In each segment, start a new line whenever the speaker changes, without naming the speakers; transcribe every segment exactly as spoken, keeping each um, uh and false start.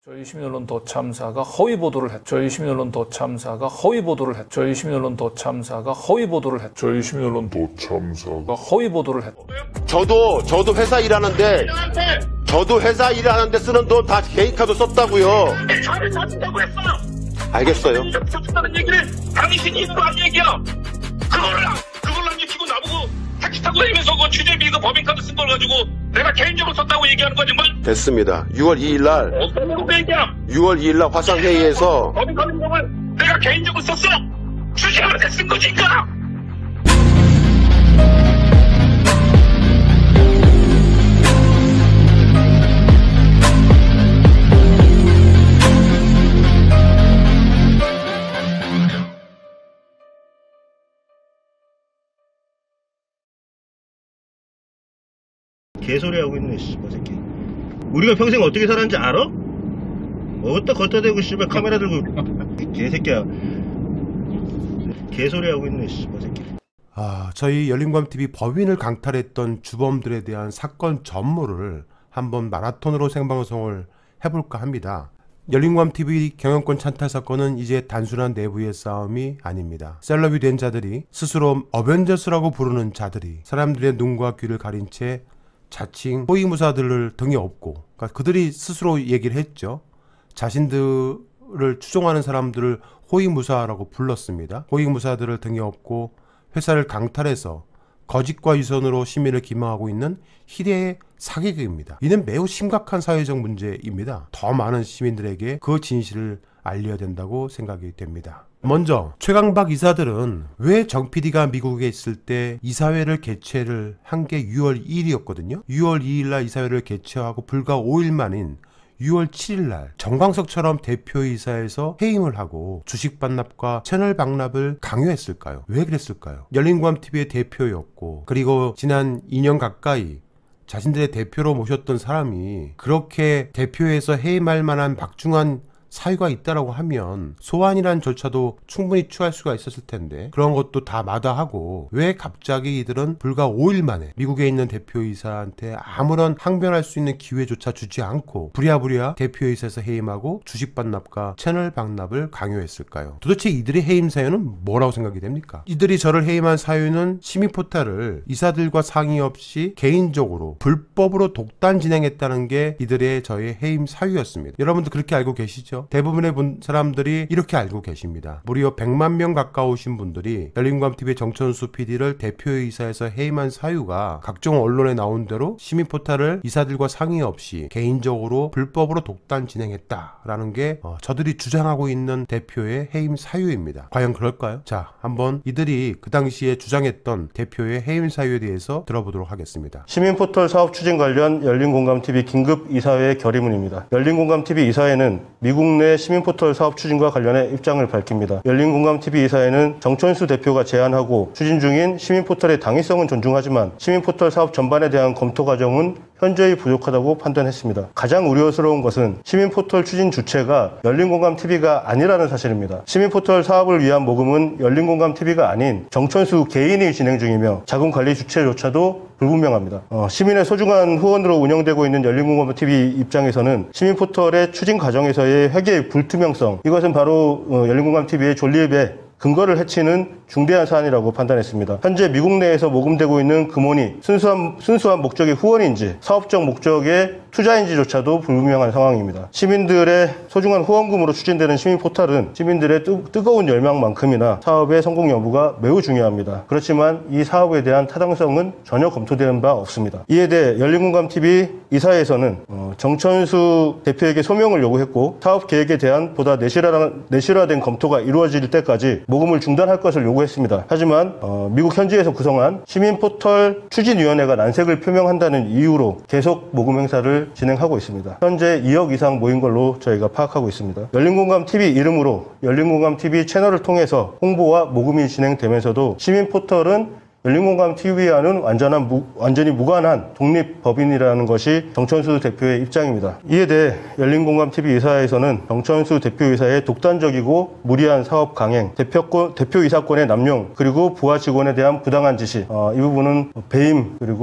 저희 시민언론 더 참사가 허위 보도를 했. 저희 시민언론 더 참사가 허위 보도를 했. 저희 시민언론 더 참사가 허위 보도를 했. 저희 시민언론 더 참사가 허위 보도를 했.
저도 저도 회사 일하는데 저도 회사 일하는데 쓰는 돈 다 개인 카드 썼다고요.
저를 사준다고 했어.
알겠어요.
사준다는 얘기를 당신이 입으로 한 얘기야. 그걸 그걸 안 지키고 나보고 택시 타고 다니면서 그 취재비 그 법인카드 쓴 걸 가지고 내가 개인적으로 썼다고 얘기하는 거지 뭐.
됐습니다. 유월 이일 날
어떤 거 얘기야?
유월 이일 날 화상 회의에서
법인카드 내용을 내가 개인적으로 썼어. 주식을 쓴 거니까.
개소리 하고 있네 씨발 새끼. 우리가 평생 어떻게 살았는지 알아? 어디다 걷다 대고 씨발 카메라 들고 개새끼야. 개소리 하고 있네 씨발 새끼.
아, 저희 열린광티비 법인을 강탈했던 주범들에 대한 사건 전모를 한번 마라톤으로 생방송을 해볼까 합니다. 열린광티비 경영권 찬탈 사건은 이제 단순한 내부의 싸움이 아닙니다. 셀럽이 된 자들이 스스로 어벤져스라고 부르는 자들이 사람들의 눈과 귀를 가린 채 자칭 호위무사들을 등에 업고, 그러니까 그들이 스스로 얘기를 했죠. 자신들을 추종하는 사람들을 호위무사라고 불렀습니다. 호위무사들을 등에 업고 회사를 강탈해서 거짓과 유선으로 시민을 기망하고 있는 희대의 사기극입니다. 이는 매우 심각한 사회적 문제입니다. 더 많은 시민들에게 그 진실을 알려야 된다고 생각이 됩니다. 먼저 최강박 이사들은 왜 정 피디가 미국에 있을 때 이사회를 개최를 한 게 유월 이일이었거든요. 유월 이일 날 이사회를 개최하고 불과 오 일 만인 유월 칠일 날 정광석처럼 대표이사에서 해임을 하고 주식 반납과 채널 박납을 강요했을까요? 왜 그랬을까요? 열린광티비의 대표였고, 그리고 지난 이 년 가까이 자신들의 대표로 모셨던 사람이 그렇게 대표에서 해임할 만한 박중한 사유가 있다라고 하면 소환이라는 절차도 충분히 취할 수가 있었을 텐데 그런 것도 다 마다하고 왜 갑자기 이들은 불과 오 일 만에 미국에 있는 대표이사한테 아무런 항변할 수 있는 기회조차 주지 않고 부랴부랴 대표이사에서 해임하고 주식 반납과 채널 박납을 강요했을까요? 도대체 이들의 해임 사유는 뭐라고 생각이 됩니까? 이들이 저를 해임한 사유는 시민 포탈을 이사들과 상의 없이 개인적으로 불법으로 독단 진행했다는 게 이들의 저의 해임 사유였습니다. 여러분도 그렇게 알고 계시죠? 대부분의 분, 사람들이 이렇게 알고 계십니다. 무려 백만 명 가까우신 분들이 열린광티비의 정천수 피디를 대표이사에서 해임한 사유가 각종 언론에 나온 대로 시민포탈을 이사들과 상의 없이 개인적으로 불법으로 독단 진행했다라는 게 어, 저들이 주장하고 있는 대표의 해임 사유입니다. 과연 그럴까요? 자, 한번 이들이 그 당시에 주장했던 대표의 해임 사유에 대해서 들어보도록 하겠습니다.
시민포털 사업 추진 관련 열린공감티비 긴급 이사회 결의문입니다. 열린공감티비 이사회는 미국 내 시민포털 사업 추진과 관련해 입장을 밝힙니다. 열린공감티비 이사회는 정천수 대표가 제안하고 추진 중인 시민포털의 당위성은 존중하지만 시민포털 사업 전반에 대한 검토 과정은 현저히 부족하다고 판단했습니다. 가장 우려스러운 것은 시민포털 추진 주체가 열린공감티비가 아니라는 사실입니다. 시민포털 사업을 위한 모금은 열린공감티비가 아닌 정천수 개인이 진행 중이며 자금 관리 주체조차도 불분명합니다. 어, 시민의 소중한 후원으로 운영되고 있는 열린공감티비 입장에서는 시민포털의 추진 과정에서의 회계의 불투명성, 이것은 바로 어, 열린공감티비의 존립에 근거를 해치는 중대한 사안이라고 판단했습니다. 현재 미국 내에서 모금되고 있는 금원이 순수한, 순수한 목적의 후원인지 사업적 목적의 투자인지조차도 불분명한 상황입니다. 시민들의 소중한 후원금으로 추진되는 시민포털은 시민들의 뜨, 뜨거운 열망만큼이나 사업의 성공 여부가 매우 중요합니다. 그렇지만 이 사업에 대한 타당성은 전혀 검토된 바 없습니다. 이에 대해 열린공감티비 이사회에서는 어, 정천수 대표에게 소명을 요구했고 사업 계획에 대한 보다 내실화, 내실화된 검토가 이루어질 때까지 모금을 중단할 것을 요구했습니다. 하지만 어, 미국 현지에서 구성한 시민포털 추진위원회가 난색을 표명한다는 이유로 계속 모금 행사를 진행하고 있습니다. 현재 이억 이상 모인 걸로 저희가 파악하고 있습니다. 열린공감티비 이름으로 열린공감티비 채널을 통해서 홍보와 모금이 진행되면서도 시민포털은 열린공감티비와는 완전한 무, 완전히 무관한 독립법인이라는 것이 정천수 대표의 입장입니다. 이에 대해 열린공감티비 이사회에서는 정천수 대표이사의 독단적이고 무리한 사업 강행, 대표권, 대표이사권의 남용, 그리고 부하 직원에 대한 부당한 지시, 어, 이 부분은 배임 그리고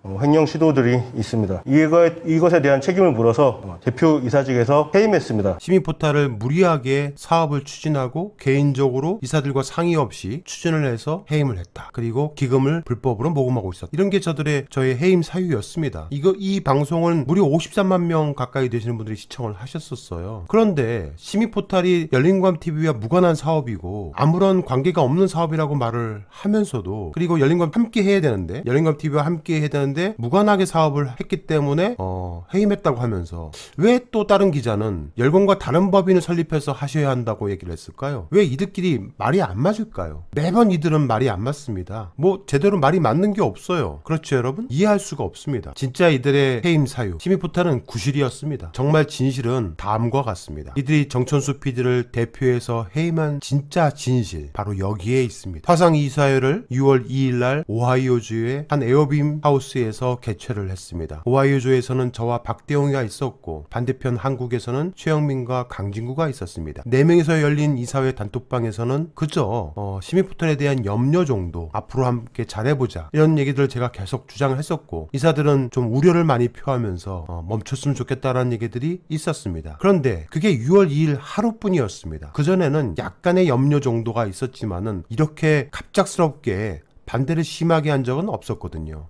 어, 횡령 시도들이 있습니다. 이거, 이것에 대한 책임을 물어서 어, 대표이사직에서 해임했습니다.
시민포탈을 무리하게 사업을 추진하고 개인적으로 이사들과 상의 없이 추진을 해서 해임을 했다. 그리고 기금을 불법으로 모금하고 있었다. 이런 게 저들의 저의 해임 사유였습니다. 이거 이 방송은 무려 오십삼만 명 가까이 되시는 분들이 시청을 하셨었어요. 그런데 시민포탈이 열린공감티비와 무관한 사업이고 아무런 관계가 없는 사업이라고 말을 하면서도, 그리고 열린공감 함께 해야 되는데 열린공감티비와 함께 해야 되는데 무관하게 사업을 했기 때문에 어, 해임했다고 하면서 왜 또 다른 기자는 열공과 다른 법인을 설립해서 하셔야 한다고 얘기를 했을까요? 왜 이들끼리 말이 안 맞을까요? 매번 이들은 말이 안 맞습니다. 뭐 제대로 말이 맞는 게 없어요. 그렇죠 여러분? 이해할 수가 없습니다. 진짜 이들의 해임 사유, 시민포탈은 구실이었습니다. 정말 진실은 다음과 같습니다. 이들이 정천수 피디를 대표해서 해임한 진짜 진실, 바로 여기에 있습니다. 화상 이 사회를 유월 이일 날 오하이오주의 한 에어빔 하우스에서 개최를 했습니다. 오하이오주에서는 저와 박대용이가 있었고 반대편 한국에서는 최영민과 강진구가 있었습니다. 네 명이서 열린 이사회 단톡방에서는 그저 어, 시민포탈에 대한 염려 정도, 앞으로 함께 잘해보자 이런 얘기들을 제가 계속 주장을 했었고, 이사들은 좀 우려를 많이 표하면서 어, 멈췄으면 좋겠다라는 얘기들이 있었습니다. 그런데 그게 유월 이일 하루뿐이었습니다. 그전에는 약간의 염려 정도가 있었지만은 이렇게 갑작스럽게 반대를 심하게 한 적은 없었거든요.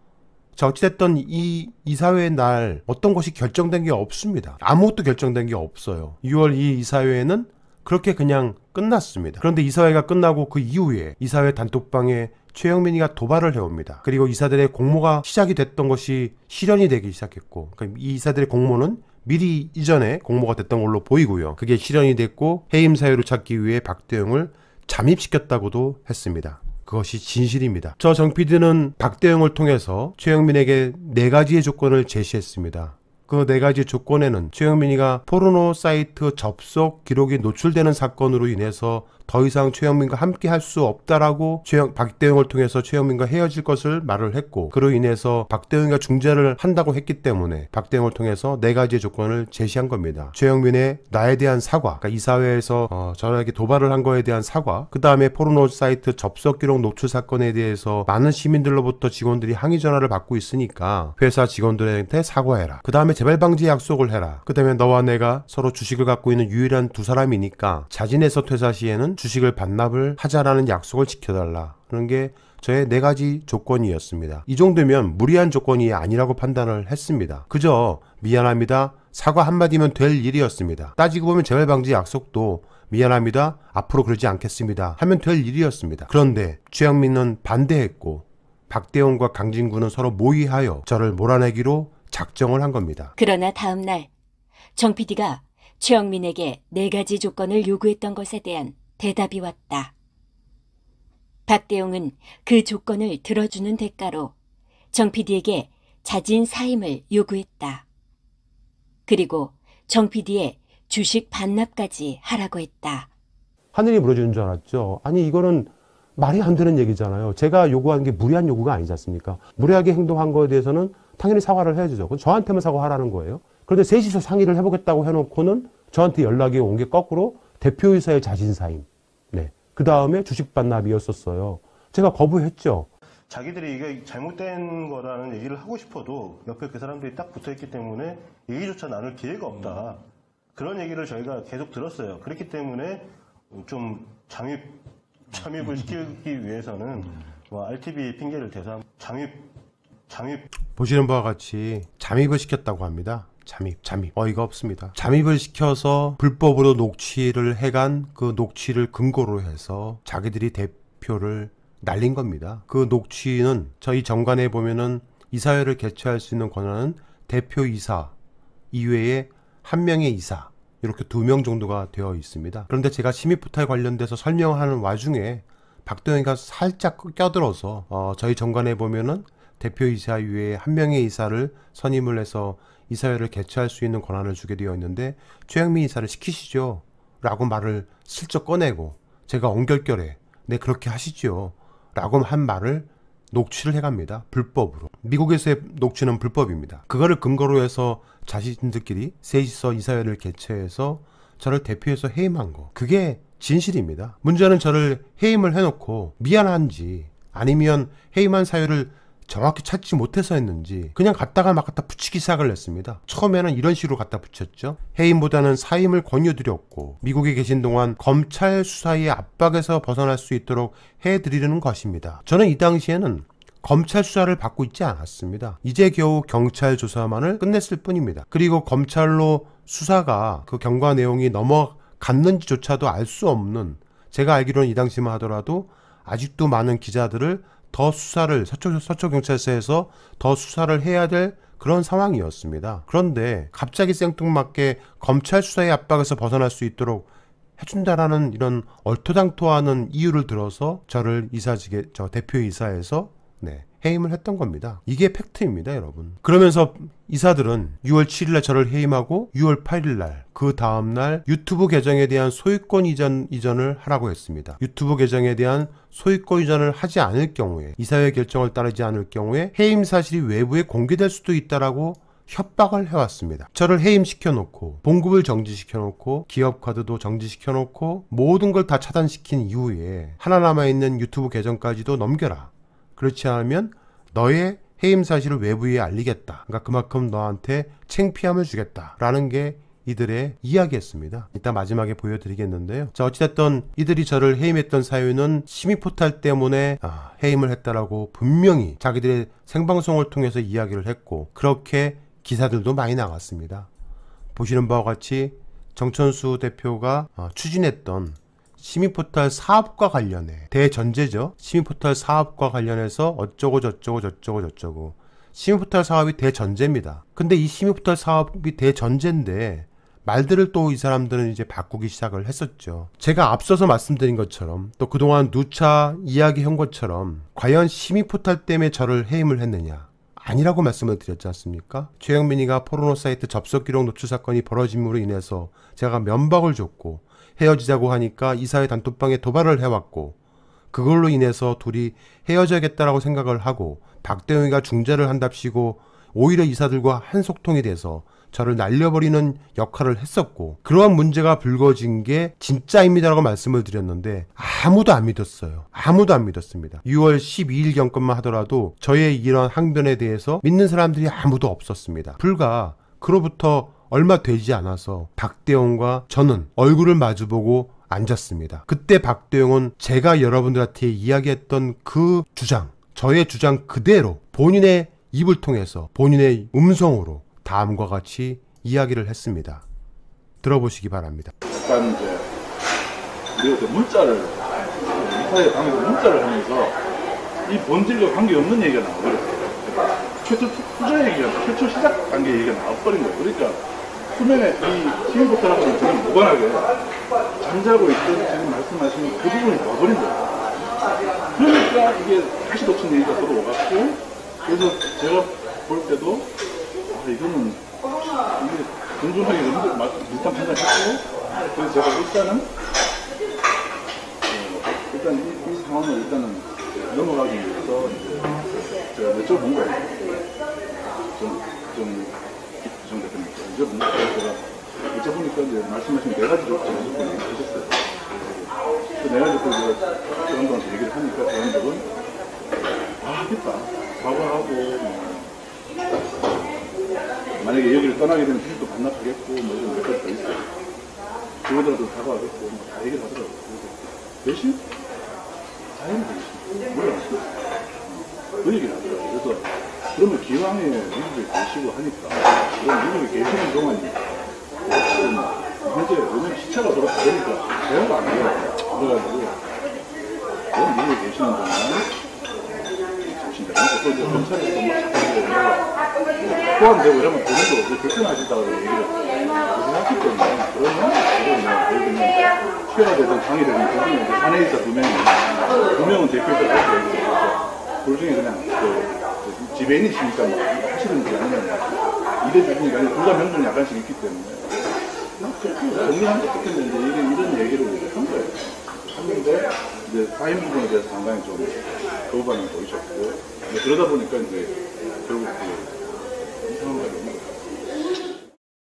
자, 어찌됐든 이 이사회 날 어떤 것이 결정된 게 없습니다. 아무것도 결정된 게 없어요. 유월 이일 이사회는 그렇게 그냥 끝났습니다. 그런데 이사회가 끝나고 그 이후에 이사회 단톡방에 최영민이가 도발을 해옵니다. 그리고 이사들의 공모가 시작이 됐던 것이 실현이 되기 시작했고, 그러니까 이 이사들의 공모는 미리 이전에 공모가 됐던 걸로 보이고요. 그게 실현이 됐고 해임 사유를 찾기 위해 박대용을 잠입시켰다고도 했습니다. 그것이 진실입니다. 저 정 피디는 박대용을 통해서 최영민에게 네 가지의 조건을 제시했습니다. 그 네 가지 조건에는 최영민이가 포르노 사이트 접속 기록이 노출되는 사건으로 인해서 더 이상 최영민과 함께 할 수 없다라고 최영, 박대용을 통해서 최영민과 헤어질 것을 말을 했고, 그로 인해서 박대용이가 중재를 한다고 했기 때문에 박대용을 통해서 네 가지의 조건을 제시한 겁니다. 최영민의 나에 대한 사과, 그러니까 이사회에서 어, 저에게 도발을 한 거에 대한 사과, 그 다음에 포르노 사이트 접속 기록 노출 사건에 대해서 많은 시민들로부터 직원들이 항의 전화를 받고 있으니까 회사 직원들한테 사과해라. 그 다음에 재발 방지 약속을 해라. 그 다음에 너와 내가 서로 주식을 갖고 있는 유일한 두 사람이니까 자진해서 퇴사 시에는 주식을 반납을 하자라는 약속을 지켜달라. 그런 게 저의 네 가지 조건이었습니다. 이 정도면 무리한 조건이 아니라고 판단을 했습니다. 그저 미안합니다, 사과 한마디면 될 일이었습니다. 따지고 보면 재발방지 약속도 미안합니다, 앞으로 그러지 않겠습니다 하면 될 일이었습니다. 그런데 최영민은 반대했고 박대용과 강진구는 서로 모의하여 저를 몰아내기로 작정을 한 겁니다.
그러나 다음 날 정 피디가 최영민에게 네 가지 조건을 요구했던 것에 대한 대답이 왔다. 박대용은 그 조건을 들어주는 대가로 정 피디에게 자진 사임을 요구했다. 그리고 정 피디의 주식 반납까지 하라고 했다.
하늘이 무너지는 줄 알았죠. 아니 이거는 말이 안 되는 얘기잖아요. 제가 요구한 게 무리한 요구가 아니지 않습니까? 무리하게 행동한 거에 대해서는 당연히 사과를 해야죠. 그건 저한테만 사과하라는 거예요. 그런데 셋이서 상의를 해보겠다고 해놓고는 저한테 연락이 온 게 거꾸로 대표이사의 자진사임, 네, 그 다음에 주식 반납이었었어요. 제가 거부했죠.
자기들이 이게 잘못된 거라는 얘기를 하고 싶어도 옆에 그 사람들이 딱 붙어있기 때문에 얘기조차 나눌 기회가 없다. 그런 얘기를 저희가 계속 들었어요. 그렇기 때문에 좀 잠입, 잠입을 시키기 위해서는 뭐 알티비 핑계를 대서 잠입, 잠입.
보시는 바와 같이 잠입을 시켰다고 합니다. 잠입, 잠입. 어이가 없습니다. 잠입을 시켜서 불법으로 녹취를 해간 그 녹취를 근거로 해서 자기들이 대표를 날린 겁니다. 그 녹취는 저희 정관에 보면은 이사회를 개최할 수 있는 권한은 대표이사 이외에 한 명의 이사, 이렇게 두 명 정도가 되어 있습니다. 그런데 제가 시민포탈 관련돼서 설명하는 와중에 박대용이가 살짝 껴들어서 어, 저희 정관에 보면은 대표이사 이외에 한 명의 이사를 선임을 해서 이사회를 개최할 수 있는 권한을 주게 되어 있는데 최영민 이사를 시키시죠 라고 말을 슬쩍 꺼내고 제가 엉결결에 네 그렇게 하시죠 라고 한 말을 녹취를 해갑니다. 불법으로. 미국에서의 녹취는 불법입니다. 그거를 근거로 해서 자신들끼리 셋이서 이사회를 개최해서 저를 대표해서 해임한 거, 그게 진실입니다. 문제는 저를 해임을 해놓고 미안한지 아니면 해임한 사유를 정확히 찾지 못해서 했는지 그냥 갖다가 막 갖다 붙이기 시작을 했습니다. 처음에는 이런 식으로 갖다 붙였죠. 해임보다는 사임을 권유드렸고 미국에 계신 동안 검찰 수사의 압박에서 벗어날 수 있도록 해드리려는 것입니다. 저는 이 당시에는 검찰 수사를 받고 있지 않았습니다. 이제 겨우 경찰 조사만을 끝냈을 뿐입니다. 그리고 검찰로 수사가 그 경과 내용이 넘어갔는지조차도 알 수 없는, 제가 알기로는 이 당시만 하더라도 아직도 많은 기자들을 더 수사를 서초, 서초경찰서에서 더 수사를 해야 될 그런 상황이었습니다. 그런데 갑자기 생뚱맞게 검찰 수사의 압박에서 벗어날 수 있도록 해준다라는 이런 얼토당토하는 이유를 들어서 저를 이사직에, 저 대표이사에서 네, 해임을 했던 겁니다. 이게 팩트입니다, 여러분. 그러면서 이사들은 유월 칠일날 저를 해임하고 유월 팔일날 그 다음날 유튜브 계정에 대한 소유권 이전, 이전을 하라고 했습니다. 유튜브 계정에 대한 소유권 이전을 하지 않을 경우에, 이사회 결정을 따르지 않을 경우에 해임 사실이 외부에 공개될 수도 있다라고 협박을 해왔습니다. 저를 해임시켜놓고 봉급을 정지시켜놓고 기업카드도 정지시켜놓고 모든 걸 다 차단시킨 이후에 하나 남아있는 유튜브 계정까지도 넘겨라. 그렇지 않으면 너의 해임 사실을 외부에 알리겠다. 그러니까 그만큼 너한테 창피함을 주겠다. 라는 게 이들의 이야기였습니다. 이따 마지막에 보여드리겠는데요. 자, 어찌됐든 이들이 저를 해임했던 사유는 심의포탈 때문에 아, 해임을 했다라고 분명히 자기들의 생방송을 통해서 이야기를 했고, 그렇게 기사들도 많이 나갔습니다. 보시는 바와 같이 정천수 대표가 어, 추진했던 시민포털 사업과 관련해 대전제죠. 시민포털 사업과 관련해서 어쩌고 저쩌고 저쩌고 저쩌고 시민포털 사업이 대전제입니다. 근데 이 시민포털 사업이 대전제인데 말들을 또 이 사람들은 이제 바꾸기 시작을 했었죠. 제가 앞서서 말씀드린 것처럼 또 그동안 누차 이야기한 것처럼 과연 시민포털 때문에 저를 해임을 했느냐? 아니라고 말씀을 드렸지 않습니까? 최영민이가 포르노 사이트 접속 기록 노출 사건이 벌어짐으로 인해서 제가 면박을 줬고 헤어지자고 하니까 이사회 단톡방에 도발을 해왔고, 그걸로 인해서 둘이 헤어져야겠다라고 생각을 하고 박대웅이가 중재를 한답시고 오히려 이사들과 한속통이 돼서 저를 날려버리는 역할을 했었고, 그러한 문제가 불거진 게 진짜입니다라고 말씀을 드렸는데 아무도 안 믿었어요. 아무도 안 믿었습니다. 유월 십이일경것만 하더라도 저의 이런 항변에 대해서 믿는 사람들이 아무도 없었습니다. 불과 그로부터 얼마 되지 않아서 박대웅과 저는 얼굴을 마주보고 앉았습니다. 그때 박대웅은 제가 여러분들한테 이야기했던 그 주장, 저의 주장 그대로 본인의 입을 통해서 본인의 음성으로 다음과 같이 이야기를 했습니다. 들어보시기 바랍니다.
약간 이제 우리가 그 문자를 이사회 방에서 문자를 하면서 이 본질과 관계없는 얘기가 나와버렸어요. 최초 투자 얘기가 최초 시작 단계 얘기가 나와버린 거예요. 그러니까 수면에 이 시민포털하고는 전혀 무관하게 잠자고 있던 지금 말씀하신 그 부분이 나와버린 거예요. 그러니까 이게 다시 놓친 얘기가 서로 와갖고, 그래서 제가 볼 때도 아, 이거는 이게 공정하게 일단 판단했고, 그래서 제가 일단은 어, 일단 이, 이 상황을 일단은 넘어가기 위해서 이제 제가 여쭤본 거예요. 좀, 좀, 좀 대표님, 여쭤본 거예요. 제가 여쭤보니까 이제 말씀하신 네 가지로 여쭤본 얘기를 하셨어요. 그 네 가지로 제가 대원들한테 얘기를 하니까 대원들은 아, 하겠다. 사과하고, 뭐, 만약에 여기를 떠나게 되면 수술도 반납하겠고, 뭐 이런 몇 가지 더 있어요. 그거들도 사과하겠고, 뭐 다 얘기를 하더라고요. 그래서 대신 자연이 되겠습니다. 몰라. 그 얘기를 하더라고요. 그래서 그러면 기왕에 미국에 계시고 하니까, 그럼 미국에 계시는 동안이 지금 현재 왜냐면 시차가 서로 다르니까 대화가 안 돼요. 그래가지고 그럼 미국에 계시는 동안 잠시만요. 또 이제 검찰에서 막 포함되고 이러면 본인도 불편하시다고 얘기를 하셨기 때문에, 그러면 이건 뭐 피해가 되든 당이 되든 그중에 사내이사 두 명이 두 명은 대표이사가 하고 있어서 둘 중에 그냥 그 지배인이시니까 뭐 하시든지 아니면 일해 주시니까 둘 다 명분이 약간씩 있기 때문에 그렇게 정리한 것 같은데 이제 이런 얘기를 이제 한 거예요. 했는데 이제 사인 부분에 대해서 상당히 좀 거부반응이 보이셨고, 그러다 보니까 이제 결국 그 이 상황까지 온 거예요.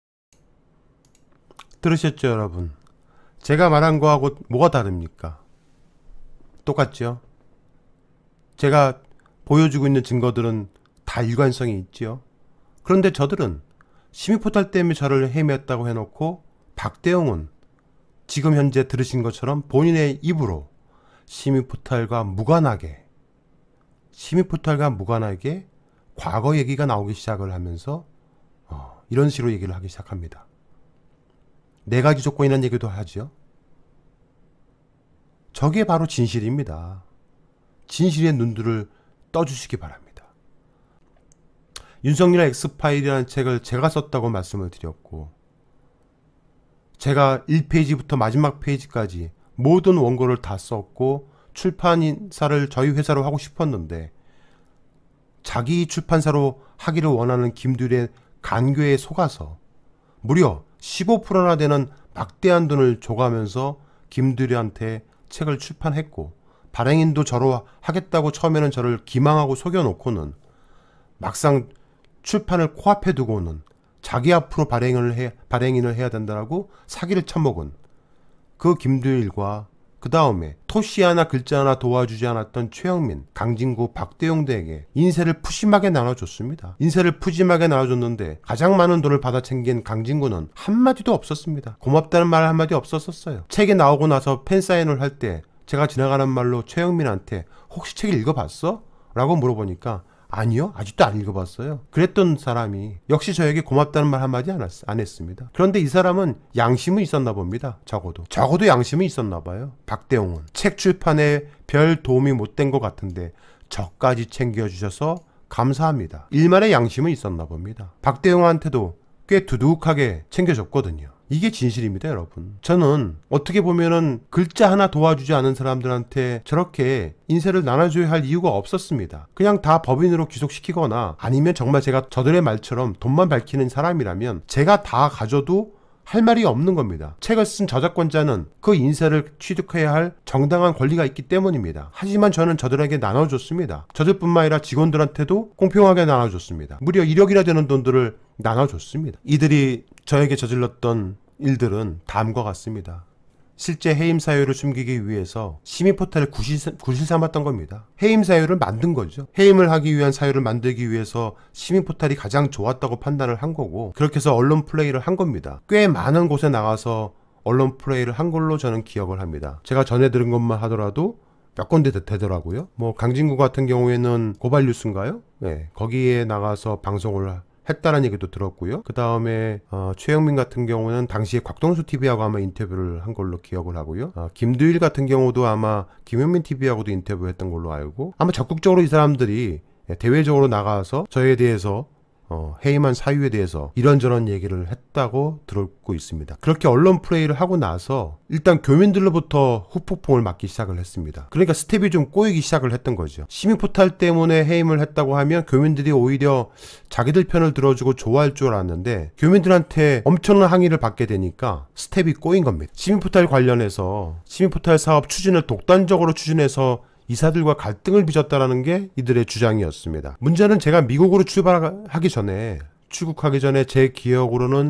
들으셨죠, 여러분? 제가 말한 거하고 뭐가 다릅니까? 똑같죠? 제가 보여주고 있는 증거들은 다 일관성이 있지요. 그런데 저들은 시민포탈 때문에 저를 해임했다고 해놓고 박대웅은 지금 현재 들으신 것처럼 본인의 입으로 시민포탈과 무관하게 시민포탈과 무관하게 과거 얘기가 나오기 시작을 하면서 어, 이런 식으로 얘기를 하기 시작합니다. 네 가지 조건이라는 얘기도 하죠. 저게 바로 진실입니다. 진실의 눈들을 떠주시기 바랍니다. 윤석열의 엑스파일이라는 책을 제가 썼다고 말씀을 드렸고, 제가 일 페이지부터 마지막 페이지까지 모든 원고를 다 썼고 출판사를 저희 회사로 하고 싶었는데 자기 출판사로 하기를 원하는 김두일의 간괴에 속아서 무려 십오 퍼센트나 되는 막대한 돈을 줘가면서 김두일한테 책을 출판했고, 발행인도 저로 하겠다고 처음에는 저를 기망하고 속여놓고는 막상 출판을 코앞에 두고는 자기 앞으로 발행을 해, 발행인을 해야 된다라고 사기를 쳐먹은 그 김두일과 그 다음에 토시 하나 글자 하나 도와주지 않았던 최영민, 강진구, 박대용 등에게 인세를 푸짐하게 나눠줬습니다. 인세를 푸짐하게 나눠줬는데 가장 많은 돈을 받아 챙긴 강진구는 한마디도 없었습니다. 고맙다는 말 한마디 없었었어요. 책이 나오고 나서 팬사인을 할 때 제가 지나가는 말로 최영민한테 혹시 책 읽어봤어? 라고 물어보니까 아니요, 아직도 안 읽어봤어요. 그랬던 사람이 역시 저에게 고맙다는 말 한마디 안, 했, 안 했습니다. 그런데 이 사람은 양심은 있었나 봅니다. 적어도 적어도 양심은 있었나 봐요. 박대웅은 책 출판에 별 도움이 못 된 것 같은데 저까지 챙겨주셔서 감사합니다. 일말의 양심은 있었나 봅니다. 박대웅한테도 꽤 두둑하게 챙겨줬거든요. 이게 진실입니다, 여러분. 저는 어떻게 보면은 글자 하나 도와주지 않은 사람들한테 저렇게 인세를 나눠줘야 할 이유가 없었습니다. 그냥 다 법인으로 귀속시키거나 아니면 정말 제가 저들의 말처럼 돈만 밝히는 사람이라면 제가 다 가져도 할 말이 없는 겁니다. 책을 쓴 저작권자는 그 인세를 취득해야 할 정당한 권리가 있기 때문입니다. 하지만 저는 저들에게 나눠줬습니다. 저들뿐만 아니라 직원들한테도 공평하게 나눠줬습니다. 무려 일억이나 되는 돈들을 나눠줬습니다. 이들이 저에게 저질렀던 일들은 다음과 같습니다. 실제 해임 사유를 숨기기 위해서 시민포탈을 구실, 구실 삼았던 겁니다. 해임 사유를 만든 거죠. 해임을 하기 위한 사유를 만들기 위해서 시민포탈이 가장 좋았다고 판단을 한 거고, 그렇게 해서 언론 플레이를 한 겁니다. 꽤 많은 곳에 나가서 언론 플레이를 한 걸로 저는 기억을 합니다. 제가 전에 들은 것만 하더라도 몇 군데 되더라고요. 뭐 강진구 같은 경우에는 고발뉴스인가요? 네, 거기에 나가서 방송을 했다는 얘기도 들었고요. 그 다음에 어, 최영민 같은 경우는 당시에 곽동수 티비하고 아마 인터뷰를 한 걸로 기억을 하고요. 어, 김두일 같은 경우도 아마 김현민 티비하고도 인터뷰했던 걸로 알고, 아마 적극적으로 이 사람들이 대외적으로 나가서 저에 대해서 어, 해임한 사유에 대해서 이런저런 얘기를 했다고 들었고 있습니다. 그렇게 언론 플레이를 하고 나서 일단 교민들로부터 후폭풍을 맞기 시작을 했습니다. 그러니까 스텝이 좀 꼬이기 시작을 했던 거죠. 시민포탈 때문에 해임을 했다고 하면 교민들이 오히려 자기들 편을 들어주고 좋아할 줄 알았는데 교민들한테 엄청난 항의를 받게 되니까 스텝이 꼬인 겁니다. 시민포탈 관련해서 시민포탈 사업 추진을 독단적으로 추진해서 이사들과 갈등을 빚었다라는 게 이들의 주장이었습니다. 문제는 제가 미국으로 출발하기 전에 출국하기 전에 제 기억으로는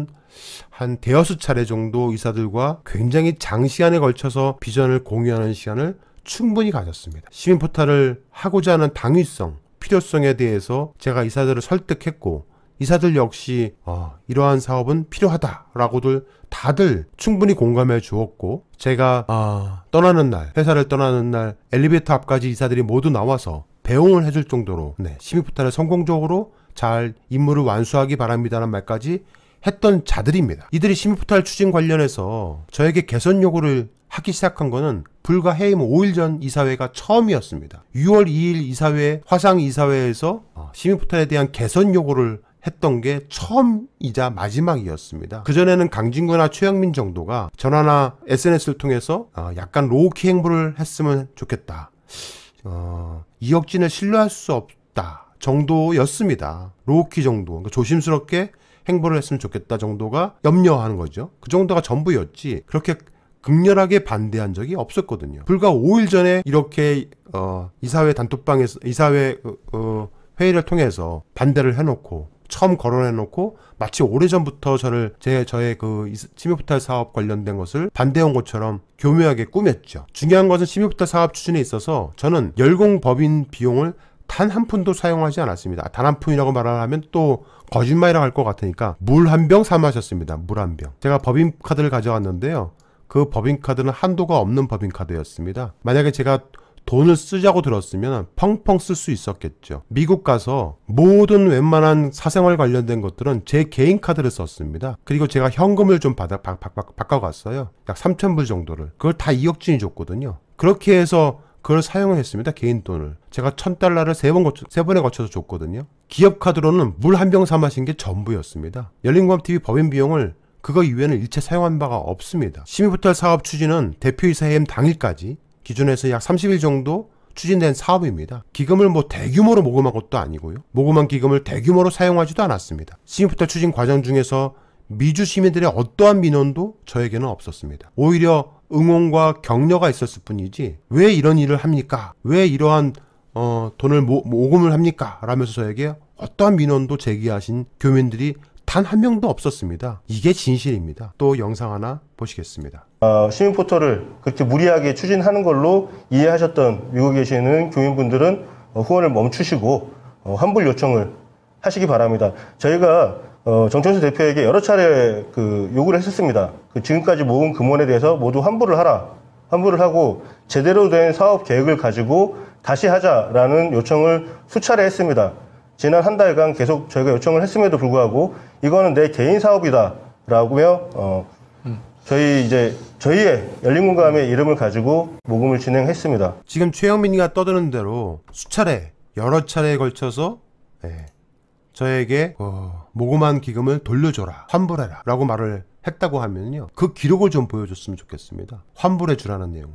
한 대여섯 차례 정도 이사들과 굉장히 장시간에 걸쳐서 비전을 공유하는 시간을 충분히 가졌습니다. 시민포탈을 하고자 하는 당위성, 필요성에 대해서 제가 이사들을 설득했고, 이사들 역시 어, 이러한 사업은 필요하다라고들 다들 충분히 공감해 주었고, 제가 어, 떠나는 날, 회사를 떠나는 날 엘리베이터 앞까지 이사들이 모두 나와서 배웅을 해줄 정도로 네, 시민포탈을 성공적으로 잘 임무를 완수하기 바랍니다라는 말까지 했던 자들입니다. 이들이 시민포탈 추진 관련해서 저에게 개선 요구를 하기 시작한 거는 불과 해임 오 일 전 이사회가 처음이었습니다. 유월 이일 이사회, 화상 이사회에서 어, 시민포탈에 대한 개선 요구를 했던 게 처음이자 마지막이었습니다. 그전에는 강진구나 최영민 정도가 전화나 에스엔에스를 통해서 어, 약간 로우키 행보를 했으면 좋겠다. 어, 이혁진을 신뢰할 수 없다 정도였습니다. 로우키 정도, 그러니까 조심스럽게 행보를 했으면 좋겠다 정도가 염려하는 거죠. 그 정도가 전부였지 그렇게 극렬하게 반대한 적이 없었거든요. 불과 오 일 전에 이렇게 어, 이사회 단톡방에서 이사회 어, 회의를 통해서 반대를 해놓고 처음 거론해놓고 마치 오래전부터 저를 제 저의 그 시민포탈 사업 관련된 것을 반대한 것처럼 교묘하게 꾸몄죠. 중요한 것은 시민포탈 사업 추진에 있어서 저는 열공법인 비용을 단 한 푼도 사용하지 않았습니다. 단 한 푼이라고 말하면 또 거짓말이라고 할 것 같으니까 물 한 병 사 마셨습니다. 물 한 병. 제가 법인카드를 가져왔는데요. 그 법인카드는 한도가 없는 법인카드였습니다. 만약에 제가 돈을 쓰자고 들었으면 펑펑 쓸 수 있었겠죠. 미국 가서 모든 웬만한 사생활 관련된 것들은 제 개인 카드를 썼습니다. 그리고 제가 현금을 좀 받아, 바, 바, 바, 바꿔갔어요. 약 삼천 불 정도를. 그걸 다 이억진이 줬거든요. 그렇게 해서 그걸 사용을 했습니다. 개인 돈을. 제가 천 달러를 세 번 거쳐, 세 번에 거쳐서 줬거든요. 기업 카드로는 물 한 병 사 마신 게 전부였습니다. 열린공감티비 법인 비용을 그거 이외에는 일체 사용한 바가 없습니다. 시민포털 사업 추진은 대표이사 해임 당일까지 기존에서 약 삼십 일 정도 추진된 사업입니다. 기금을 뭐 대규모로 모금한 것도 아니고요. 모금한 기금을 대규모로 사용하지도 않았습니다. 시민포털 추진 과정 중에서 미주 시민들의 어떠한 민원도 저에게는 없었습니다. 오히려 응원과 격려가 있었을 뿐이지 왜 이런 일을 합니까? 왜 이러한 어, 돈을 모, 모금을 합니까? 라면서 저에게 어떠한 민원도 제기하신 교민들이 단 한 명도 없었습니다. 이게 진실입니다. 또 영상 하나 보시겠습니다.
어, 시민포털을 그렇게 무리하게 추진하는 걸로 이해하셨던 미국에 계시는 교민분들은 어, 후원을 멈추시고 어, 환불 요청을 하시기 바랍니다. 저희가 어, 정천수 대표에게 여러 차례 그 요구를 했었습니다. 그 지금까지 모은 금원에 대해서 모두 환불을 하라. 환불을 하고 제대로 된 사업 계획을 가지고 다시 하자라는 요청을 수차례 했습니다. 지난 한 달간 계속 저희가 요청을 했음에도 불구하고 이거는 내 개인 사업이다 라고며 어, 저희 이제 저희의 열린공감의 이름을 가지고 모금을 진행했습니다.
지금 최영민이가 떠드는 대로 수차례 여러 차례에 걸쳐서 네, 저에게 어, 모금한 기금을 돌려줘라, 환불해라 라고 말을 했다고 하면요, 그 기록을 좀 보여줬으면 좋겠습니다. 환불해 주라는 내용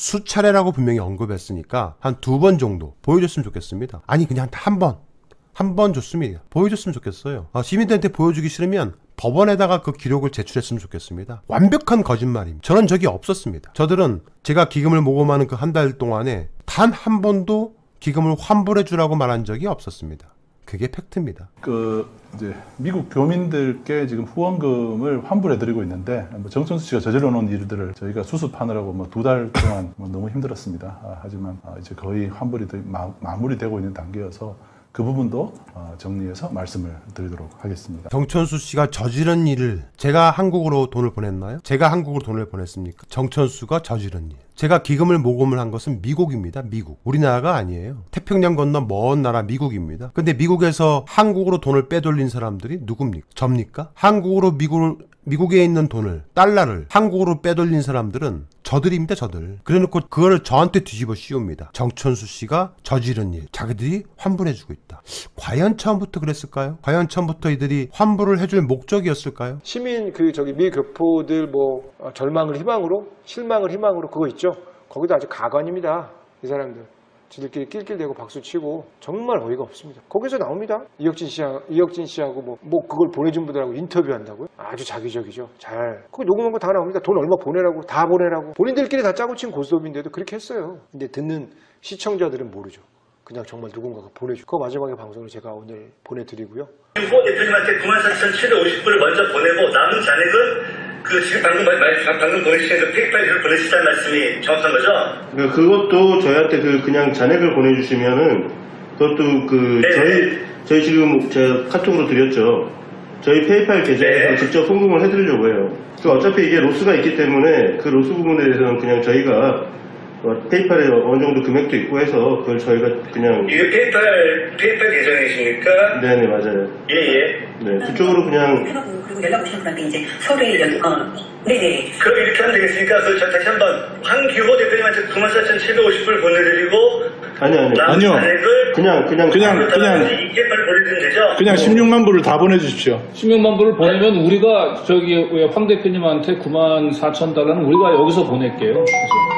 수차례라고 분명히 언급했으니까 한 두 번 정도 보여줬으면 좋겠습니다. 아니 그냥 한 번 한 번 줬습니다. 보여줬으면 좋겠어요. 아, 시민들한테 보여주기 싫으면 법원에다가 그 기록을 제출했으면 좋겠습니다. 완벽한 거짓말입니다. 저는 적이 없었습니다. 저들은 제가 기금을 모금하는 그 한 달 동안에 단 한 번도 기금을 환불해 주라고 말한 적이 없었습니다. 그게 팩트입니다.
그 이제 미국 교민들께 지금 후원금을 환불해드리고 있는데 뭐 정천수 씨가 저질러 놓은 일들을 저희가 수습하느라고 뭐 두 달 동안 뭐 너무 힘들었습니다. 아, 하지만 아, 이제 거의 환불이 마, 마무리되고 있는 단계여서 그 부분도 어, 정리해서 말씀을 드리도록 하겠습니다.
정천수 씨가 저지른 일을 제가 한국으로 돈을 보냈나요? 제가 한국으로 돈을 보냈습니까? 정천수가 저지른 일. 제가 기금을 모금을 한 것은 미국입니다. 미국. 우리나라가 아니에요. 태평양 건너 먼 나라 미국입니다. 근데 미국에서 한국으로 돈을 빼돌린 사람들이 누굽니까? 접니까? 한국으로 미국을 미국에 있는 돈을, 달러를 한국으로 빼돌린 사람들은 저들입니다, 저들. 그래놓고 그거를 저한테 뒤집어 씌웁니다. 정천수 씨가 저지른 일, 자기들이 환불해주고 있다. 과연 처음부터 그랬을까요? 과연 처음부터 이들이 환불을 해줄 목적이었을까요?
시민 그 저기 미 교포들 뭐 어, 절망을 희망으로, 실망을 희망으로 그거 있죠. 거기도 아주 가관입니다. 이 사람들. 지들끼리 낄낄대고 박수치고 정말 어이가 없습니다. 거기서 나옵니다. 이혁진 씨하고, 이혁진 씨하고 뭐, 뭐 그걸 보내준 분들하고 인터뷰한다고요? 아주 자기적이죠. 잘. 거기 녹음한 거 다 나옵니다. 돈 얼마 보내라고, 다 보내라고. 본인들끼리 다 짜고 친 고스톱인데도 그렇게 했어요. 근데 듣는 시청자들은 모르죠. 그냥 정말 누군가가 보내줘. 그 마지막에 방송을 제가 오늘 보내드리고요.
후보 대표님한테 구만 사천칠백오십 불을 먼저 보내고 남은 잔액은 그 지금 방금 말, 방금 보내주신 그 페이팔을 보내시다는 말씀이 정확한 거죠?
그러니까 그것도 저희한테 그 그냥 잔액을 보내주시면은 그것도 그
네.
저희 저희 지금 제가 카톡으로 드렸죠. 저희 페이팔 계좌에서
네.
직접 송금을 해드리려고 해요. 그 어차피 이게 로스가 있기 때문에 그 로스 부분에 대해서는 그냥 저희가 페이팔에 어느 정도 금액도 있고 해서 그걸 저희가 그냥
이게 페이팔 페이팔 계정이십니까?
네네 맞아요.
예예.
네 그쪽으로 그냥
그리고 연락 오신 분한테 이제 서류에 연 어, 네네.
그럼 이렇게 하면 되겠습니까? 그 저 다시 한번 황규호 대표님한테 구만 사천칠백오십 불 보내드리고
아니 아니
아니요.
잔액을
그냥 그냥
그냥 그냥
이게 빨리 보내주면 되죠?
그냥 십육만 불을 다 보내주십시오.
십육만 불을 보내면 우리가 저기 황 대표님한테 구만 사천 달러는 우리가 여기서 보낼게요. 그래서.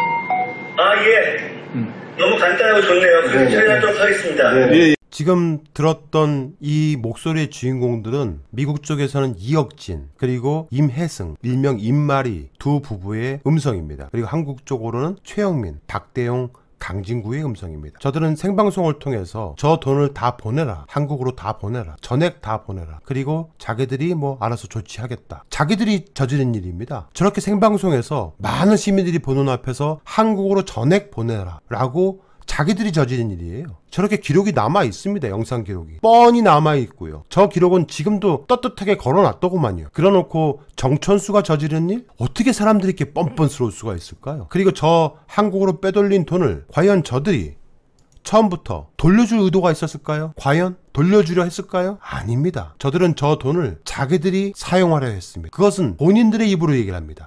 아 예.
음.
너무 간단하고 좋네요. 그럼 처리하도록 하겠습니다.
네.
예.
지금 들었던 이 목소리의 주인공들은 미국 쪽에서는 이혁진 그리고 임혜승 일명 임마리 두 부부의 음성입니다. 그리고 한국 쪽으로는 최영민, 박대용, 강진구의 음성입니다. 저들은 생방송을 통해서 저 돈을 다 보내라, 한국으로 다 보내라, 전액 다 보내라, 그리고 자기들이 뭐 알아서 조치하겠다, 자기들이 저지른 일입니다. 저렇게 생방송에서 많은 시민들이 보는 앞에서 한국으로 전액 보내라 라고 자기들이 저지른 일이에요. 저렇게 기록이 남아 있습니다. 영상 기록이 뻔히 남아 있고요. 저 기록은 지금도 떳떳하게 걸어놨더구만요. 그러놓고 정천수가 저지른 일? 어떻게 사람들이 이렇게 뻔뻔스러울 수가 있을까요? 그리고 저 한국으로 빼돌린 돈을 과연 저들이 처음부터 돌려줄 의도가 있었을까요? 과연 돌려주려 했을까요? 아닙니다. 저들은 저 돈을 자기들이 사용하려 했습니다. 그것은 본인들의 입으로 얘기를 합니다.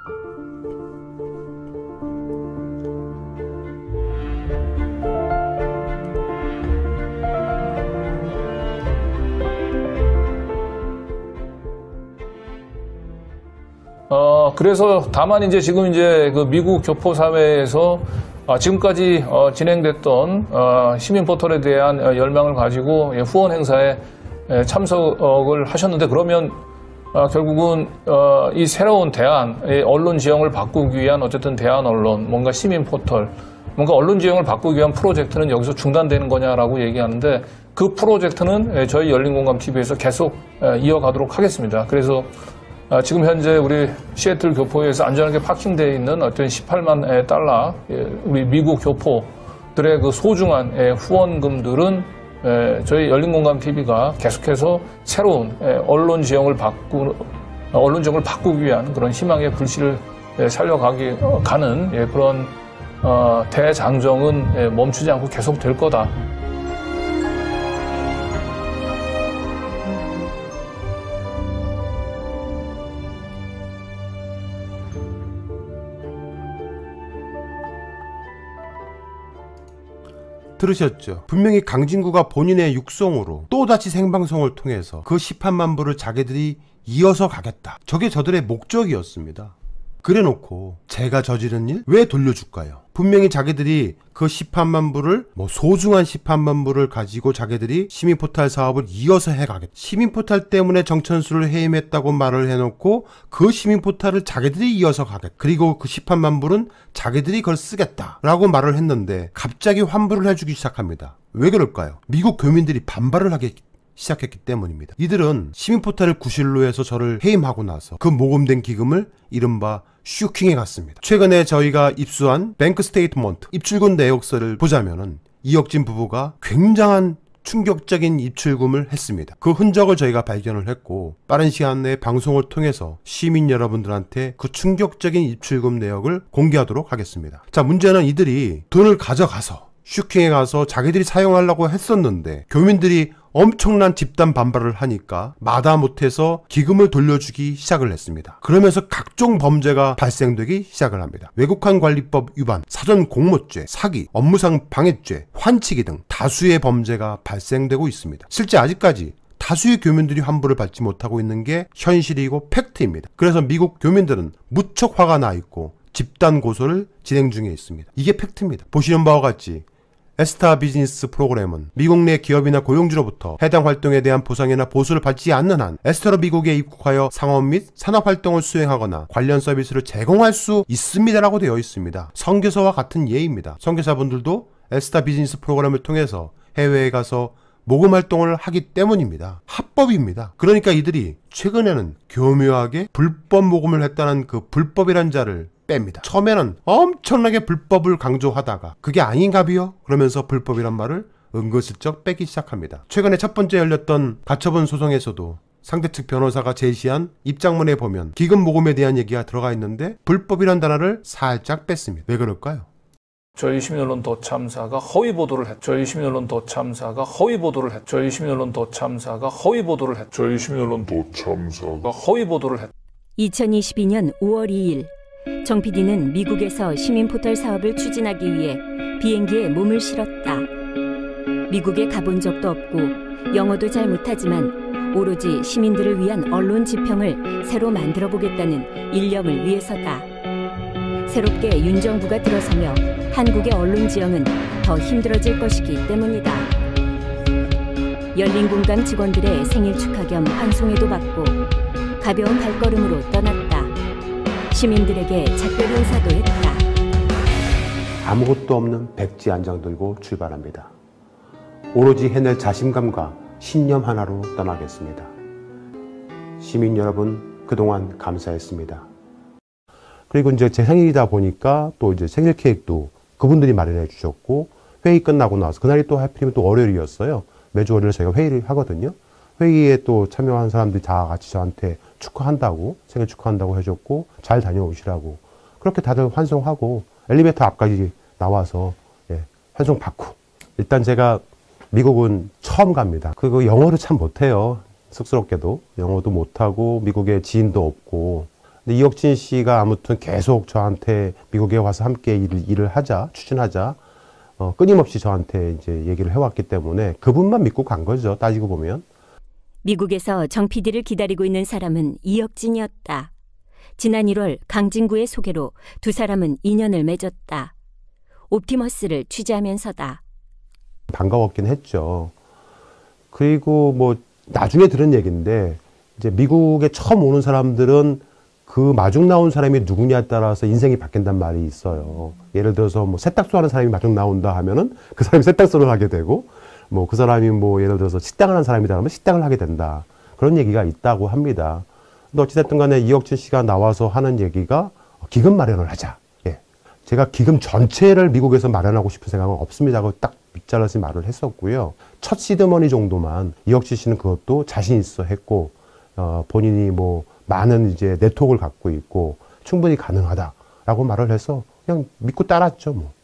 어, 그래서 다만 이제 지금 이제 그 미국 교포 사회에서 어, 지금까지 어, 진행됐던 어, 시민 포털에 대한 어, 열망을 가지고 예, 후원 행사에 예, 참석을 하셨는데 그러면 어, 결국은 어, 이 새로운 대안, 예, 언론 지형을 바꾸기 위한 어쨌든 대안 언론, 뭔가 시민 포털, 뭔가 언론 지형을 바꾸기 위한 프로젝트는 여기서 중단되는 거냐라고 얘기하는데 그 프로젝트는 예, 저희 열린공감티비에서 계속 예, 이어가도록 하겠습니다. 그래서 아, 지금 현재 우리 시애틀 교포에서 안전하게 파킹되어 있는 어떤 십팔만 달러, 예, 우리 미국 교포들의 그 소중한 예, 후원금들은 예, 저희 열린공감티비가 계속해서 새로운 예, 언론 지형을 바꾸, 언론 지형을 바꾸기 위한 그런 희망의 불씨를 예, 살려가기, 어, 가는 예, 그런 어, 대장정은 예, 멈추지 않고 계속될 거다.
들으셨죠? 분명히 강진구가 본인의 육성으로 또다시 생방송을 통해서 그 십팔만 불을 자기들이 이어서 가겠다. 저게 저들의 목적이었습니다. 그래놓고 제가 저지른 일 왜 돌려줄까요? 분명히 자기들이 그 십팔만 불을 뭐 소중한 십팔만 불을 가지고 자기들이 시민포탈 사업을 이어서 해가겠다. 시민포탈 때문에 정천수를 해임했다고 말을 해놓고 그 시민포탈을 자기들이 이어서 가겠다. 그리고 그 십팔만 불은 자기들이 그걸 쓰겠다 라고 말을 했는데 갑자기 환불을 해주기 시작합니다. 왜 그럴까요? 미국 교민들이 반발을 하게 시작했기 때문입니다. 이들은 시민포탈을 구실로 해서 저를 해임하고 나서 그 모금된 기금을 이른바 슈킹에 갔습니다. 최근에 저희가 입수한 뱅크 스테이트먼트 입출금 내역서를 보자면은 이혁진 부부가 굉장한 충격적인 입출금을 했습니다. 그 흔적을 저희가 발견을 했고 빠른 시간 내에 방송을 통해서 시민 여러분들한테 그 충격적인 입출금 내역을 공개하도록 하겠습니다. 자, 문제는 이들이 돈을 가져가서 슈킹에 가서 자기들이 사용하려고 했었는데 교민들이 엄청난 집단 반발을 하니까 마다못해서 기금을 돌려주기 시작을 했습니다. 그러면서 각종 범죄가 발생되기 시작을 합니다. 외국환 관리법 위반, 사전 공모죄, 사기, 업무상 방해죄, 환치기 등 다수의 범죄가 발생되고 있습니다. 실제 아직까지 다수의 교민들이 환불을 받지 못하고 있는 게 현실이고 팩트입니다. 그래서 미국 교민들은 무척 화가 나 있고 집단 고소를 진행 중에 있습니다. 이게 팩트입니다. 보시는 바와 같이 에스타 비즈니스 프로그램은 미국 내 기업이나 고용주로부터 해당 활동에 대한 보상이나 보수를 받지 않는 한 에스타로 미국에 입국하여 상업 및 산업활동을 수행하거나 관련 서비스를 제공할 수 있습니다라고 되어 있습니다. 선교사와 같은 예입니다. 선교사분들도 에스타 비즈니스 프로그램을 통해서 해외에 가서 모금 활동을 하기 때문입니다. 합법입니다. 그러니까 이들이 최근에는 교묘하게 불법 모금을 했다는 그 불법이란 자를 뺍니다. 처음에는 엄청나게 불법을 강조하다가 그게 아닌가비요? 그러면서 불법이란 말을 은근슬쩍 빼기 시작합니다. 최근에 첫 번째 열렸던 가처분 소송에서도 상대측 변호사가 제시한 입장문에 보면 기금 모금에 대한 얘기가 들어가 있는데 불법이란 단어를 살짝 뺐습니다. 왜 그럴까요?
저희 시민언론도 참사가 허위 보도를 했. 저희 시민언론도 참사가 허위 보도를 했. 저희 시민언론도 참사가 허위 보도를 했. 저희 시민언론도 참사가 허위 보도를 했.
이천이십이 년 오월 이일 정 피디는 미국에서 시민포털 사업을 추진하기 위해 비행기에 몸을 실었다. 미국에 가본 적도 없고 영어도 잘 못하지만 오로지 시민들을 위한 언론 지평을 새로 만들어 보겠다는 일념을 위해서다. 새롭게 윤 정부가 들어서며 한국의 언론 지형은 더 힘들어질 것이기 때문이다. 열린공감 직원들의 생일 축하 겸 환송회도 받고 가벼운 발걸음으로 떠났다. 시민들에게 작별 인사도 했다.
아무것도 없는 백지 한 장 들고 출발합니다. 오로지 해낼 자신감과 신념 하나로 떠나겠습니다. 시민 여러분, 그동안 감사했습니다. 그리고 이제 제 생일이다 보니까 또 이제 생일 케이크도 그분들이 마련해 주셨고 회의 끝나고 나서 그날이 또 하필이면 또 월요일이었어요. 매주 월요일 저희가 회의를 하거든요. 회의에 또 참여한 사람들이 다 같이 저한테 축하한다고, 생일 축하한다고 해줬고, 잘 다녀오시라고. 그렇게 다들 환송하고, 엘리베이터 앞까지 나와서, 예, 환송 받고. 일단 제가 미국은 처음 갑니다. 그거 영어를 참 못해요. 쑥스럽게도. 영어도 못하고, 미국에 지인도 없고. 근데 이혁진 씨가 아무튼 계속 저한테 미국에 와서 함께 일을, 일을 하자, 추진하자. 어, 끊임없이 저한테 이제 얘기를 해왔기 때문에 그분만 믿고 간 거죠. 따지고 보면.
미국에서 정 피디를 기다리고 있는 사람은 이혁진이었다. 지난 일월 강진구의 소개로 두 사람은 인연을 맺었다. 옵티머스를 취재하면서다.
반가웠긴 했죠. 그리고 뭐 나중에 들은 얘기인데 이제 미국에 처음 오는 사람들은 그 마중 나온 사람이 누구냐에 따라서 인생이 바뀐단 말이 있어요. 예를 들어서 뭐 세탁소 하는 사람이 마중 나온다 하면은 그 사람이 세탁소를 하게 되고, 뭐 그 사람이 뭐 예를 들어서 식당을 하는 사람이다 하면 식당을 하게 된다. 그런 얘기가 있다고 합니다. 근데 어찌됐든 간에 이혁진 씨가 나와서 하는 얘기가 기금 마련을 하자. 예. 제가 기금 전체를 미국에서 마련하고 싶은 생각은 없습니다 하고 딱 밑잘라서 말을 했었고요. 첫 시드머니 정도만 이혁진 씨는 그것도 자신 있어 했고, 어, 본인이 뭐 많은 이제 네트워크를 갖고 있고 충분히 가능하다라고 말을 해서 그냥 믿고 따랐죠, 뭐.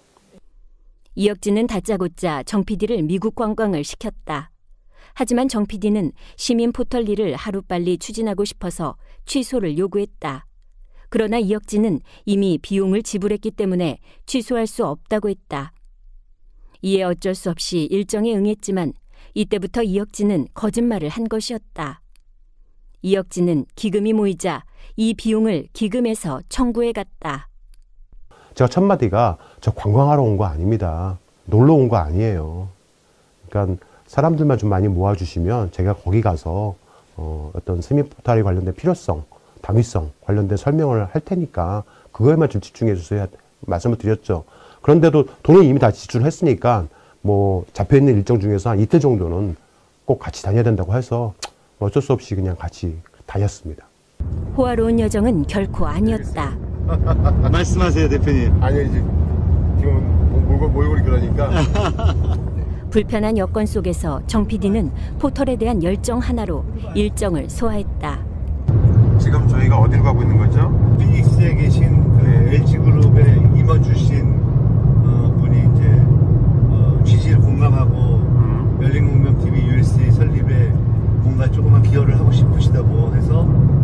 이혁진은 다짜고짜 정 피디를 미국 관광을 시켰다. 하지만 정 피디는 시민 포털 일을 하루빨리 추진하고 싶어서 취소를 요구했다. 그러나 이혁진은 이미 비용을 지불했기 때문에 취소할 수 없다고 했다. 이에 어쩔 수 없이 일정에 응했지만 이때부터 이혁진은 거짓말을 한 것이었다. 이혁진은 기금이 모이자 이 비용을 기금에서 청구해 갔다.
제가 첫 마디가 저 관광하러 온 거 아닙니다. 놀러 온 거 아니에요. 그러니까 사람들만 좀 많이 모아주시면 제가 거기 가서 어, 어떤 시민 포털에 관련된 필요성, 당위성 관련된 설명을 할 테니까 그거에만 좀 집중해 주세요. 말씀을 드렸죠. 그런데도 돈을 이미 다 지출했으니까 뭐 잡혀있는 일정 중에서 한 이틀 정도는 꼭 같이 다녀야 된다고 해서 어쩔 수 없이 그냥 같이 다녔습니다.
호화로운 여정은 결코 아니었다.
말씀하세요, 대표님.
아니 이제 지금 몰고 몰고 그러니까.
불편한 여건 속에서 정 피디는 포털에 대한 열정 하나로 일정을 소화했다.
지금 저희가 어디로 가고 있는 거죠?
피닉스에 계신 그 엘지그룹에 임원 주신 어, 분이 이제 어, 취지를 공감하고 음. 열린공감티비 유에스에이 설립에 뭔가 조그만 기여를 하고 싶으시다고 해서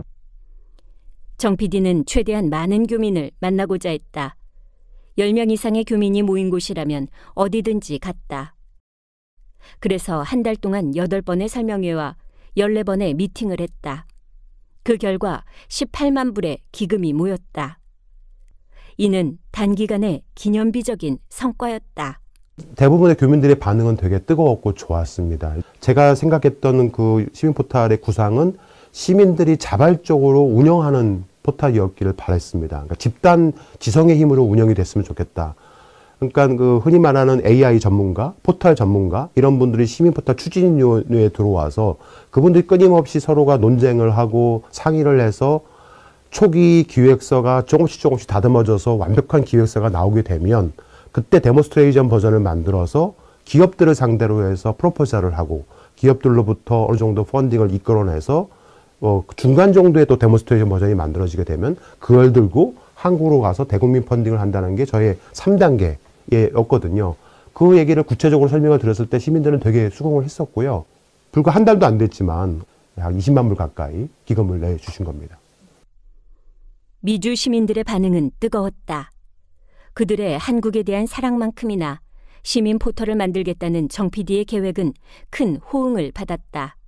정 피디는 최대한 많은 교민을 만나고자 했다. 열 명 이상의 교민이 모인 곳이라면 어디든지 갔다. 그래서 한 달 동안 여덟 번의 설명회와 열네 번의 미팅을 했다. 그 결과 십팔만 불의 기금이 모였다. 이는 단기간에 기념비적인 성과였다.
대부분의 교민들의 반응은 되게 뜨거웠고 좋았습니다. 제가 생각했던 그 시민 포털의 구상은 시민들이 자발적으로 운영하는 포털이었기를 바랬습니다. 그러니까 집단 지성의 힘으로 운영이 됐으면 좋겠다. 그러니까 그 흔히 말하는 에이아이 전문가, 포털 전문가 이런 분들이 시민 포털 추진위원회에 들어와서 그분들이 끊임없이 서로가 논쟁을 하고 상의를 해서 초기 기획서가 조금씩 조금씩 다듬어져서 완벽한 기획서가 나오게 되면 그때 데몬스트레이션 버전을 만들어서 기업들을 상대로 해서 프로포절을 하고 기업들로부터 어느 정도 펀딩을 이끌어내서 어, 중간 정도의 또 데몬스트레이션 버전이 만들어지게 되면 그걸 들고 한국으로 가서 대국민 펀딩을 한다는 게 저의 삼 단계였거든요. 그 얘기를 구체적으로 설명을 드렸을 때 시민들은 되게 수긍을 했었고요. 불과 한 달도 안 됐지만 약 이십만 불 가까이 기금을 내주신 겁니다.
미주 시민들의 반응은 뜨거웠다. 그들의 한국에 대한 사랑만큼이나 시민 포털을 만들겠다는 정 피디의 계획은 큰 호응을 받았다.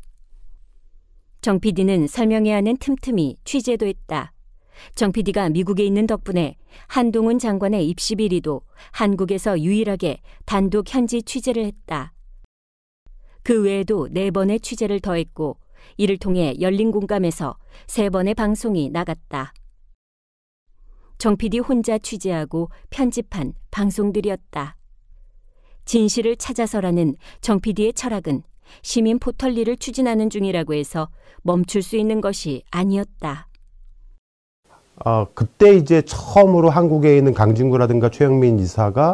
정 피디는 설명회하는 틈틈이 취재도 했다. 정 피디가 미국에 있는 덕분에 한동훈 장관의 입시 비리도 한국에서 유일하게 단독 현지 취재를 했다. 그 외에도 네 번의 취재를 더했고 이를 통해 열린 공감에서 세 번의 방송이 나갔다. 정 피디 혼자 취재하고 편집한 방송들이었다. 진실을 찾아서라는 정 피디의 철학은 시민 포털 일을 추진하는 중이라고 해서 멈출 수 있는 것이 아니었다.
어, 그때 이제 처음으로 한국에 있는 강진구라든가 최영민 이사가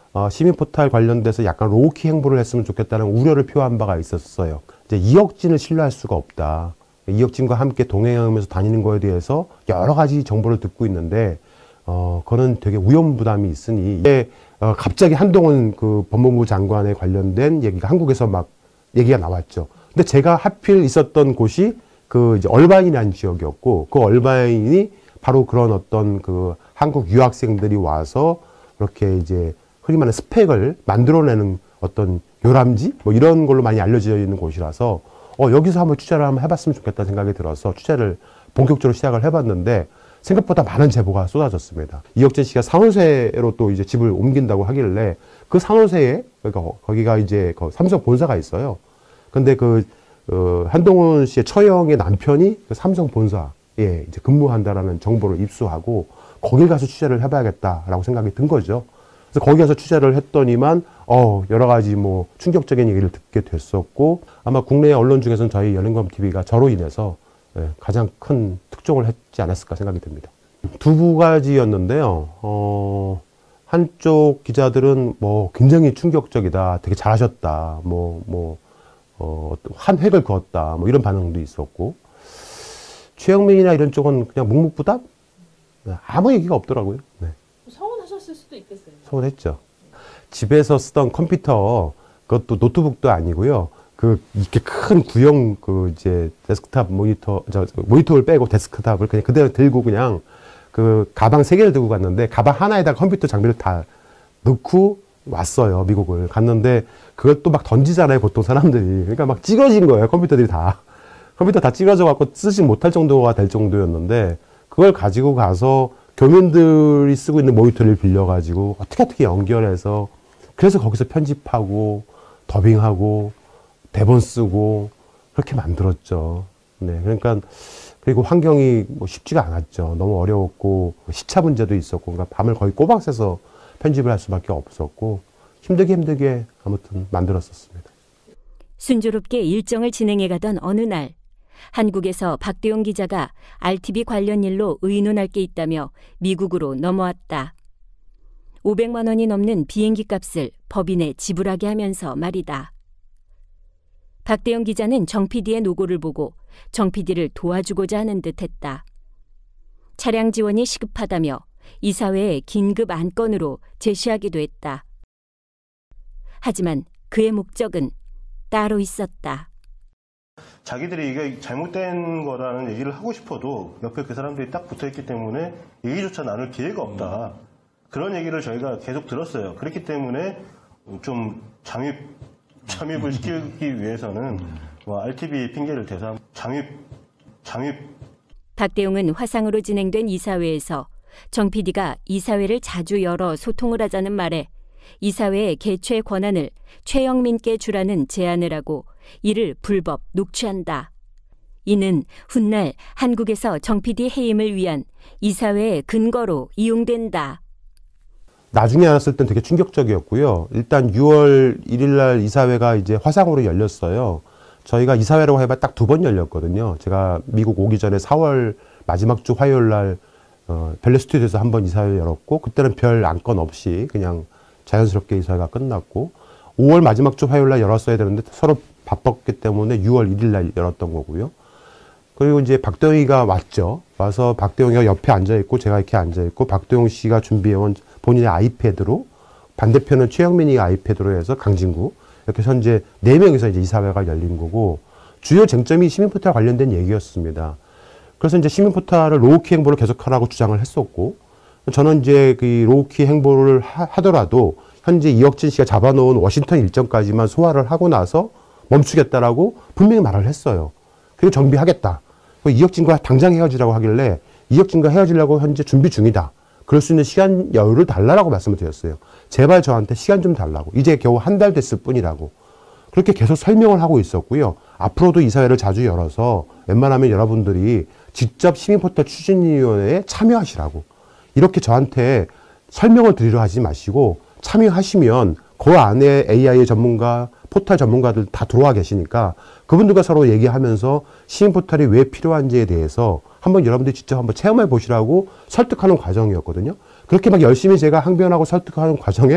어, 시민 포털 관련돼서 약간 로우키 행보를 했으면 좋겠다는 우려를 표한 바가 있었어요. 이제 이혁진을 신뢰할 수가 없다. 이혁진과 함께 동행하면서 다니는 거에 대해서 여러 가지 정보를 듣고 있는데 어, 그거는 되게 위험부담이 있으니 이게 어, 갑자기 한동훈 그 법무부 장관에 관련된 얘기가 한국에서 막 얘기가 나왔죠. 근데 제가 하필 있었던 곳이 그 이제 얼바인이라는 지역이었고 그 얼바인이 바로 그런 어떤 그 한국 유학생들이 와서 그렇게 이제 흔히 말하는 스펙을 만들어내는 어떤 요람지 뭐 이런 걸로 많이 알려져 있는 곳이라서 어, 여기서 한번 취재를 한번 해봤으면 좋겠다는 생각이 들어서 취재를 본격적으로 시작을 해봤는데 생각보다 많은 제보가 쏟아졌습니다. 이혁진 씨가 산호세로 또 이제 집을 옮긴다고 하길래 그 산호세에 그러니까 거기가 이제 그 삼성 본사가 있어요. 근데 그 어, 한동훈 씨의 처형의 남편이 그 삼성 본사에 이제 근무한다라는 정보를 입수하고 거기 가서 취재를 해봐야겠다라고 생각이 든 거죠. 그래서 거기 가서 취재를 했더니만 어, 여러 가지 뭐 충격적인 얘기를 듣게 됐었고 아마 국내 언론 중에서는 저희 열린검티비가 저로 인해서 예, 가장 큰 특종을 했지 않았을까 생각이 듭니다. 두 가지였는데요. 어, 한쪽 기자들은 뭐 굉장히 충격적이다, 되게 잘하셨다, 뭐, 뭐, 어, 한 획을 그었다, 뭐 이런 반응도 있었고, 최영민이나 이런 쪽은 그냥 묵묵부답? 네, 아무 얘기가 없더라고요. 네.
서운하셨을 수도 있겠어요.
서운했죠. 집에서 쓰던 컴퓨터, 그것도 노트북도 아니고요. 그 이렇게 큰 구형 그 이제 데스크탑 모니터 저 모니터를 빼고 데스크탑을 그냥 그대로 들고 그냥 그 가방 세 개를 들고 갔는데 가방 하나에다 컴퓨터 장비를 다 넣고 왔어요. 미국을 갔는데 그걸 또 막 던지잖아요. 보통 사람들이. 그러니까 막 찌그러진 거예요. 컴퓨터들이 다. 컴퓨터 다 찌그러져 갖고 쓰지 못할 정도가 될 정도였는데 그걸 가지고 가서 교민들이 쓰고 있는 모니터를 빌려 가지고 어떻게 어떻게 연결해서 그래서 거기서 편집하고 더빙하고 대본 쓰고 그렇게 만들었죠. 네, 그러니까 그리고 환경이 뭐 쉽지가 않았죠. 너무 어려웠고 시차 문제도 있었고, 그러니까 밤을 거의 꼬박 새서 편집을 할 수밖에 없었고 힘들게 힘들게 아무튼 만들었었습니다.
순조롭게 일정을 진행해가던 어느 날 한국에서 박대용 기자가 알티비 관련 일로 의논할 게 있다며 미국으로 넘어왔다. 오백만 원이 넘는 비행기 값을 법인에 지불하게 하면서 말이다. 박대용 기자는 정 피디의 노고를 보고 정 피디를 도와주고자 하는 듯했다. 차량 지원이 시급하다며 이사회에 긴급 안건으로 제시하기도 했다. 하지만 그의 목적은 따로 있었다.
자기들이 이게 잘못된 거라는 얘기를 하고 싶어도 옆에 그 사람들이 딱 붙어있기 때문에 얘기조차 나눌 기회가 없다. 그런 얘기를 저희가 계속 들었어요. 그렇기 때문에 좀 잠입 잠입을 시키기 위해서는 뭐 알티비 핑계를 대서 잠입, 잠입.
박대용은 화상으로 진행된 이사회에서 정 피디가 이사회를 자주 열어 소통을 하자는 말에 이사회의 개최 권한을 최영민께 주라는 제안을 하고 이를 불법 녹취한다. 이는 훗날 한국에서 정 피디 해임을 위한 이사회의 근거로 이용된다.
나중에 알았을 땐 되게 충격적이었고요. 일단 유월 일일 날 이사회가 이제 화상으로 열렸어요. 저희가 이사회라고 해봐 딱 두 번 열렸거든요. 제가 미국 오기 전에 사월 마지막 주 화요일 날 어, 벨레 스튜디오에서 한 번 이사회 열었고 그때는 별 안건 없이 그냥 자연스럽게 이사회가 끝났고 오월 마지막 주 화요일 날 열었어야 되는데 서로 바빴기 때문에 유월 일일 날 열었던 거고요. 그리고 이제 박대용이가 왔죠. 와서 박대용이가 옆에 앉아있고 제가 이렇게 앉아있고 박대용 씨가 준비해온 본인의 아이패드로 반대편은 최영민이 아이패드로 해서 강진구 이렇게 해서 이제 네 명이서 이제 이사회가 열린 거고 주요 쟁점이 시민포털 관련된 얘기였습니다. 그래서 이제 시민포털을 로우키 행보를 계속하라고 주장을 했었고 저는 이제 그 로우키 행보를 하, 하더라도 현재 이혁진 씨가 잡아놓은 워싱턴 일정까지만 소화를 하고 나서 멈추겠다라고 분명히 말을 했어요. 그리고 정비하겠다. 이혁진과 당장 헤어지라고 하길래 이혁진과 헤어지려고 현재 준비 중이다. 그럴 수 있는 시간 여유를 달라고 말씀을 드렸어요. 제발 저한테 시간 좀 달라고. 이제 겨우 한 달 됐을 뿐이라고. 그렇게 계속 설명을 하고 있었고요. 앞으로도 이사회를 자주 열어서 웬만하면 여러분들이 직접 시민포털 추진위원회에 참여하시라고. 이렇게 저한테 설명을 드리려 하지 마시고 참여하시면 그 안에 에이아이 전문가, 포털 전문가들 다 들어와 계시니까 그분들과 서로 얘기하면서 시민포털이 왜 필요한지에 대해서 한번 여러분들이 직접 한번 체험해 보시라고 설득하는 과정이었거든요. 그렇게 막 열심히 제가 항변하고 설득하는 과정에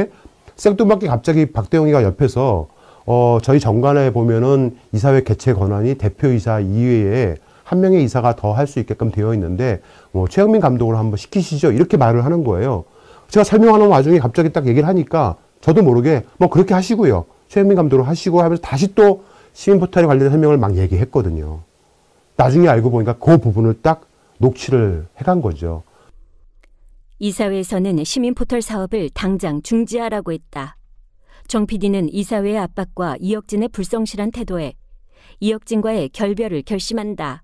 생뚱맞게 갑자기 박대영이가 옆에서 어, 저희 정관에 보면은 이사회 개최 권한이 대표이사 이외에 한 명의 이사가 더 할 수 있게끔 되어 있는데 뭐 최영민 감독을 한번 시키시죠. 이렇게 말을 하는 거예요. 제가 설명하는 와중에 갑자기 딱 얘기를 하니까 저도 모르게 뭐 그렇게 하시고요. 최영민 감독을 하시고 하면서 다시 또 시민포털에 관련된 설명을 막 얘기했거든요. 나중에 알고 보니까 그 부분을 딱 녹취를 해간 거죠.
이사회에서는 시민포털 사업을 당장 중지하라고 했다. 정 피디는 이사회의 압박과 이혁진의 불성실한 태도에 이혁진과의 결별을 결심한다.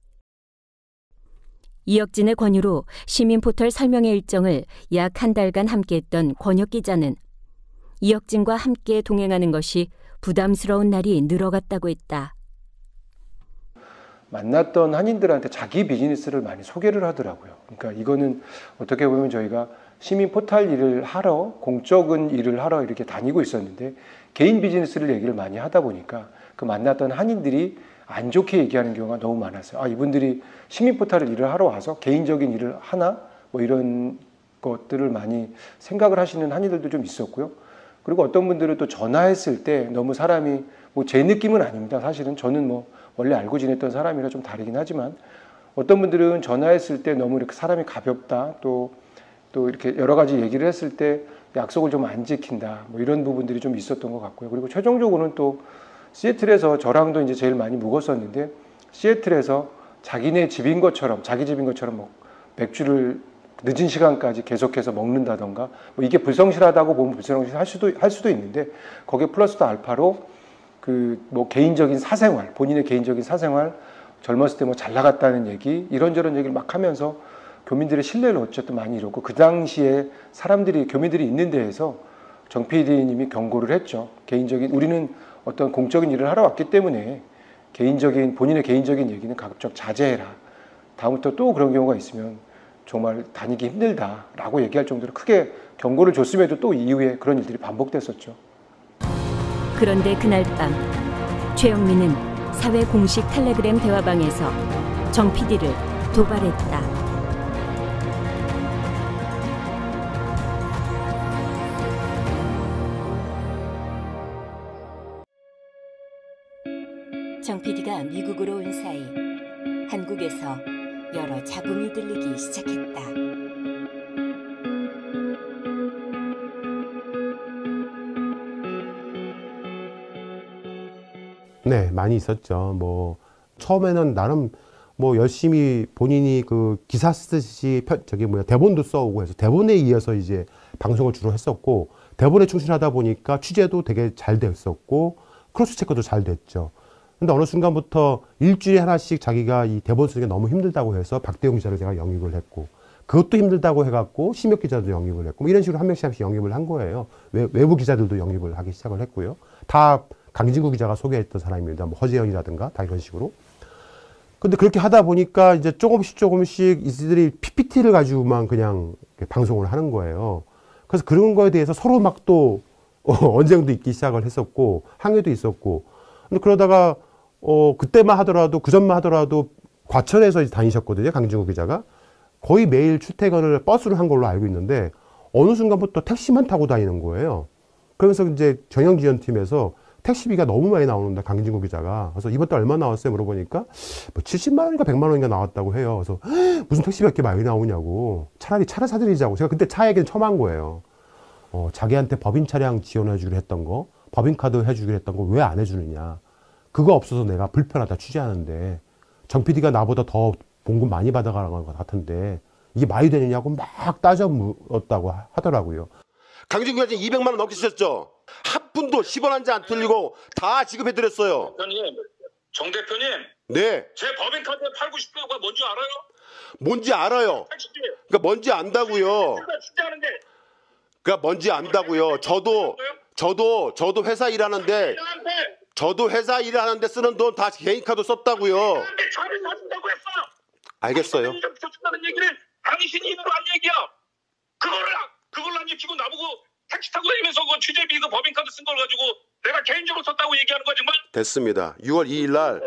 이혁진의 권유로 시민포털 설명회 일정을 약 한 달간 함께했던 권혁 기자는 이혁진과 함께 동행하는 것이 부담스러운 날이 늘어갔다고 했다.
만났던 한인들한테 자기 비즈니스를 많이 소개를 하더라고요. 그러니까 이거는 어떻게 보면 저희가 시민 포털 일을 하러, 공적인 일을 하러 이렇게 다니고 있었는데 개인 비즈니스를 얘기를 많이 하다 보니까 그 만났던 한인들이 안 좋게 얘기하는 경우가 너무 많았어요. 아, 이분들이 시민 포털 일을 하러 와서 개인적인 일을 하나? 뭐 이런 것들을 많이 생각을 하시는 한인들도 좀 있었고요. 그리고 어떤 분들은 또 전화했을 때 너무 사람이 뭐 제 느낌은 아닙니다. 사실은 저는 뭐 원래 알고 지냈던 사람이라 좀 다르긴 하지만 어떤 분들은 전화했을 때 너무 이렇게 사람이 가볍다, 또, 또 이렇게 여러 가지 얘기를 했을 때 약속을 좀 안 지킨다, 뭐 이런 부분들이 좀 있었던 것 같고요. 그리고 최종적으로는 또 시애틀에서 저랑도 이제 제일 많이 묵었었는데 시애틀에서 자기네 집인 것처럼, 자기 집인 것처럼 뭐 맥주를 늦은 시간까지 계속해서 먹는다던가, 뭐 이게 불성실하다고 보면 불성실할 수도, 할 수도 있는데 거기에 플러스 더 알파로 그 뭐 개인적인 사생활, 본인의 개인적인 사생활, 젊었을 때 뭐 잘 나갔다는 얘기, 이런저런 얘기를 막 하면서 교민들의 신뢰를 어쨌든 많이 잃었고, 그 당시에 사람들이, 교민들이 있는 데에서 정 피디님이 경고를 했죠. 개인적인, 우리는 어떤 공적인 일을 하러 왔기 때문에 개인적인, 본인의 개인적인 얘기는 가급적 자제해라. 다음부터 또 그런 경우가 있으면 정말 다니기 힘들다라고 얘기할 정도로 크게 경고를 줬음에도 또 이후에 그런 일들이 반복됐었죠.
그런데 그날 밤 최영민은 사회 공식 텔레그램 대화방에서 정 피디를 도발했다. 정 피디가 미국으로 온 사이 한국에서 여러 잡음이 들리기 시작했다.
네, 많이 있었죠. 뭐 처음에는 나름 뭐 열심히 본인이 그 기사 쓰듯이 펴, 저기 뭐야 대본도 써오고 해서 대본에 이어서 이제 방송을 주로 했었고, 대본에 충실하다 보니까 취재도 되게 잘 됐었고 크로스 체크도 잘 됐죠. 근데 어느 순간부터 일주일에 하나씩 자기가 이 대본 쓰는 게 너무 힘들다고 해서 박대용 기자를 제가 영입을 했고, 그것도 힘들다고 해갖고 심혁 기자도 영입을 했고, 뭐 이런 식으로 한 명씩 한 명씩 영입을 한 거예요. 외, 외부 기자들도 영입을 하기 시작을 했고요. 다 강진구 기자가 소개했던 사람입니다. 뭐 허재현이라든가 다 이런 식으로. 근데 그렇게 하다 보니까 이제 조금씩 조금씩 이들이 피피티를 가지고만 그냥 방송을 하는 거예요. 그래서 그런 거에 대해서 서로 막 또 언쟁도 있기 시작을 했었고, 항의도 있었고. 근데 그러다가 어 그때만 하더라도, 그 전만 하더라도 과천에서 다니셨거든요, 강진구 기자가. 거의 매일 출퇴근을 버스로 한 걸로 알고 있는데 어느 순간부터 택시만 타고 다니는 거예요. 그러면서 이제 경영지원팀에서 택시비가 너무 많이 나오는데 강진구 기자가, 그래서 이번 달 얼마 나왔어요 물어보니까 뭐 칠십만 원인가 백만 원인가 나왔다고 해요. 그래서 무슨 택시비가 이렇게 많이 나오냐고, 차라리 차를 사드리자고. 제가 그때 차 얘기는 처음 한 거예요. 어, 자기한테 법인 차량 지원해주기로 했던 거, 법인카드 해주기로 했던 거 왜 안 해주느냐, 그거 없어서 내가 불편하다 취재하는데 정 피디가 나보다 더 봉급 많이 받아가는 것 같은데 이게 말이 되느냐고 막 따져 물었다고 하더라고요.
강진구 기자 이백만 원 넘게 쓰셨죠? 한 푼도 십 원 한 장 안 틀리고 다 지급해드렸어요.
대표님, 정 대표님.
네.
제 법인카드 팔고 싶은 거가 뭔지 알아요?
뭔지 알아요. 그러니까 뭔지 안다고요. 그러니까 뭔지 안다고요. 저도 저도 저도 회사 일하는데 저도 회사 일하는데 쓰는 돈 다 개인 카드 썼다고요.
저를 사준다고 했어.
알겠어요.
사준다는 얘기를 당신이 입으로 한 얘기야. 그거를 그걸 안 지키고 나보고 택시 타고 다니면서 그 취재비 그 법인카드 쓴 걸 가지고 내가 개인적으로 썼다고 얘기하는 거야 정말?
됐습니다. 유월 이일 날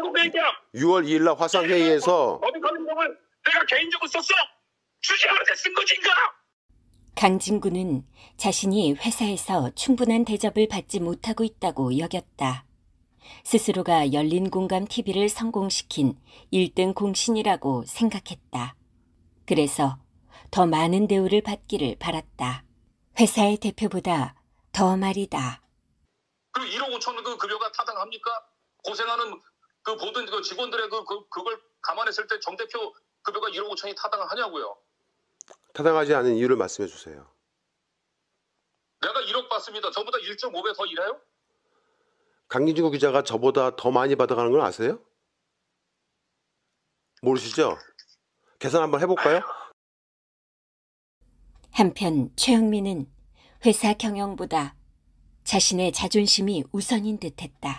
유월 이일 날 화상회의에서
법인카드 내가 개인적으로 썼어. 취재하는데 쓴 거지 인가?
강진구는 자신이 회사에서 충분한 대접을 받지 못하고 있다고 여겼다. 스스로가 열린공감티비를 성공시킨 일 등 공신이라고 생각했다. 그래서 더 많은 대우를 받기를 바랐다. 회사의 대표보다 더 말이다.
그 일억 오천 그 급여가 타당합니까? 고생하는 그 모든 그 직원들의 그, 그 그걸 감안했을 때 정 대표 급여가 일억 오천이 타당하냐고요.
타당하지 않은 이유를 말씀해 주세요.
내가 일억 받습니다. 저보다 일 점 오 배 더 일해요?
강진구 기자가 저보다 더 많이 받아가는 걸 아세요? 모르시죠? 계산 한번 해볼까요?
한편 최영민은 회사 경영보다 자신의 자존심이 우선인 듯했다.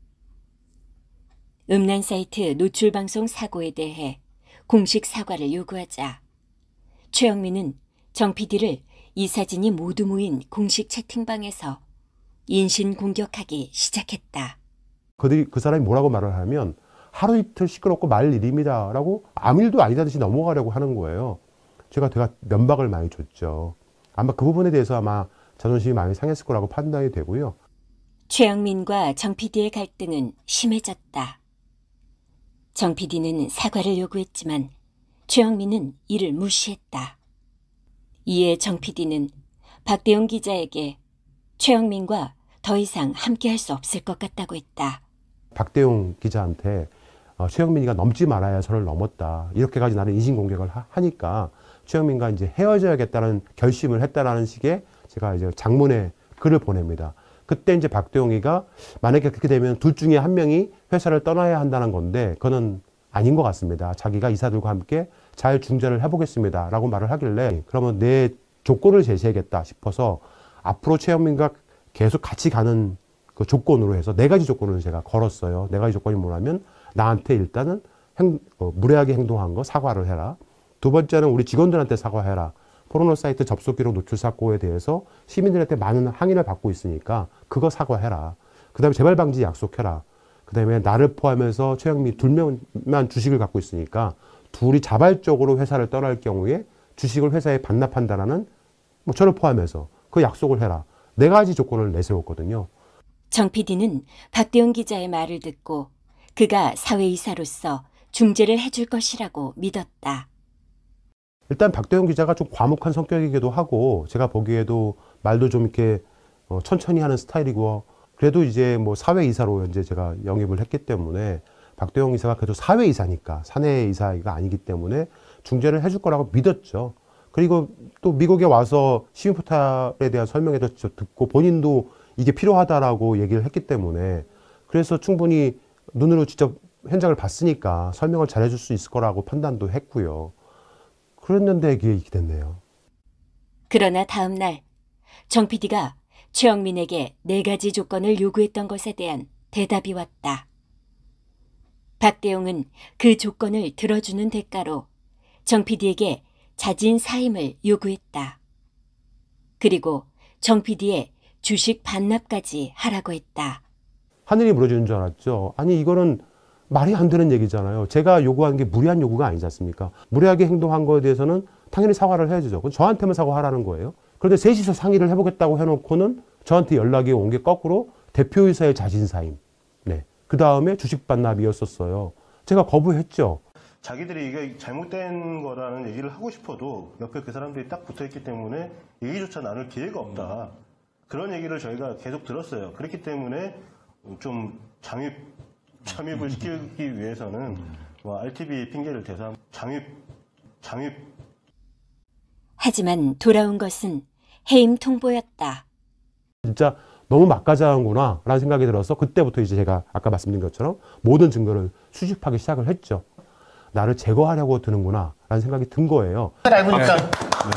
음란 사이트 노출 방송 사고에 대해 공식 사과를 요구하자 최영민은 정 피디를 이 사진이 모두 모인 공식 채팅방에서 인신 공격하기 시작했다.
그들이 그 사람이 뭐라고 말을 하면 하루 이틀 시끄럽고 말 일입니다 라고 아무 일도 아니다듯이 넘어가려고 하는 거예요. 제가 제가 면박을 많이 줬죠. 아마 그 부분에 대해서 아마 자존심이 많이 상했을 거라고 판단이 되고요.
최영민과 정 피디의 갈등은 심해졌다. 정 피디는 사과를 요구했지만 최영민은 이를 무시했다. 이에 정 피디는 박대웅 기자에게 최영민과 더 이상 함께할 수 없을 것 같다고 했다.
박대웅 기자한테 어, 최영민이가 넘지 말아야 선을 넘었다. 이렇게까지 나는 인신공격을 하, 하니까 최영민과 이제 헤어져야겠다는 결심을 했다라는 식의 제가 이제 장문의 글을 보냅니다. 그때 이제 박대웅이가 만약에 그렇게 되면 둘 중에 한 명이 회사를 떠나야 한다는 건데 그거는 아닌 것 같습니다. 자기가 이사들과 함께 잘 중재를 해보겠습니다. 라고 말을 하길래 그러면 내 조건을 제시하겠다 싶어서 앞으로 최영민과 계속 같이 가는 그 조건으로 해서 네 가지 조건을 제가 걸었어요. 네 가지 조건이 뭐냐면 나한테 일단은 행, 어, 무례하게 행동한 거 사과를 해라. 두 번째는 우리 직원들한테 사과해라. 포르노 사이트 접속 기록 노출 사고에 대해서 시민들한테 많은 항의를 받고 있으니까 그거 사과해라. 그 다음에 재발 방지 약속해라. 그 다음에 나를 포함해서 최영민 둘 명만 주식을 갖고 있으니까 둘이 자발적으로 회사를 떠날 경우에 주식을 회사에 반납한다라는 뭐 저를 포함해서 그 약속을 해라. 네 가지 조건을 내세웠거든요.
정 피디는 박대웅 기자의 말을 듣고 그가 사회이사로서 중재를 해줄 것이라고 믿었다.
일단 박대웅 기자가 좀 과묵한 성격이기도 하고 제가 보기에도 말도 좀 이렇게 어, 천천히 하는 스타일이고 그래도 이제 뭐 사회이사로 이제 제가 영입을 했기 때문에 박대웅 이사가 그래도 사회이사니까 사내이사가 아니기 때문에 중재를 해줄 거라고 믿었죠. 그리고 또 미국에 와서 시민 포털에 대한 설명회도 듣고 본인도 이게 필요하다라고 얘기를 했기 때문에 그래서 충분히 눈으로 직접 현장을 봤으니까 설명을 잘 해줄 수 있을 거라고 판단도 했고요. 그랬는데 이게 이렇게 됐네요.
그러나 다음 날 정 피디가 최영민에게 네 가지 조건을 요구했던 것에 대한 대답이 왔다. 박대웅은 그 조건을 들어주는 대가로 정 피디에게 자진 사임을 요구했다. 그리고 정 피디의 주식 반납까지 하라고 했다.
하늘이 무너지는 줄 알았죠. 아니 이거는 말이 안 되는 얘기잖아요. 제가 요구한 게 무리한 요구가 아니지 않습니까? 무리하게 행동한 거에 대해서는 당연히 사과를 해야죠. 그건 저한테만 사과하라는 거예요. 그런데 셋이서 상의를 해보겠다고 해놓고는 저한테 연락이 온 게 거꾸로 대표이사의 자진사임. 네. 그 다음에 주식 반납이었었어요. 제가 거부했죠.
자기들이 이게 잘못된 거라는 얘기를 하고 싶어도 옆에 그 사람들이 딱 붙어있기 때문에 얘기조차 나눌 기회가 없다. 그런 얘기를 저희가 계속 들었어요. 그렇기 때문에 좀 잠입, 잠입을 시키기 위해서는 뭐 알티비 핑계를 대서 잠입, 잠입.
하지만 돌아온 것은 해임 통보였다.
진짜 너무 막가자한구나 라는 생각이 들어서 그때부터 이제 제가 아까 말씀드린 것처럼 모든 증거를 수집하기 시작을 했죠. 나를 제거하려고 드는구나 라는 생각이 든 거예요.
알고 보니까.
네.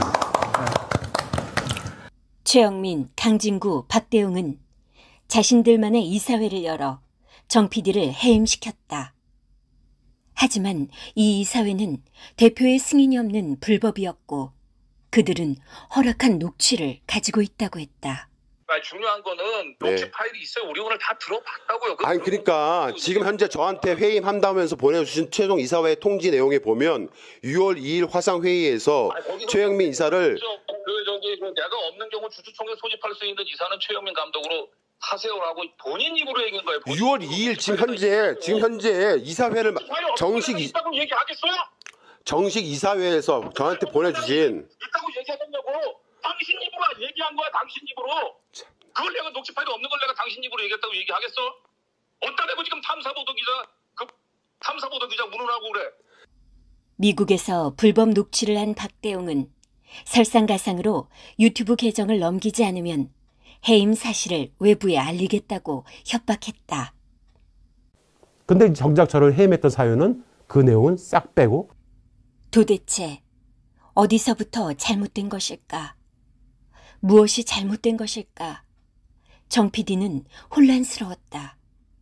최영민, 강진구, 박대웅은 자신들만의 이사회를 열어 정 피디를 해임시켰다. 하지만 이 이사회는 대표의 승인이 없는 불법이었고 그들은 허락한 녹취를 가지고 있다고 했다.
중요한 거는 녹취
네.
파일이 있어요. 우리 오늘 다 들어봤다고요.
아니 그러니까 지금 현재 저한테 회임한다면서 보내주신 최종 이사회 통지 내용에 보면 유월 이일 화상회의에서 최영민 이사를
그 저기 그 내가 없는 경우 주주총회 소집할 수 있는 이사는 최영민 감독으로 하세요라고 본인 입으로 얘기한 거예요.
유월 이일 지금 현재 지금 현재 이사회를 정식 이,
있다고 얘기하겠어요?
정식 이사회에서 저한테 보내주신
있다고 얘기하겠냐고. 당신 입으로 얘기한 거야. 당신 입으로. 그걸 내가 녹취 파일이 없는 걸 내가 당신 입으로 얘기했다고 얘기하겠어? 어디다 대고 지금 탐사보도 기자 그 탐사보도 기자 운운하고 그래.
미국에서 불법 녹취를 한 박대웅은 설상가상으로 유튜브 계정을 넘기지 않으면 해임 사실을 외부에 알리겠다고 협박했다.
근데 정작 저를 해임했던 사유는 그 내용은 싹 빼고
도대체 어디서부터 잘못된 것일까? 무엇이 잘못된 것일까? 정 피디는 혼란스러웠다.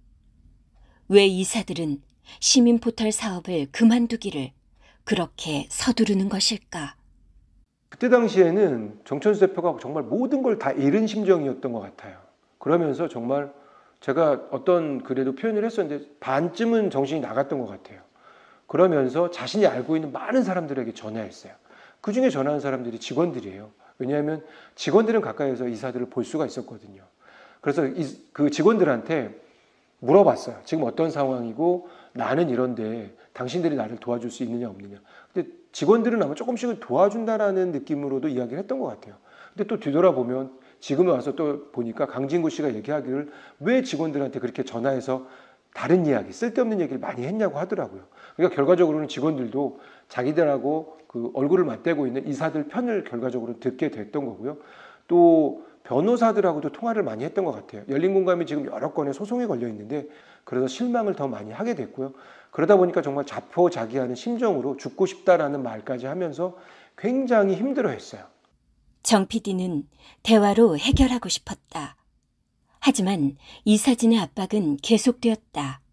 왜 이사들은 시민포털 사업을 그만두기를 그렇게 서두르는 것일까?
그때 당시에는 정천수 대표가 정말 모든 걸 다 잃은 심정이었던 것 같아요. 그러면서 정말 제가 어떤 그래도 표현을 했었는데 반쯤은 정신이 나갔던 것 같아요. 그러면서 자신이 알고 있는 많은 사람들에게 전화했어요. 그 중에 전화한 사람들이 직원들이에요. 왜냐하면 직원들은 가까이에서 이사들을 볼 수가 있었거든요. 그래서 이, 그 직원들한테 물어봤어요. 지금 어떤 상황이고 나는 이런데 당신들이 나를 도와줄 수 있느냐 없느냐. 근데 직원들은 아마 조금씩은 도와준다라는 느낌으로도 이야기를 했던 것 같아요. 근데 또 뒤돌아보면 지금 와서 또 보니까 강진구 씨가 얘기하기를 왜 직원들한테 그렇게 전화해서 다른 이야기, 쓸데없는 얘기를 많이 했냐고 하더라고요. 그러니까 결과적으로는 직원들도 자기들하고 그 얼굴을 맞대고 있는 이사들 편을 결과적으로 듣게 됐던 거고요. 또 변호사들하고도 통화를 많이 했던 것 같아요. 열린공감이 지금 여러 건의 소송에 걸려 있는데 그래서 실망을 더 많이 하게 됐고요. 그러다 보니까 정말 자포자기하는 심정으로 죽고 싶다라는 말까지 하면서 굉장히 힘들어했어요.
정 피디는 대화로 해결하고 싶었다. 하지만 이사진의 압박은 계속되었다.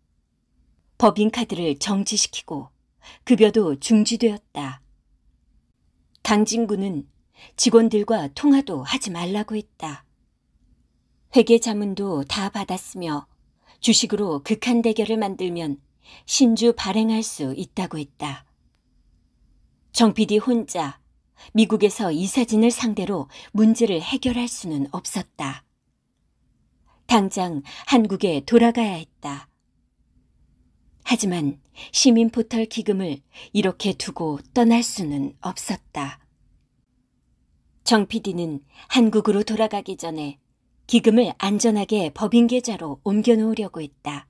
법인카드를 정지시키고 급여도 중지되었다. 강진구는 직원들과 통화도 하지 말라고 했다. 회계 자문도 다 받았으며 주식으로 극한 대결을 만들면 신주 발행할 수 있다고 했다. 정 피디 혼자 미국에서 이사진을 상대로 문제를 해결할 수는 없었다. 당장 한국에 돌아가야 했다. 하지만 시민포털 기금을 이렇게 두고 떠날 수는 없었다. 정 피디는 한국으로 돌아가기 전에 기금을 안전하게 법인 계좌로 옮겨놓으려고 했다.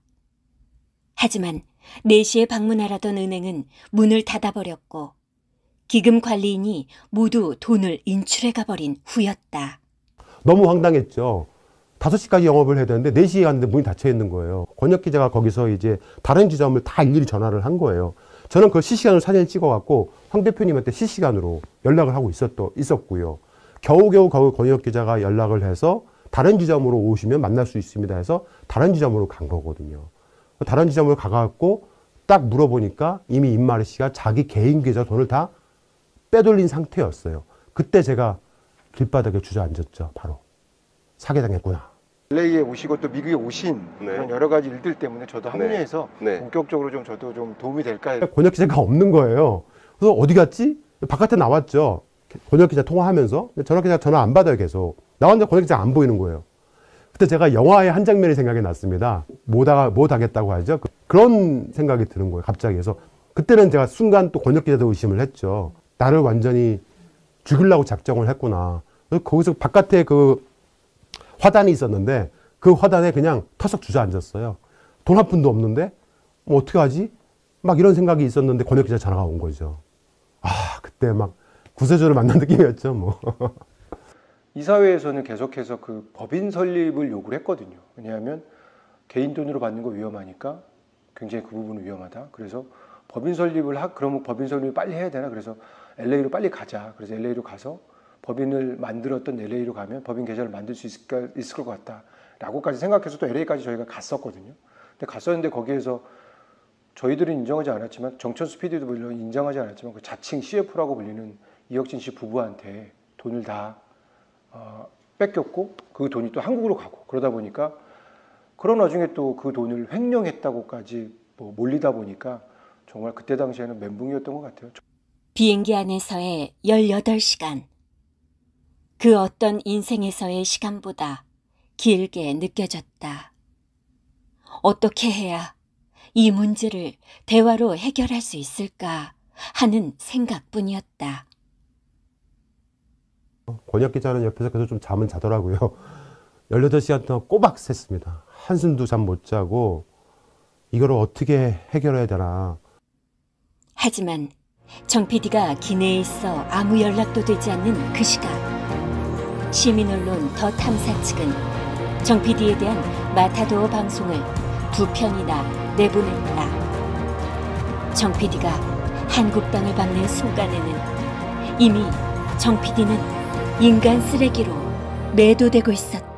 하지만 네 시에 방문하라던 은행은 문을 닫아버렸고 기금 관리인이 모두 돈을 인출해가버린 후였다.
너무 황당했죠. 다섯 시까지 영업을 해야 되는데 네 시에 갔는데 문이 닫혀 있는 거예요. 권혁 기자가 거기서 이제 다른 지점을 다 일일이 전화를 한 거예요. 저는 그 실시간으로 사진을 찍어갖고 황 대표님한테 실시간으로 연락을 하고 있었도, 있었고요. 겨우겨우 겨우 권혁 기자가 연락을 해서 다른 지점으로 오시면 만날 수 있습니다 해서 다른 지점으로 간 거거든요. 다른 지점으로 가갖고 딱 물어보니까 이미 임마리 씨가 자기 개인 계좌 돈을 다 빼돌린 상태였어요. 그때 제가 길바닥에 주저앉았죠. 바로. 사기당했구나.
엘에이에 오시고 또 미국에 오신
네.
그런 여러 가지 일들 때문에 저도 합류해서
네. 네.
본격적으로 좀 저도 좀 도움이 될까.
권혁 기자가 없는 거예요. 그래서 어디 갔지? 바깥에 나왔죠. 권혁 기자 통화하면서. 전화 기자 전화 안 받아요, 계속. 나왔는데 권혁 기자 안 보이는 거예요. 그때 제가 영화의 한 장면이 생각이 났습니다. 못하가, 못하겠다고 하죠. 그런 생각이 드는 거예요, 갑자기. 그래서 그때는 제가 순간 또 권혁 기자도 의심을 했죠. 나를 완전히 죽이려고 작정을 했구나. 그래서 거기서 바깥에 그 화단이 있었는데 그 화단에 그냥 터석 주저앉았어요. 돈 한 푼도 없는데 뭐 어떻게 하지? 막 이런 생각이 있었는데 권혁 기자 전화가 온 거죠. 아, 그때 막 구세주를 만난 느낌이었죠, 뭐.
이사회에서는 계속해서 그 법인 설립을 요구를 했거든요. 왜냐하면 개인 돈으로 받는 거 위험하니까 굉장히 그 부분은 위험하다. 그래서 법인 설립을 하, 그러면 법인 설립을 빨리 해야 되나? 그래서 엘에이로 빨리 가자. 그래서 엘에이로 가서 법인을 만들었던 엘에이로 가면 법인 계좌를 만들 수 있을, 있을 것 같다. 라고까지 생각해서 또 엘에이까지 저희가 갔었거든요. 근데 갔었는데 거기에서 저희들은 인정하지 않았지만 정천수 피디도 물론 인정하지 않았지만 그 자칭 씨에프라고 불리는 이혁진 씨 부부한테 돈을 다 어, 뺏겼고 그 돈이 또 한국으로 가고 그러다 보니까 그런 와중에 또 그 돈을 횡령했다고까지 뭐 몰리다 보니까 정말 그때 당시에는 멘붕이었던 것 같아요.
비행기 안에서의 열여덟 시간. 그 어떤 인생에서의 시간보다 길게 느껴졌다. 어떻게 해야 이 문제를 대화로 해결할 수 있을까 하는 생각뿐이었다.
권혁 기자는 옆에서 계속 좀 잠은 자더라고요. 열여덟 시간 동안 꼬박 샜습니다. 한숨도 잠 못 자고 이걸 어떻게 해결해야 되나.
하지만 정 피디가 기내에 있어 아무 연락도 되지 않는 그 시각, 시민언론 더 탐사 측은 정 피디에 대한 마타도어 방송을 두 편이나 내보냈다. 정 피디가 한국당을 밟는 순간에는 이미 정 피디는 인간 쓰레기로 매도되고 있었다.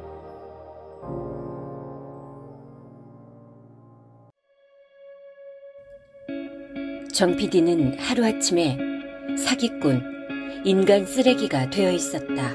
정 피디는 하루아침에 사기꾼, 인간 쓰레기가 되어 있었다.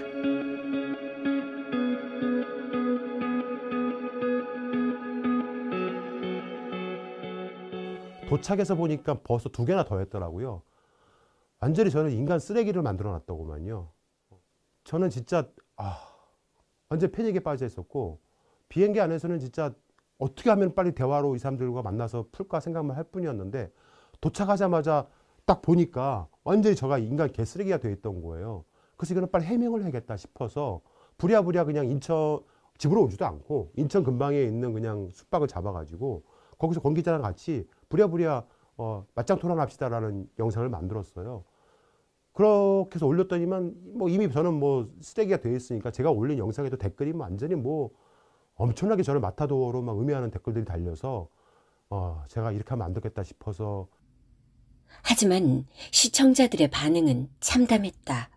도착해서 보니까 벌써 두 개나 더 했더라고요. 완전히 저는 인간 쓰레기를 만들어 놨더구만요. 저는 진짜 아, 완전 패닉에 빠져 있었고, 비행기 안에서는 진짜 어떻게 하면 빨리 대화로 이 사람들과 만나서 풀까 생각만 할 뿐이었는데, 도착하자마자 딱 보니까 완전히 저가 인간 개쓰레기가 되어 있던 거예요. 그래서 이거는 빨리 해명을 해야겠다 싶어서 부랴부랴 그냥 인천, 집으로 오지도 않고 인천 근방에 있는 그냥 숙박을 잡아가지고 거기서 권 기자랑 같이 부랴부랴 어, 맞짱 토론합시다라는 영상을 만들었어요. 그렇게 해서 올렸더니만 뭐 이미 저는 뭐 쓰레기가 되어 있으니까 제가 올린 영상에도 댓글이 완전히 뭐 엄청나게 저를 마타도어로 막 의미하는 댓글들이 달려서 어, 제가 이렇게 하면 안 되겠다 싶어서.
하지만 시청자들의 반응은 참담했다.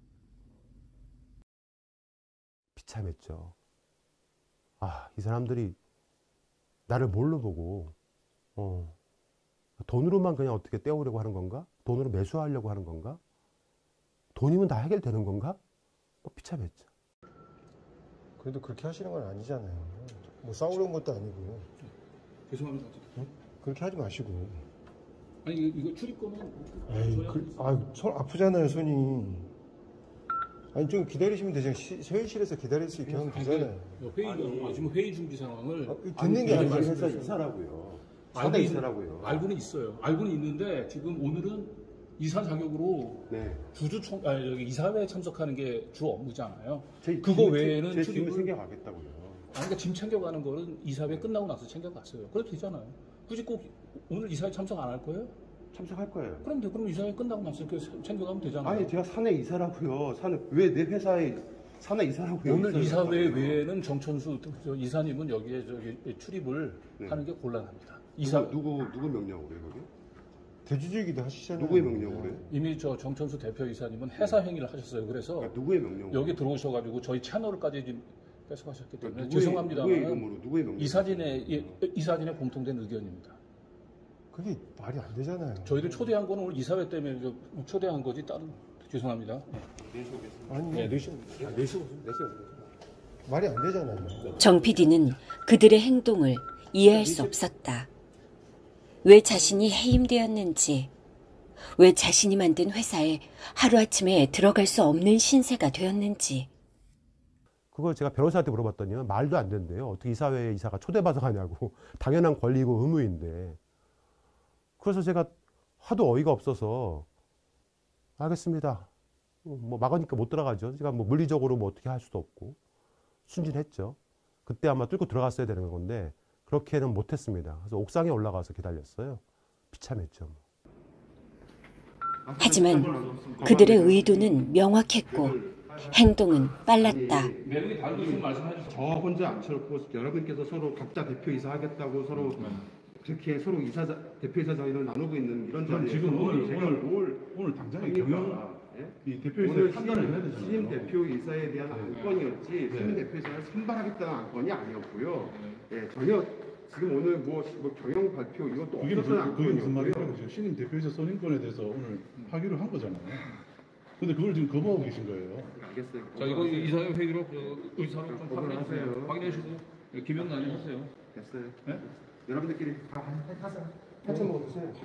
비참했죠. 아, 이 사람들이 나를 뭘로 보고 어, 돈으로만 그냥 어떻게 떼오려고 하는 건가? 돈으로 매수하려고 하는 건가? 돈이면 다 해결되는 건가? 뭐 비참했죠.
그래도 그렇게 하시는 건 아니잖아요. 뭐 싸우려는 것도 아니고.
죄송합니다.
응? 그렇게 하지 마시고.
아니 이거, 이거 출입금은
에이, 그, 아, 손 아프잖아요, 손이. 아니 좀 기다리시면 되잖아요. 시, 회의실에서 기다릴 수 있게 하면 되잖아요.
회의가 지금 회의 준비 상황을
아, 듣는 게 아니고
회사
이사라고요.
알고 이사라고요. 알고는 있어요. 알고는 있는데 지금 오늘은 이사 자격으로
네.
주주 총, 아니 여기 이사회에 참석하는 게 주 업무잖아요.
제,
그거
제,
외에는
제
출입을
짐을 챙겨가겠다고요.
아니 그러니까 짐 챙겨가는 거는 이사회 끝나고 나서 챙겨갔어요. 그래도 되잖아요. 굳이 꼭 오늘 이사회 참석 안 할 거예요?
참석할 거예요.
그럼 돼. 그럼 이사회 끝나고 나서 이렇게 챙겨가면 되잖아요.
아니 제가 사내 이사라고요. 사내 왜 내 회사에 사내 이사라고요?
오늘 이사회 외에는 정천수 저 이사님은 여기에 저기 출입을
네.
하는 게 곤란합니다.
이사 누구 누구 명령으로 해요, 거기?
대주주이기도 하시잖아요.
누구의 명령으로 해요?
이미 저 정천수 대표 이사님은 해사 행위를 하셨어요. 그래서
그러니까 누구의 명령으로?
여기 들어오셔가지고 저희 채널까지 지금 뺏어가셨기 때문에
그러니까 누구의,
죄송합니다만
누구의 의무로, 누구의 명령?
이사진의 이, 이사진의 공통된 의견입니다.
그게 말이 안 되잖아요.
저희들 초대한 거는 오늘 이사회 때문에 저 초대한 거지 다른 죄송합니다. 네.
아니,
네, 내시
아, 내시 내시 말이 안 되잖아요.
정 피디는 그들의 행동을 이해할 수 없었다. 왜 자신이 해임되었는지, 왜 자신이 만든 회사에 하루아침에 들어갈 수 없는 신세가 되었는지.
그걸 제가 변호사한테 물어봤더니 말도 안 된대요. 어떻게 이사회에 이사가 초대받아 가냐고. 당연한 권리고 의무인데. 그래서 제가 하도 어이가 없어서 알겠습니다. 뭐 막으니까 못 들어가죠. 제가 뭐 물리적으로 뭐 어떻게 할 수도 없고 순진했죠. 그때 아마 뚫고 들어갔어야 되는 건데 그렇게는 못했습니다. 그래서 옥상에 올라가서 기다렸어요. 비참했죠.
하지만 그들의 의도는 명확했고 행동은 빨랐다.
내용이 다른 것을 말씀하시죠.
저 혼자 안 쳐놓고 여러분께서 서로 각자 대표이사 하겠다고 서로 그렇게 서로 이사 대표이사 자리를 나누고 있는 이런 자리에
지금 오늘
제가
오늘
뭘
오늘 당장에
경영
이 대표이사
오늘
판단을 해야
신임,
되잖아요.
신임 대표이사에 대한 안건이었지
네.
신임 대표이사를 선발하겠다는 안건이 아니었고요. 예, 전혀 지금 오늘 뭐, 뭐 경영 발표 이것도
그게
없었던
무슨, 그게 무슨
안건이었고요.
말이에요? 지금 신임 대표이사 선임권에 대해서 오늘 파기를 한 거잖아요. 근데 그걸 지금 거부하고 계신 거예요.
알겠어요.
자, 이거 이사회 회의로 그 의사로 좀
거부를
확인해 주세요.
하세요.
확인해 주시고 기명 나뉘 하세요.
됐어요.
네?
여러분들끼리 다 하세요. 한참 먹어주세요.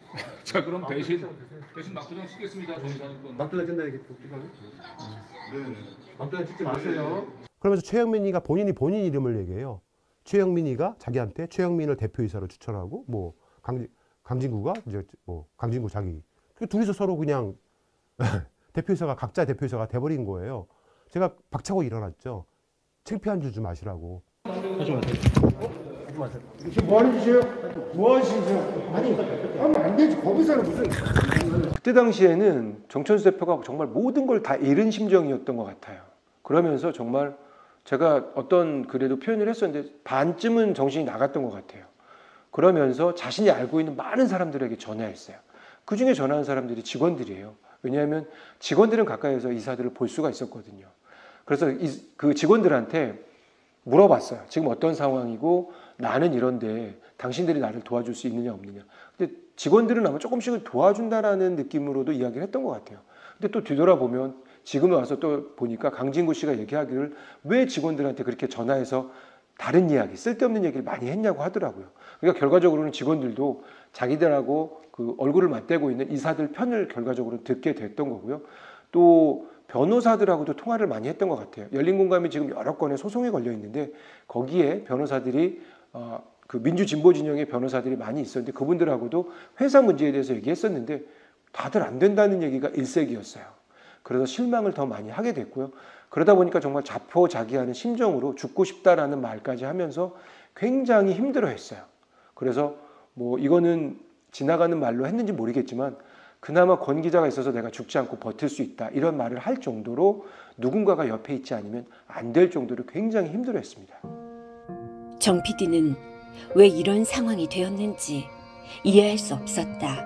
자, 그럼 대신 대신 막부장 쓰겠습니다. 정상권.
막부장 끝나야겠죠. 네. 막부장 찍지 마세요.
그러면서 최영민이가 본인이 본인 이름을 얘기해요. 최영민이가 자기한테 최영민을 대표이사로 추천하고 뭐 강, 강진구가 이제 뭐 강진구 자기. 그 둘이서 서로 그냥 대표이사가 각자 대표이사가 돼버린 거예요. 제가 박차고 일어났죠. 창피한 줄 좀 아시라고.
하지 마세요. 하지 마세요. 지금 뭐 하는 짓이에요? 뭐 하는 짓이에요? 아니, 하면 안 되지. 거기서는 무슨.
그때 당시에는 정천수 대표가 정말 모든 걸 다 잃은 심정이었던 것 같아요. 그러면서 정말 제가 어떤 그래도 표현을 했었는데 반쯤은 정신이 나갔던 것 같아요. 그러면서 자신이 알고 있는 많은 사람들에게 전화했어요. 그중에 전화한 사람들이 직원들이에요. 왜냐하면 직원들은 가까이서 이사들을 볼 수가 있었거든요. 그래서 이, 그 직원들한테 물어봤어요. 지금 어떤 상황이고 나는 이런데 당신들이 나를 도와줄 수 있느냐 없느냐. 근데 직원들은 아마 조금씩은 도와준다라는 느낌으로도 이야기를 했던 것 같아요. 근데 또 뒤돌아보면 지금 와서 또 보니까 강진구 씨가 얘기하기를 왜 직원들한테 그렇게 전화해서 다른 이야기, 쓸데없는 얘기를 많이 했냐고 하더라고요. 그러니까 결과적으로는 직원들도 자기들하고 그 얼굴을 맞대고 있는 이사들 편을 결과적으로 듣게 됐던 거고요. 또 변호사들하고도 통화를 많이 했던 것 같아요. 열린공감이 지금 여러 건의 소송에 걸려 있는데 거기에 변호사들이 어, 그 민주진보 진영의 변호사들이 많이 있었는데 그분들하고도 회사 문제에 대해서 얘기했었는데 다들 안 된다는 얘기가 일색이었어요. 그래서 실망을 더 많이 하게 됐고요. 그러다 보니까 정말 자포자기하는 심정으로 죽고 싶다라는 말까지 하면서 굉장히 힘들어했어요. 그래서 뭐 이거는 지나가는 말로 했는지 모르겠지만 그나마 권 기자가 있어서 내가 죽지 않고 버틸 수 있다 이런 말을 할 정도로 누군가가 옆에 있지 않으면 안 될 정도로 굉장히 힘들어했습니다.
정 피디는 왜 이런 상황이 되었는지 이해할 수 없었다.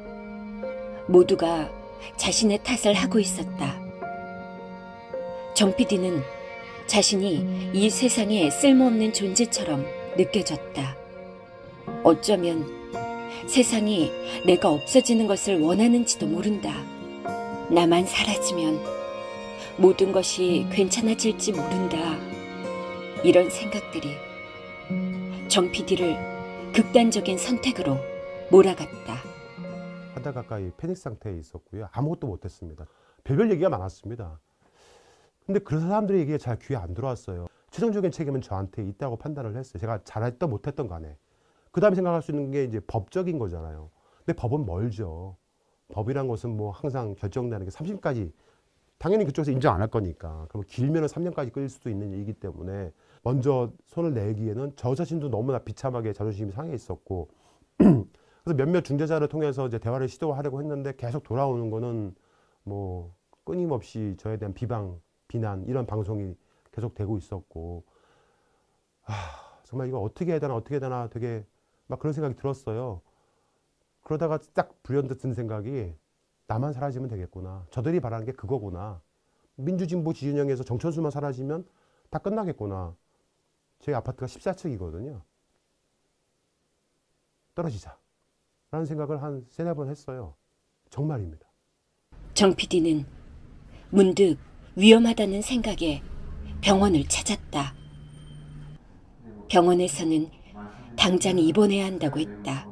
모두가 자신의 탓을 하고 있었다. 정 피디는 자신이 이 세상에 쓸모없는 존재처럼 느껴졌다. 어쩌면 세상이 내가 없어지는 것을 원하는지도 모른다. 나만 사라지면 모든 것이 괜찮아질지 모른다. 이런 생각들이 정 피디를 극단적인 선택으로 몰아갔다.
한 달 가까이 패닉 상태에 있었고요. 아무것도 못했습니다. 별별 얘기가 많았습니다. 근데 그 사람들의 얘기가 잘 귀에 안 들어왔어요. 최종적인 책임은 저한테 있다고 판단을 했어요. 제가 잘했던 못했던 간에. 그 다음에 생각할 수 있는 게 이제 법적인 거잖아요. 근데 법은 멀죠. 법이란 것은 뭐 항상 결정되는 게 삼 심까지 당연히 그쪽에서 인정 안 할 거니까. 그럼 길면은 삼 년까지 끌릴 수도 있는 일이기 때문에 먼저 손을 내기에는 저 자신도 너무나 비참하게 자존심이 상해 있었고 그래서 몇몇 중재자를 통해서 이제 대화를 시도하려고 했는데 계속 돌아오는 거는 뭐 끊임없이 저에 대한 비방, 비난 이런 방송이 계속 되고 있었고 아, 정말 이거 어떻게 해야 되나 어떻게 해야 되나 되게 막 그런 생각이 들었어요. 그러다가 딱 불현듯 든 생각이 나만 사라지면 되겠구나. 저들이 바라는 게 그거구나. 민주진보 지진영에서 정천수만 사라지면 다 끝나겠구나. 저희 아파트가 십사 층이거든요. 떨어지자. 라는 생각을 한 세네 번 했어요. 정말입니다.
정 피디는 문득 위험하다는 생각에 병원을 찾았다. 병원에서는 당장 입원해야 한다고 했다.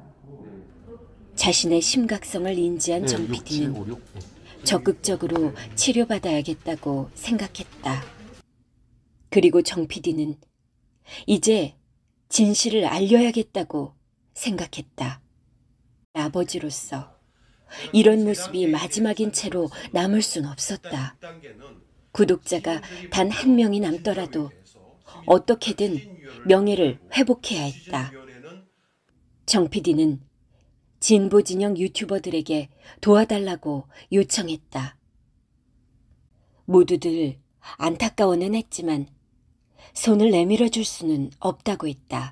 자신의 심각성을 인지한 정 피디는 적극적으로 치료받아야겠다고 생각했다. 그리고 정 피디는 이제 진실을 알려야겠다고 생각했다. 아버지로서 이런 모습이 마지막인 채로 남을 순 없었다. 구독자가 단 한 명이 남더라도 어떻게든 명예를 회복해야 했다. 정 피디는 진보 진영 유튜버들에게 도와달라고 요청했다. 모두들 안타까워는 했지만 손을 내밀어 줄 수는 없다고 했다.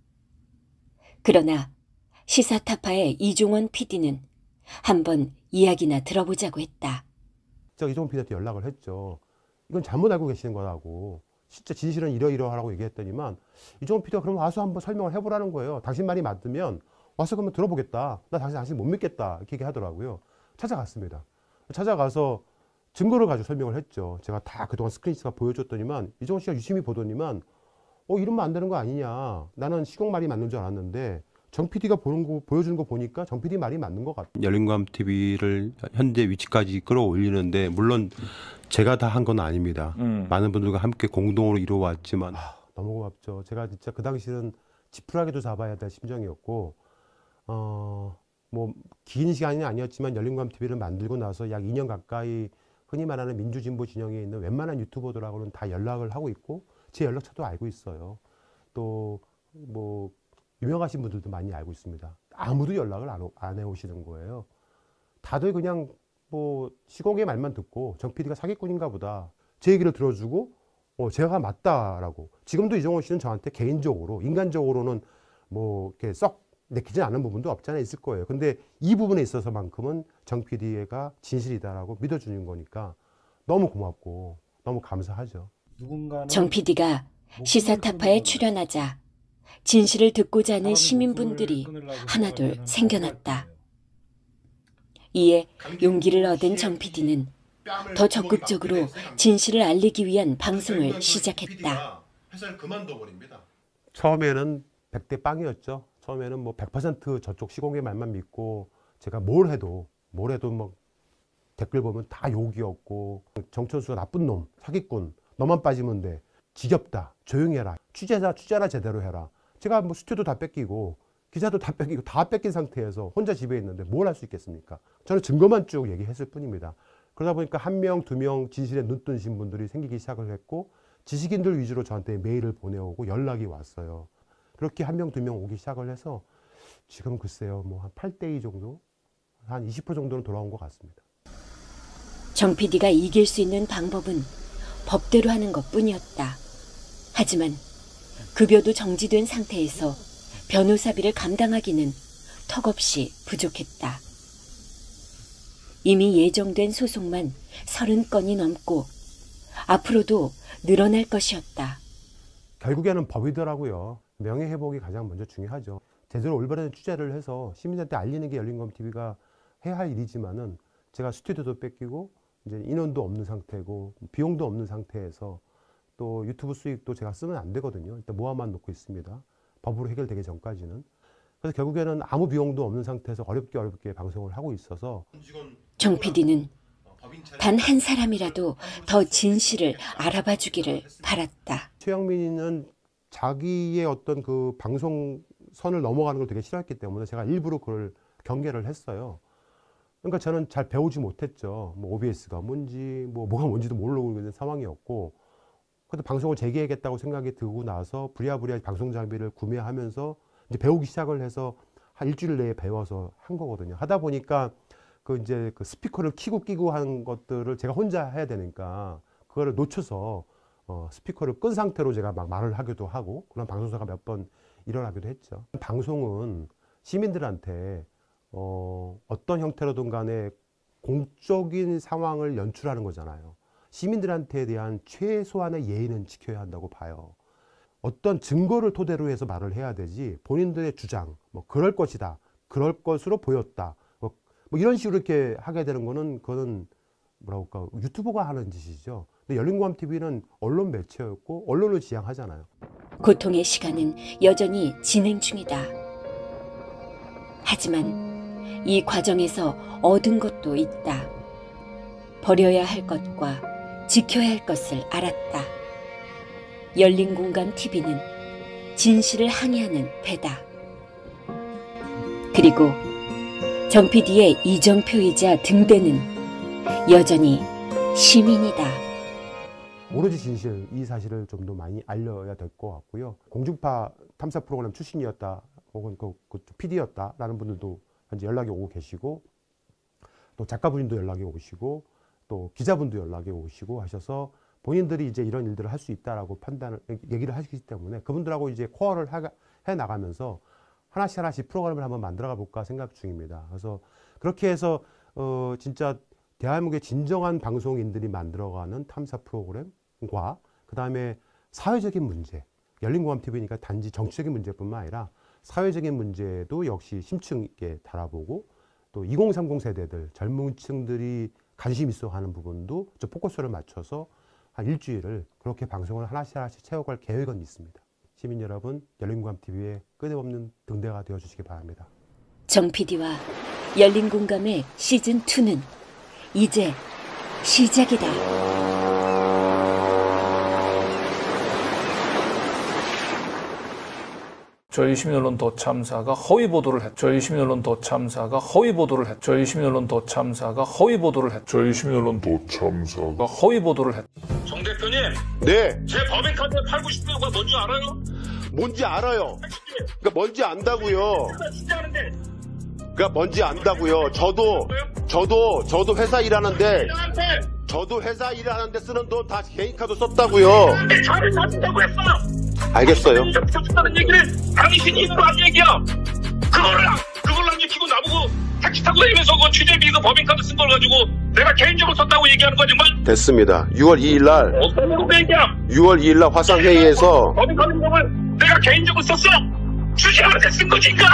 그러나 시사타파의 이종원 피디는 한번 이야기나 들어보자고 했다.
저 이종원 피디한테 연락을 했죠. 이건 잘못 알고 계시는 거라고. 진짜 진실은 이러이러하라고 얘기했더니만 이종원 피디가 그럼 와서 한번 설명을 해보라는 거예요. 당신 말이 맞으면 와서 그러면 들어보겠다. 나 당신 당신 못 믿겠다. 이렇게 얘기하더라고요. 찾아갔습니다. 찾아가서 증거를 가지고 설명을 했죠. 제가 다 그동안 스크린샷 보여줬더니만 이종원 씨가 유심히 보더니만 어 이러면 안 되는 거 아니냐. 나는 시공말이 맞는 줄 알았는데 정 피디가 보는 거, 보여주는 거 보니까 정 피디 말이 맞는 것 같아요.
열린공감티비를 현재 위치까지 끌어올리는데 물론 제가 다 한 건 아닙니다.
음.
많은 분들과 함께 공동으로 이루어왔지만
아, 너무 고맙죠. 제가 진짜 그 당시는 지푸라기도 잡아야 될 심정이었고 어, 뭐 긴 시간이 아니었지만 열린공감티비를 만들고 나서 약 이 년 가까이 흔히 말하는 민주진보 진영에 있는 웬만한 유튜버들하고는 다 연락을 하고 있고 제 연락처도 알고 있어요. 또 뭐 유명하신 분들도 많이 알고 있습니다. 아무도 연락을 안, 안 해오시는 거예요. 다들 그냥 뭐 시공의 말만 듣고 정 피디가 사기꾼인가 보다. 제 얘기를 들어주고 어, 제가 맞다라고. 지금도 이종호 씨는 저한테 개인적으로 인간적으로는 뭐 이렇게 썩 내키지 않은 부분도 없지 않아 있을 거예요. 근데 이 부분에 있어서만큼은 정 피디가 진실이다라고 믿어주는 거니까 너무 고맙고 너무 감사하죠.
정 피디가 시사타파에 출연하자 진실을 듣고자 하는 시민분들이 하나둘 생겨났다. 이에 용기를 얻은 정 피디는 더 적극적으로 진실을 알리기 위한 방송을 시작했다.
회사를 그만둬버립니다. 처음에는 백 대 빵이었죠. 처음에는 뭐 백 퍼센트 저쪽 시공의 말만 믿고 제가 뭘 해도 뭘 해도 뭐 댓글 보면 다 욕이었고 정천수가 나쁜 놈, 사기꾼, 너만 빠지면 돼, 지겹다, 조용히 해라, 취재자 취재나 제대로 해라. 제가 뭐 스튜디오도 다 뺏기고 기자도 다 뺏기고 다 뺏긴 상태에서 혼자 집에 있는데 뭘 할 수 있겠습니까? 저는 증거만 쭉 얘기했을 뿐입니다. 그러다 보니까 한 명, 두 명 진실에 눈 뜨신 분들이 생기기 시작을 했고 지식인들 위주로 저한테 메일을 보내오고 연락이 왔어요. 그렇게 한 명, 두 명 오기 시작을 해서 지금 글쎄요, 뭐 한 팔 대 이 정도? 한 이십 퍼센트 정도는 돌아온 것 같습니다.
정 피디가 이길 수 있는 방법은 법대로 하는 것뿐이었다. 하지만 급여도 정지된 상태에서 변호사비를 감당하기는 턱없이 부족했다. 이미 예정된 소송만 서른 건이 넘고 앞으로도 늘어날 것이었다.
결국에는 법이더라고요. 명예회복이 가장 먼저 중요하죠. 제대로 올바른 취재를 해서 시민한테 알리는 게 열린공감티비가 해야 할 일이지만은 제가 스튜디오도 뺏기고 이제 인원도 없는 상태고 비용도 없는 상태에서 또 유튜브 수익도 제가 쓰면 안 되거든요. 일단 모아만 놓고 있습니다. 법으로 해결되기 전까지는. 그래서 결국에는 아무 비용도 없는 상태에서 어렵게 어렵게 방송을 하고 있어서
정 피디는 단 한 사람이라도 더 진실을 알아봐 주기를 바랐다.
최영민은 자기의 어떤 그 방송 선을 넘어가는 걸 되게 싫어했기 때문에 제가 일부러 그걸 경계를 했어요. 그러니까 저는 잘 배우지 못했죠. 뭐 오비에스가 뭔지 뭐 뭐가 뭔지도 모르고 있는 상황이었고, 그래도 방송을 재개하겠다고 생각이 들고 나서 부랴부랴 방송 장비를 구매하면서 이제 배우기 시작을 해서 한 일주일 내에 배워서 한 거거든요. 하다 보니까 그 이제 그 스피커를 켜고 끼고 하는 것들을 제가 혼자 해야 되니까 그거를 놓쳐서 어, 스피커를 끈 상태로 제가 막 말을 하기도 하고 그런 방송사가 몇 번 일어나기도 했죠. 방송은 시민들한테 어, 어떤 형태로든 간에 공적인 상황을 연출하는 거잖아요. 시민들한테 대한 최소한의 예의는 지켜야 한다고 봐요. 어떤 증거를 토대로 해서 말을 해야 되지 본인들의 주장, 뭐 그럴 것이다, 그럴 것으로 보였다, 뭐, 뭐 이런 식으로 이렇게 하게 되는 거는 그거는 뭐라고 할까, 유튜버가 하는 짓이죠. 근데 열린공감티비는 언론 매체였고 언론을 지향하잖아요.
고통의 시간은 여전히 진행 중이다. 하지만 이 과정에서 얻은 것도 있다. 버려야 할 것과 지켜야 할 것을 알았다. 열린공감티비는 진실을 항해하는 배다. 그리고 정 피디의 이정표이자 등대는 여전히 시민이다.
오로지 진실, 이 사실을 좀 더 많이 알려야 될 것 같고요. 공중파 탐사 프로그램 출신이었다, 혹은 그, 그 피디였다라는 분들도 현재 연락이 오고 계시고, 또 작가분도 연락이 오시고, 또 기자분도 연락이 오시고 하셔서 본인들이 이제 이런 일들을 할 수 있다라고 판단을, 얘기를 하시기 때문에 그분들하고 이제 코어를 하, 해 나가면서 하나씩 하나씩 프로그램을 한번 만들어 볼까 생각 중입니다. 그래서 그렇게 해서 어, 진짜 대한민국의 진정한 방송인들이 만들어가는 탐사 프로그램과 그 다음에 사회적인 문제, 열린공감티비니까 단지 정치적인 문제뿐만 아니라 사회적인 문제도 역시 심층 있게 다뤄보고, 또 이공삼공 세대들, 젊은 층들이 관심 있어 하는 부분도 저 포커스를 맞춰서 한 일주일을 그렇게 방송을 하나씩 하나씩 채워갈 계획은 있습니다. 시민 여러분, 열린공감티비의 끝없는 등대가 되어주시기 바랍니다.
정 피디와 열린공감의 시즌이는 이제 시작이다.
저희 시민언론 더 참사가 허위 보도를 했. 저희 시민언론 더 참사가 허위 보도를 했. 저희 시민언론 더 참사가 허위 보도를 했. 저희 시민언론 더 참사가 허위 보도를 했.
정 대표님.
네.
제 법인카드 팔고 싶은 이유가 뭔지 알아요?
뭔지 알아요. 그러니까 뭔지 안다고요.
진짜 아는데.
그러니까 뭔지 안다고요. 저도 저도 저도 회사 일하는데 저도 회사 일하는데 쓰는 돈 다 개인 카드 썼다고요.
근데 저를 사준다고 했어.
알겠어요.
사준다는 얘기를 당신이 입으로 한 얘기야. 그거를 그걸 안 지키고 나보고 택시 타고 다니면서 그 취재비 그 법인카드 쓴 걸 가지고 내가 개인적으로 썼다고 얘기하는 거지 말.
됐습니다. 유월 이일 날
어떤 얘기야?
유월 이일 날 화상 회의에서
법인카드 내용을 내가 개인적으로 썼어. 주식한테 쓴 거지 인가.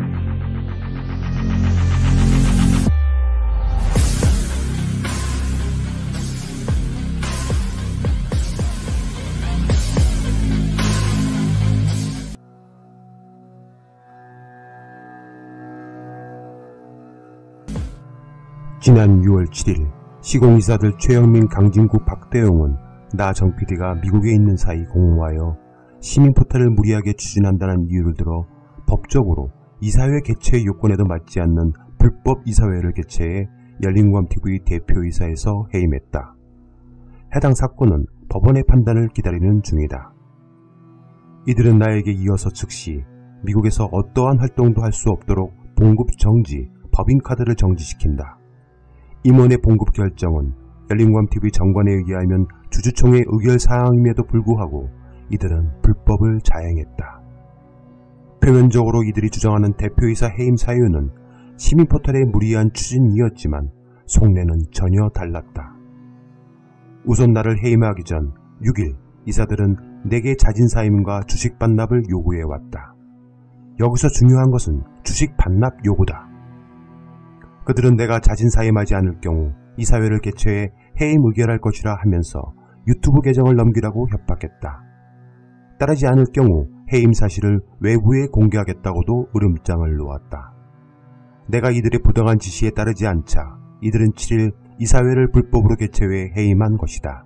지난 유월 칠일 시공이사들 최영민, 강진구, 박대용은 나 정 피디가 미국에 있는 사이 공모하여 시민포털을 무리하게 추진한다는 이유를 들어 법적으로 이사회 개최 요건에도 맞지 않는 불법 이사회를 개최해 열린공감티비 대표이사에서 해임했다. 해당 사건은 법원의 판단을 기다리는 중이다. 이들은 나에게 이어서 즉시 미국에서 어떠한 활동도 할 수 없도록 봉급 정지, 법인카드를 정지시킨다. 임원의 봉급 결정은 열린공감티비 정관에 의하면 주주총회 의결사항임에도 불구하고 이들은 불법을 자행했다. 표면적으로 이들이 주장하는 대표이사 해임 사유는 시민포털의 무리한 추진이었지만 속내는 전혀 달랐다. 우선 나를 해임하기 전 육 일 이사들은 내게 자진 사임과 주식 반납을 요구해왔다. 여기서 중요한 것은 주식 반납 요구다. 그들은 내가 자진 사임하지 않을 경우 이사회를 개최해 해임 의결할 것이라 하면서 유튜브 계정을 넘기라고 협박했다. 따르지 않을 경우 해임 사실을 외부에 공개하겠다고도 으름장을 놓았다. 내가 이들의 부당한 지시에 따르지 않자 이들은 칠일 이사회를 불법으로 개최해 해임한 것이다.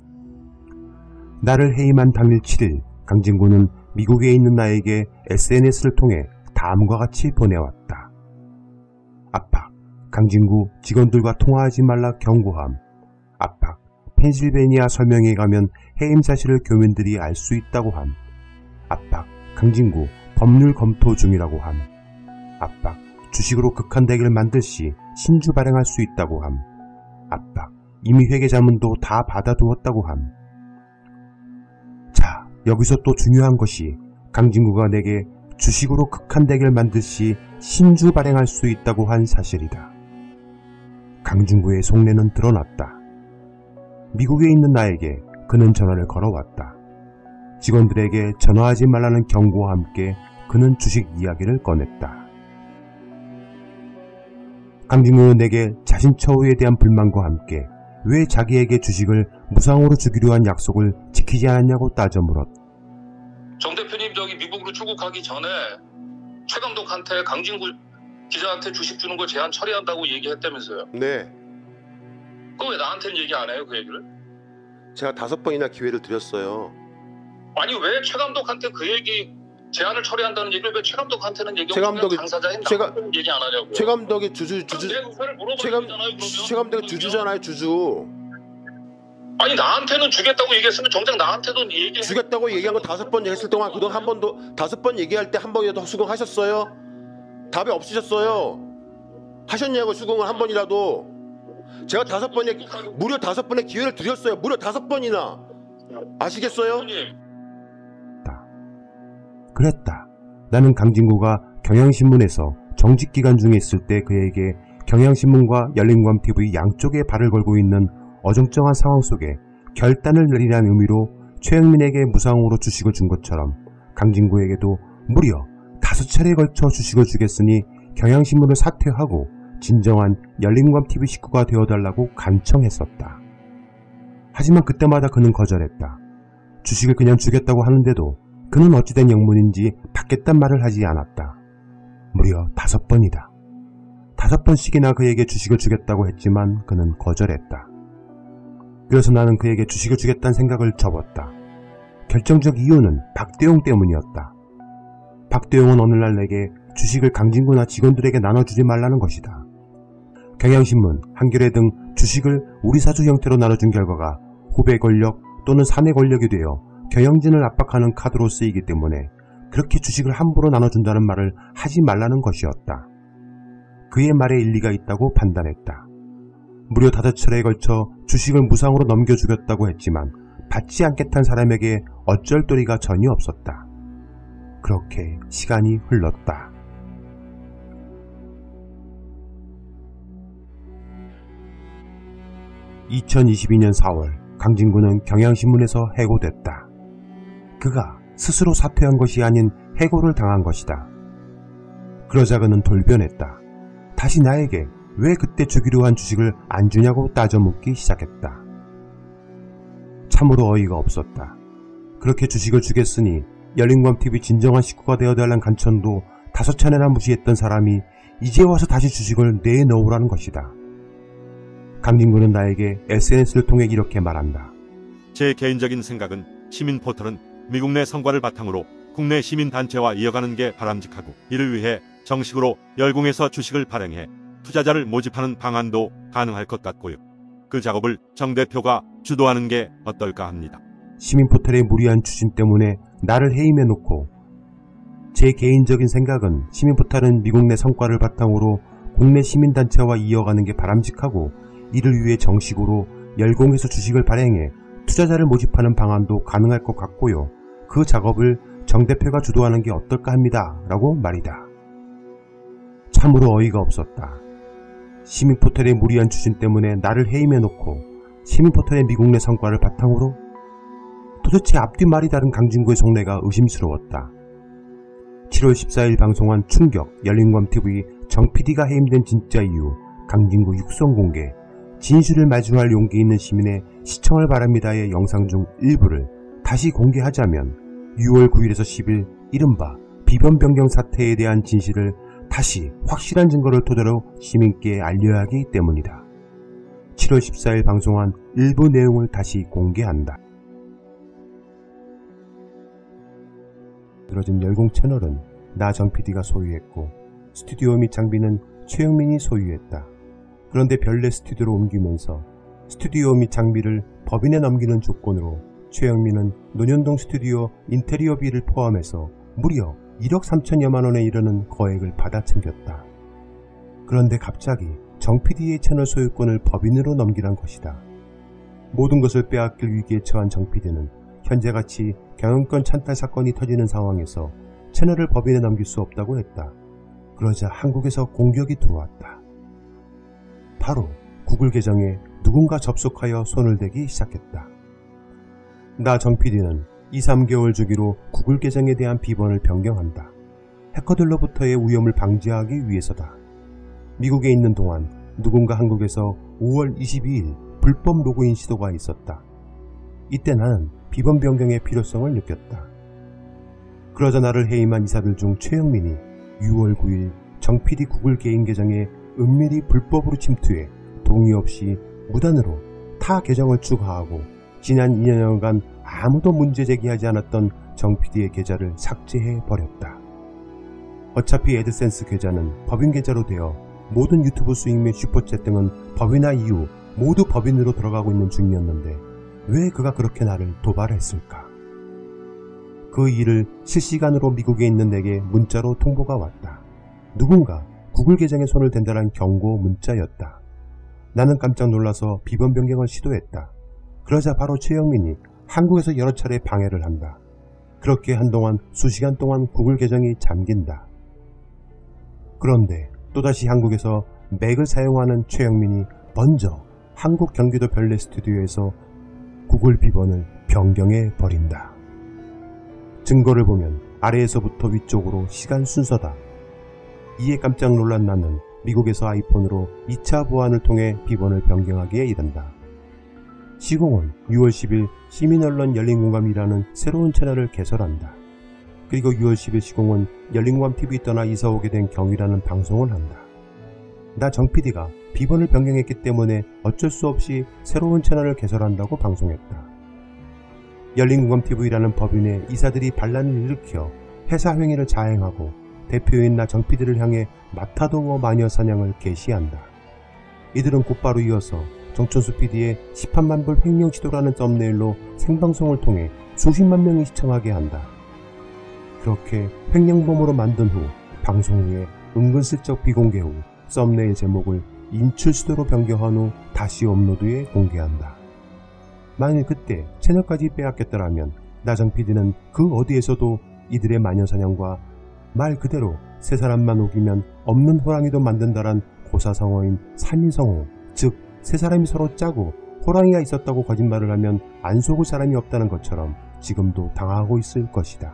나를 해임한 당일 칠일 강진구는 미국에 있는 나에게 에스엔에스를 통해 다음과 같이 보내왔다. 압박, 강진구 직원들과 통화하지 말라 경고함. 압박, 펜실베니아 설명회 가면 해임 사실을 교민들이 알 수 있다고 함. 압박, 강진구 법률 검토 중이라고 함. 압박, 주식으로 극한대기를 만들 시 신주 발행할 수 있다고 함. 압박, 이미 회계자문도 다 받아두었다고 함. 자, 여기서 또 중요한 것이 강진구가 내게 주식으로 극한대기를 만들 시 신주 발행할 수 있다고 한 사실이다. 강진구의 속내는 드러났다. 미국에 있는 나에게 그는 전화를 걸어왔다. 직원들에게 전화하지 말라는 경고와 함께 그는 주식 이야기를 꺼냈다. 강진구는 내게 자신 처우에 대한 불만과 함께 왜 자기에게 주식을 무상으로 주기로 한 약속을 지키지 않았냐고 따져 물었다.
정 대표님 저기 미국으로 출국하기 전에 최 감독한테 강진구 기자한테 주식 주는 걸 제한 처리한다고 얘기했다면서요.
네.
그거 왜 나한테는 얘기 안 해요 그 얘기를?
제가 다섯 번이나 기회를 드렸어요.
아니 왜 최 감독한테 그 얘기 제한을 처리한다는 얘기를 왜 최 감독한테는 얘기하고
최 감독이
당사자인
최가
나한테는 얘기 안 하냐고요.
최 감독이 주주 주주 최 감 최 감독이 주주잖아요 주주.
아니 나한테는 주겠다고 얘기했으면 정작 나한테도 얘기
주겠다고 얘기한 거 다섯 번 얘기했을 동안 그동안 한 번도 다섯 번 얘기할 때 한 번이라도 수긍하셨어요? 답이 없으셨어요. 하셨냐고 수긍을 한 번이라도. 제가 다섯 번에 무려 다섯 번의 기회를 드렸어요. 무려 다섯 번이나. 아시겠어요?
그랬다. 나는 강진구가 경향신문에서 정직기간 중에 있을 때 그에게 경향신문과 열린공감티비 양쪽에 발을 걸고 있는 어정쩡한 상황 속에 결단을 내리라는 의미로 최영민에게 무상으로 주식을 준 것처럼 강진구에게도 무려 다섯 차례에 걸쳐 주식을 주겠으니 경향신문을 사퇴하고 진정한 열린공감티비 식구가 되어달라고 간청했었다. 하지만 그때마다 그는 거절했다. 주식을 그냥 주겠다고 하는데도 그는 어찌된 영문인지 받겠단 말을 하지 않았다. 무려 다섯 번이다. 다섯 번씩이나 그에게 주식을 주겠다고 했지만 그는 거절했다. 그래서 나는 그에게 주식을 주겠다는 생각을 접었다. 결정적 이유는 박대용 때문이었다. 박대용은 어느 날 내게 주식을 강진구나 직원들에게 나눠주지 말라는 것이다. 경향신문, 한겨레 등 주식을 우리 사주 형태로 나눠준 결과가 후배 권력 또는 사내 권력이 되어 경영진을 압박하는 카드로 쓰이기 때문에 그렇게 주식을 함부로 나눠준다는 말을 하지 말라는 것이었다. 그의 말에 일리가 있다고 판단했다. 무려 다섯 차례에 걸쳐 주식을 무상으로 넘겨주겠다고 했지만 받지 않겠다는 사람에게 어쩔 도리가 전혀 없었다. 그렇게 시간이 흘렀다. 이천이십이년 사월 강진구는 경향신문에서 해고됐다. 그가 스스로 사퇴한 것이 아닌 해고를 당한 것이다. 그러자 그는 돌변했다. 다시 나에게 왜 그때 주기로 한 주식을 안 주냐고 따져 묻기 시작했다. 참으로 어이가 없었다. 그렇게 주식을 주겠으니 열린공감티비 진정한 식구가 되어달란 간천도 다섯 차례나 무시했던 사람이 이제 와서 다시 주식을 내놓으라는 것이다. 강진구는 나에게 에스엔에스를 통해 이렇게 말한다.
제 개인적인 생각은 시민 포털은 미국 내 성과를 바탕으로 국내 시민단체와 이어가는 게 바람직하고 이를 위해 정식으로 열공해서 주식을 발행해 투자자를 모집하는 방안도 가능할 것 같고요. 그 작업을 정 대표가 주도하는 게 어떨까 합니다.
시민포털의 무리한 추진 때문에 나를 해임해놓고 제 개인적인 생각은 시민포털은 미국 내 성과를 바탕으로 국내 시민단체와 이어가는 게 바람직하고 이를 위해 정식으로 열공해서 주식을 발행해 투자자를 모집하는 방안도 가능할 것 같고요. 그 작업을 정 대표가 주도하는 게 어떨까 합니다. 라고 말이다. 참으로 어이가 없었다. 시민포털의 무리한 추진 때문에 나를 해임해놓고 시민포털의 미국 내 성과를 바탕으로? 도대체 앞뒤 말이 다른 강진구의 속내가 의심스러웠다. 칠월 십사일 방송한 충격 열린공감티비 정 피디가 해임된 진짜 이유 강진구 육성 공개 진실을 마주할 용기 있는 시민의 시청을 바랍니다의 영상 중 일부를 다시 공개하자면 유월 구일에서 십일 이른바 비번 변경 사태에 대한 진실을 다시 확실한 증거를 토대로 시민께 알려야 하기 때문이다. 칠월 십사일 방송한 일부 내용을 다시 공개한다. 들어진 열공 채널은 나 정 피디가 소유했고 스튜디오 및 장비는 최영민이 소유했다. 그런데 별내 스튜디오로 옮기면서 스튜디오 및 장비를 법인에 넘기는 조건으로 최영민은 논현동 스튜디오 인테리어비를 포함해서 무려 일억 삼천여만 원에 이르는 거액을 받아 챙겼다. 그런데 갑자기 정 피디의 채널 소유권을 법인으로 넘기란 것이다. 모든 것을 빼앗길 위기에 처한 정 피디는 현재같이 경영권 찬탈 사건이 터지는 상황에서 채널을 법인에 넘길 수 없다고 했다. 그러자 한국에서 공격이 들어왔다. 바로 구글 계정에 누군가 접속하여 손을 대기 시작했다. 나 정 피디는 이, 삼개월 주기로 구글 계정에 대한 비번을 변경한다. 해커들로부터의 위험을 방지하기 위해서다. 미국에 있는 동안 누군가 한국에서 오월 이십이일 불법 로그인 시도가 있었다. 이때 나는 비번 변경의 필요성을 느꼈다. 그러자 나를 해임한 이사들 중 최영민이 유월 구일 정 피디 구글 개인 계정에 은밀히 불법으로 침투해 동의 없이 무단으로 타 계정을 추가하고 지난 이 년여간 아무도 문제 제기하지 않았던 정 피디의 계좌를 삭제해 버렸다. 어차피 애드센스 계좌는 법인 계좌로 되어 모든 유튜브 수익 및 슈퍼챗 등은 법인화 이후 모두 법인으로 들어가고 있는 중이었는데 왜 그가 그렇게 나를 도발했을까? 그 일을 실시간으로 미국에 있는 내게 문자로 통보가 왔다. 누군가 구글 계정에 손을 댄다는 경고 문자였다. 나는 깜짝 놀라서 비번 변경을 시도했다. 그러자 바로 최영민이 한국에서 여러 차례 방해를 한다. 그렇게 한동안 수시간 동안 구글 계정이 잠긴다. 그런데 또다시 한국에서 맥을 사용하는 최영민이 먼저 한국 경기도 별내 스튜디오에서 구글 비번을 변경해 버린다. 증거를 보면 아래에서부터 위쪽으로 시간 순서다. 이에 깜짝 놀란 나는 미국에서 아이폰으로 이 차 보안을 통해 비번을 변경하기에 이른다. 시공은 유월 십일 시민언론 열린공감이라는 새로운 채널을 개설한다.
그리고 유월 십일 시공은 열린공감티비 떠나 이사오게 된 경위라는 방송을 한다. 나 정피디가 비번을 변경했기 때문에 어쩔 수 없이 새로운 채널을 개설한다고 방송했다. 열린공감티비라는 법인의 이사들이 반란을 일으켜 회사 행위를 자행하고 대표인 나 정피디를 향해 마타도어 마녀 사냥을 개시한다. 이들은 곧바로 이어서 정천수 피디의 십팔만 불 횡령 시도라는 썸네일로 생방송을 통해 수십만 명이 시청하게 한다. 그렇게 횡령범으로 만든 후 방송 후에 은근슬쩍 비공개 후 썸네일 제목을 인출 시도로 변경한 후 다시 업로드에 공개한다. 만일 그때 채널까지 빼앗겼더라면 나정 피디는 그 어디에서도 이들의 마녀사냥과 말 그대로 세 사람만 우기면 없는 호랑이도 만든다란 고사성어인 삼인성어, 즉 세 사람이 서로 짜고 호랑이가 있었다고 거짓말을 하면 안 속을 사람이 없다는 것처럼 지금도 당하고 있을 것이다.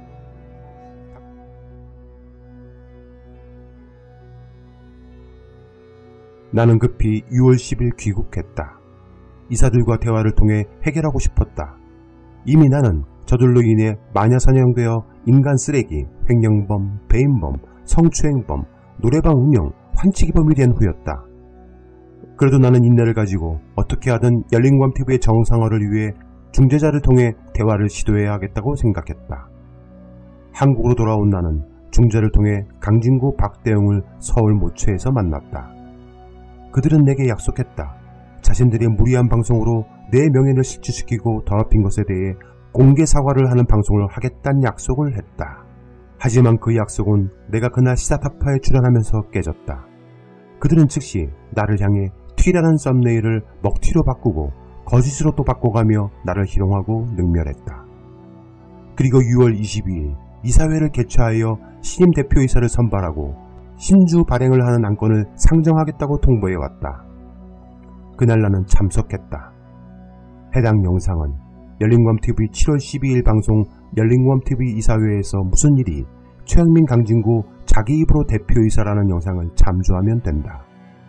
나는 급히 유월 십일 귀국했다. 이사들과 대화를 통해 해결하고 싶었다. 이미 나는 저들로 인해 마녀사냥되어 인간 쓰레기, 횡령범, 배임범, 성추행범, 노래방 운영, 환치기범이 된 후였다. 그래도 나는 인내를 가지고 어떻게 하든 열린공감티비의 정상화를 위해 중재자를 통해 대화를 시도해야 하겠다고 생각했다. 한국으로 돌아온 나는 중재를 통해 강진구, 박대영을 서울 모처에서 만났다. 그들은 내게 약속했다. 자신들의 무리한 방송으로 내 명예를 실추시키고 더럽힌 것에 대해 공개 사과를 하는 방송을 하겠다는 약속을 했다. 하지만 그 약속은 내가 그날 시사타파에 출연하면서 깨졌다. 그들은 즉시 나를 향해 T라는 썸네일을 먹튀로 바꾸고 거짓으로 또 바꿔가며 나를 희롱하고 능멸했다. 그리고 유월 이십이일 이사회를 개최하여 신임 대표이사를 선발하고 신주 발행을 하는 안건을 상정하겠다고 통보해왔다. 그날 나는 참석했다. 해당 영상은 열린공감티비 칠월 십이일 방송 열린공감티비 이사회에서 무슨 일이 최영민 강진구 자기 입으로 대표이사라는 영상을 참조하면 된다.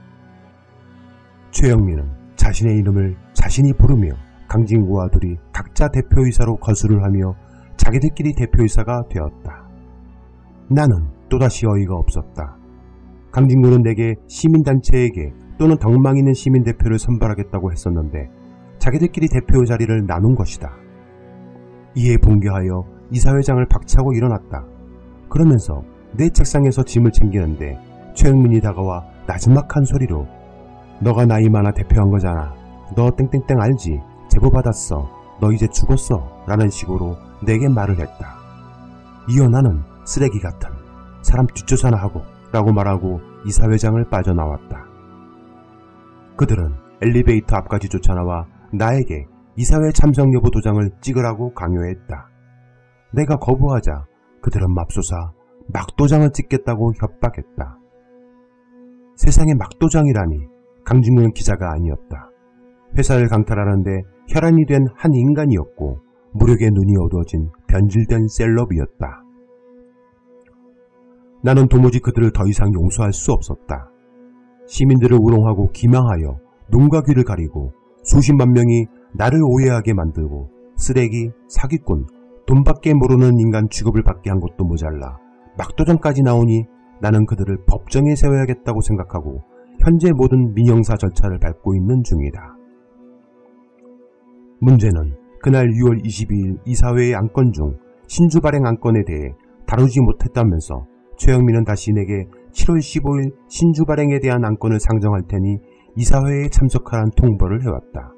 최영민은 자신의 이름을 자신이 부르며 강진구와 둘이 각자 대표이사로 거수를 하며 자기들끼리 대표이사가 되었다. 나는 또다시 어이가 없었다. 강진구는 내게 시민단체에게 또는 덕망 있는 시민대표를 선발하겠다고 했었는데 자기들끼리 대표 자리를 나눈 것이다. 이에 분개하여 이사회장을 박차고 일어났다. 그러면서 내 책상에서 짐을 챙기는데 최영민이 다가와 나지막한 소리로 너가 나이 많아 대표한 거잖아. 너 땡땡땡 알지? 제보 받았어. 너 이제 죽었어. 라는 식으로 내게 말을 했다. 이어 나는 쓰레기 같은 사람 뒷조사나 하고 라고 말하고 이사회장을 빠져나왔다. 그들은 엘리베이터 앞까지 쫓아나와 나에게 이사회 참석 여부 도장을 찍으라고 강요했다. 내가 거부하자 그들은 맙소사 막도장을 찍겠다고 협박했다. 세상에 막도장이라니. 강진구는 기자가 아니었다. 회사를 강탈하는데 혈안이 된 한 인간이었고 무력의 눈이 어두워진 변질된 셀럽이었다. 나는 도무지 그들을 더 이상 용서할 수 없었다. 시민들을 우롱하고 기망하여 눈과 귀를 가리고 수십만 명이 나를 오해하게 만들고 쓰레기, 사기꾼, 돈밖에 모르는 인간 취급을 받게 한 것도 모자라 막도장까지 나오니 나는 그들을 법정에 세워야겠다고 생각하고 현재 모든 민형사 절차를 밟고 있는 중이다. 문제는 그날 유월 이십이일 이사회의 안건 중 신주 발행 안건에 대해 다루지 못했다면서 최영민은 다시 내게 칠월 십오일 신주 발행에 대한 안건을 상정할 테니 이사회에 참석하라는 통보를 해왔다.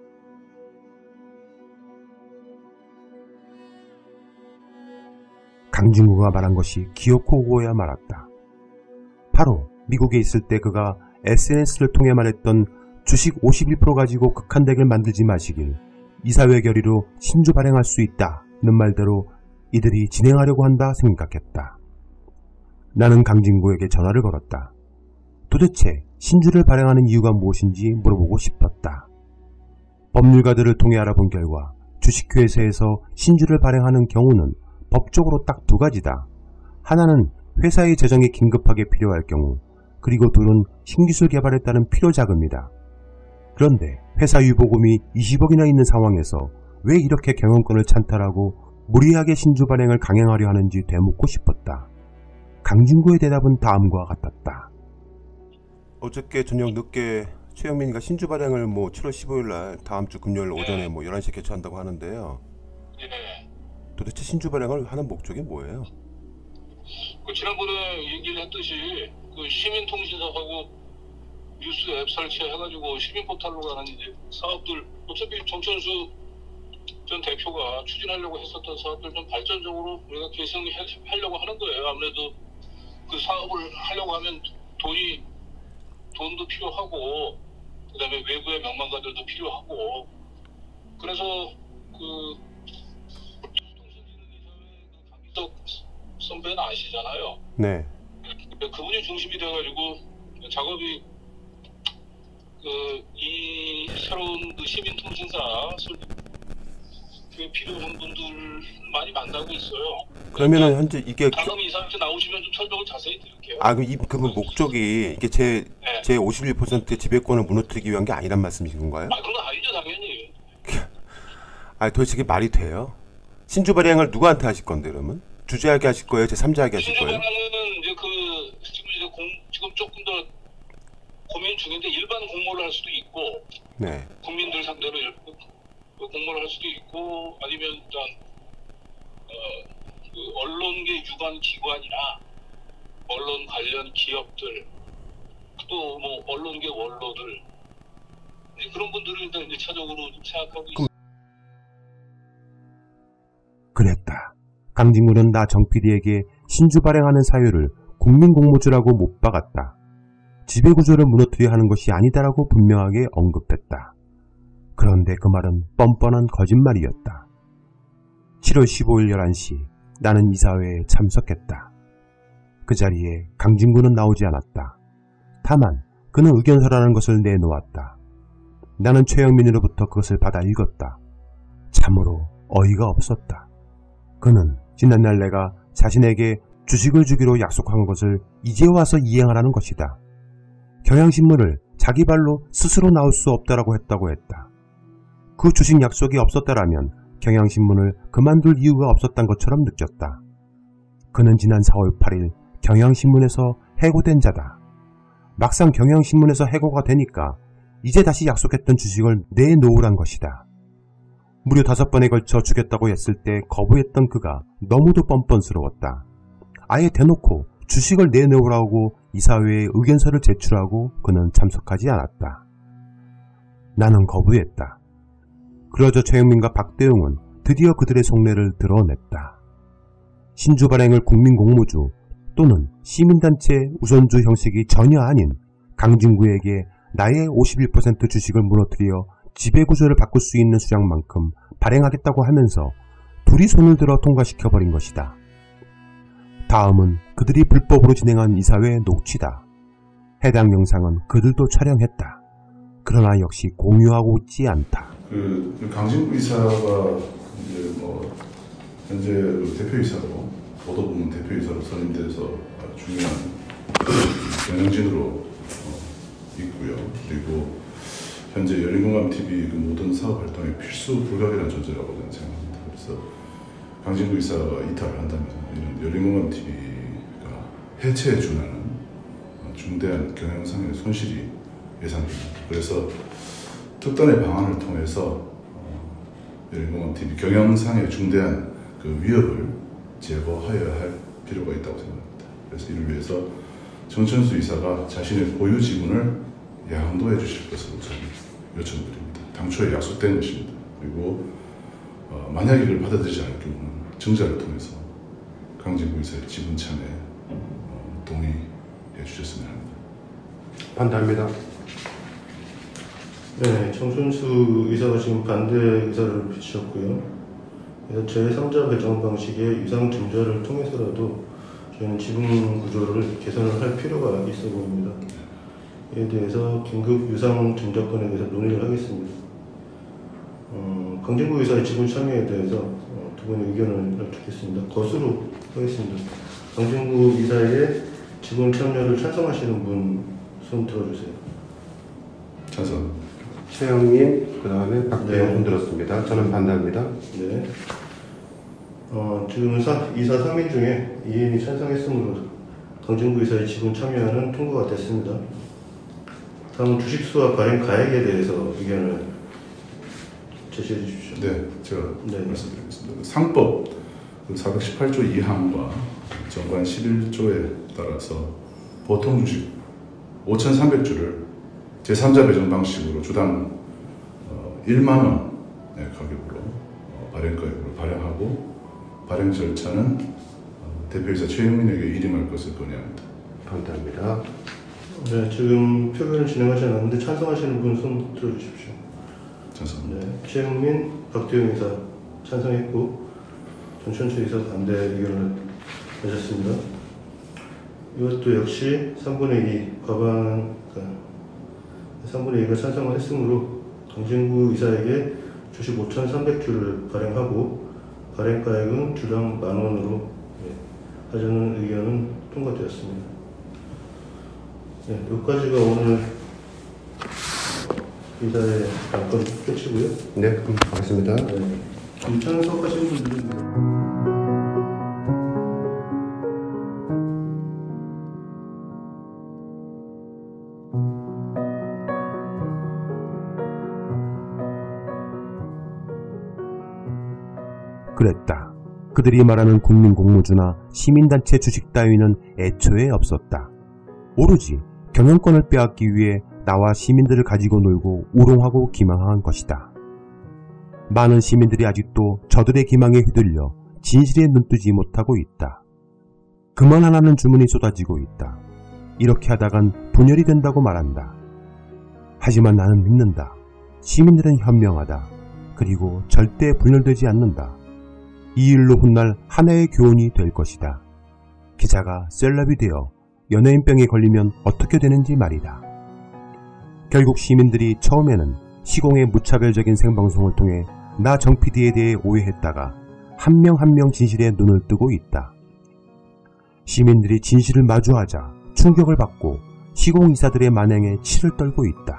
강진구가 말한 것이 기어코 오고야 말았다. 바로 미국에 있을 때 그가 에스엔에스를 통해 말했던 주식 오십일 퍼센트 가지고 극한덱을 만들지 마시길 이사회 결의로 신주 발행할 수 있다는 말대로 이들이 진행하려고 한다 생각했다. 나는 강진구에게 전화를 걸었다. 도대체 신주를 발행하는 이유가 무엇인지 물어보고 싶었다. 법률가들을 통해 알아본 결과 주식회사에서 신주를 발행하는 경우는 법적으로 딱 두 가지다. 하나는 회사의 재정이 긴급하게 필요할 경우, 그리고 둘은 신기술 개발에 따른 필요자금이다. 그런데 회사 유보금이 이십억이나 있는 상황에서 왜 이렇게 경영권을 찬탈하고
무리하게 신주 발행을 강행하려 하는지 되묻고 싶었다. 강진구의 대답은 다음과 같았다. 어저께 저녁 늦게 최영민이가 신주 발행을 뭐 칠월 십오일 날 다음 주 금요일 오전에 뭐 열한 시에 개최한다고 하는데요.
예.
도대체 신주 발행을 하는 목적이 뭐예요?
그 지난번에 얘기를 했듯이 그 시민통신사하고 뉴스 앱 설치해가지고 시민포털로 가는 이제 사업들, 어차피 정천수 전 대표가 추진하려고 했었던 사업들 좀 발전적으로 우리가 계승하려고 하는 거예요. 아무래도 그 사업을 하려고 하면 돈이 돈도 필요하고 그다음에 외부의 명망가들도 필요하고 그래서 그 강기석 선배는 아시잖아요.
네.
그분이 중심이 돼가지고 작업이 그 이 새로운 그 시민통신사 그 필요한 분들 많이 만나고 있어요.
그러면은 현재 이게
다음 이사한테 나오시면 좀 설명을 자세히 드릴게요.
아, 그 이 그분 목적이 이게 제 제 오십일 퍼센트 지배권을 무너뜨리기 위한 게 아니란 말씀이신 건가요?
아, 그런 거 아니죠, 당연히.
아, 도대체 이게 말이 돼요? 신주 발행을 누구한테 하실 건데 그러면? 주재하게 하실 거예요? 제삼자하게 하실 거예요?
신주 발행은 이제 그 지금 이제 공 지금 조금 더 고민 중인데 일반 공모를 할 수도 있고,
네.
국민들 상대로 일- 공모를 할 수도 있고, 아니면 일단 어, 그 언론계 유관 기관이나 언론 관련 기업들, 또 뭐 언론계 원로들 이제 그런 분들을 일단 이제 차적으로 생각하고 있습니다.
그랬다. 강진구는 나 정피디에게 신주 발행하는 사유를 국민공모주라고 못 박았다. 지배구조를 무너뜨려 하는 것이 아니다라고 분명하게 언급했다. 그런데 그 말은 뻔뻔한 거짓말이었다. 칠월 십오일 열한 시 나는 이사회에 참석했다. 그 자리에 강진구는 나오지 않았다. 다만 그는 의견서라는 것을 내놓았다. 나는 최영민으로부터 그것을 받아 읽었다. 참으로 어이가 없었다. 그는 지난날 내가 자신에게 주식을 주기로 약속한 것을 이제 와서 이행하라는 것이다. 경향신문을 자기 발로 스스로 나올 수 없다라고 했다고 했다. 그 주식 약속이 없었다라면 경향신문을 그만둘 이유가 없었던 것처럼 느꼈다. 그는 지난 사월 팔일 경향신문에서 해고된 자다. 막상 경향신문에서 해고가 되니까 이제 다시 약속했던 주식을 내놓으란 것이다. 무려 다섯 번에 걸쳐 주겠다고 했을 때 거부했던 그가 너무도 뻔뻔스러웠다. 아예 대놓고 주식을 내놓으라고 이사회에 의견서를 제출하고 그는 참석하지 않았다. 나는 거부했다. 그러자 최영민과 박대웅은 드디어 그들의 속내를 드러냈다. 신주 발행을 국민공모주 또는 시민단체 우선주 형식이 전혀 아닌 강진구에게 나의 오십일 퍼센트 주식을 무너뜨려 지배구조를 바꿀 수 있는 수량만큼 발행하겠다고 하면서 둘이 손을 들어 통과시켜버린 것이다. 다음은 그들이 불법으로 진행한 이사회 녹취다. 해당 영상은 그들도 촬영했다. 그러나 역시 공유하고 있지 않다.
그 강진구 이사가 이제 뭐 현재 그 대표이사로 보도부문 대표이사로 선임돼서 중요한 경영진으로 어, 있고요. 그리고 현재 열린공감티비 그 모든 사업 활동의 필수 불가결한 존재라고 저는 생각합니다. 그래서 강진구 이사가 이탈을 한다면 이런 열린공감티비가 해체에 준하는 중대한 경영상의 손실이 예상됩니다. 그래서 특단의 방안을 통해서 열린공감티비 경영상의 중대한 그 위협을 제거하여야 할 필요가 있다고 생각합니다. 그래서 이를 위해서 정천수 이사가 자신의 보유 지분을 양도해 주실 것을 우선 요청드립니다. 당초에 약속된 것입니다. 그리고 어, 만약 이걸 받아들이지 않을 경우는 증자를 통해서 강진구 이사의 지분 참여에 어, 동의해 주셨으면 합니다.
반대합니다. 네, 정춘수 의사가 지금 반대 의사를 비추셨고요. 그래서 제삼자 배정 방식의 유상 증자를 통해서라도 저희는 지분 구조를 개선을 할 필요가 있어 보입니다. 이에 대해서 긴급 유상 증자권에 대해서 논의를 하겠습니다. 어, 강진구 의사의 지분 참여에 대해서 어, 두 분의 의견을 듣겠습니다. 거수로 하겠습니다. 강진구 이사의 지분 참여를 찬성하시는 분 손 들어주세요.
찬성.
최영민, 그 다음에 박대영
네.
손 들었습니다. 저는 반대합니다.
네. 어, 지금 이사 삼 인 중에 이 인이 찬성했으므로 강진구 이사의 지분 참여안은 통과가 됐습니다. 다음 주식수와 발행 가액에 대해서 의견을 제시해 주십시오.
네, 제가
네.
말씀드리겠습니다. 상법 사백십팔 조 이 항과 정관 십일 조에 따라서 보통 주식 오천삼백 주를 제삼자 배정 방식으로 주당 어, 일만 원의 가격으로 어, 발행 가격으로 발행하고 발행 절차는 어, 대표이사 최영민에게 일임할 것을 건의합니다.
반대합니다. 네, 지금 표결을 진행하지 않았는데 찬성하시는 분 손 들어주십시오.
찬성합니다.
네, 최영민, 박두영 이사 찬성했고 전천수 이사 반대 의견을 내셨습니다. 이것도 역시 삼분의 이 과반, 그러니까 삼분의 이가 찬성을 했으므로 강진구 이사에게 주식 오천삼백 주를 발행하고 발행가액은 주당 만 원으로 네, 하자는 의견은 통과되었습니다. 네, 여기까지가 오늘 이사의 안건 끝이고요.
네, 그럼 가겠습니다.
네, 찬성하시는 분들은
그랬다. 그들이 말하는 국민공모주나 시민단체 주식 따위는 애초에 없었다. 오로지 경영권을 빼앗기 위해 나와 시민들을 가지고 놀고 우롱하고 기망한 것이다. 많은 시민들이 아직도 저들의 기망에 휘둘려 진실에 눈뜨지 못하고 있다. 그만하라는 주문이 쏟아지고 있다. 이렇게 하다간 분열이 된다고 말한다. 하지만 나는 믿는다. 시민들은 현명하다. 그리고 절대 분열되지 않는다. 이 일로 훗날 하나의 교훈이 될 것이다. 기자가 셀럽이 되어 연예인병에 걸리면 어떻게 되는지 말이다. 결국 시민들이 처음에는 시공의 무차별적인 생방송을 통해 나 정 피디에 대해 오해했다가 한 명 한 명 진실에 눈을 뜨고 있다. 시민들이 진실을 마주하자 충격을 받고 시공이사들의 만행에 치를 떨고 있다.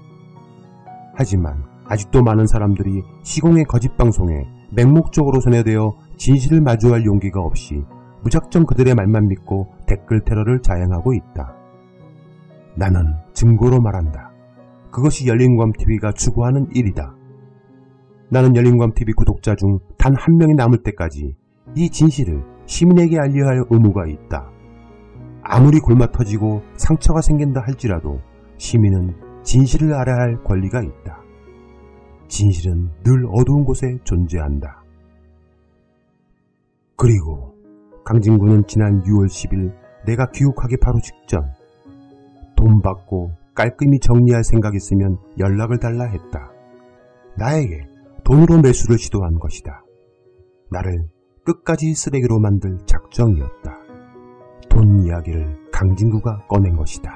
하지만 아직도 많은 사람들이 시공의 거짓 방송에 맹목적으로 손해되어 진실을 마주할 용기가 없이 무작정 그들의 말만 믿고 댓글 테러를 자행하고 있다. 나는 증거로 말한다. 그것이 열린공감티비가 추구하는 일이다. 나는 열린공감티비 구독자 중 단 한 명이 남을 때까지 이 진실을 시민에게 알려야 할 의무가 있다. 아무리 골마 터지고 상처가 생긴다 할지라도 시민은 진실을 알아야 할 권리가 있다. 진실은 늘 어두운 곳에 존재한다. 그리고 강진구는 지난 유월 십일 내가 귀국하기 바로 직전 돈 받고 깔끔히 정리할 생각 있으면 연락을 달라 했다. 나에게 돈으로 매수를 시도한 것이다. 나를 끝까지 쓰레기로 만들 작정이었다. 돈 이야기를 강진구가 꺼낸 것이다.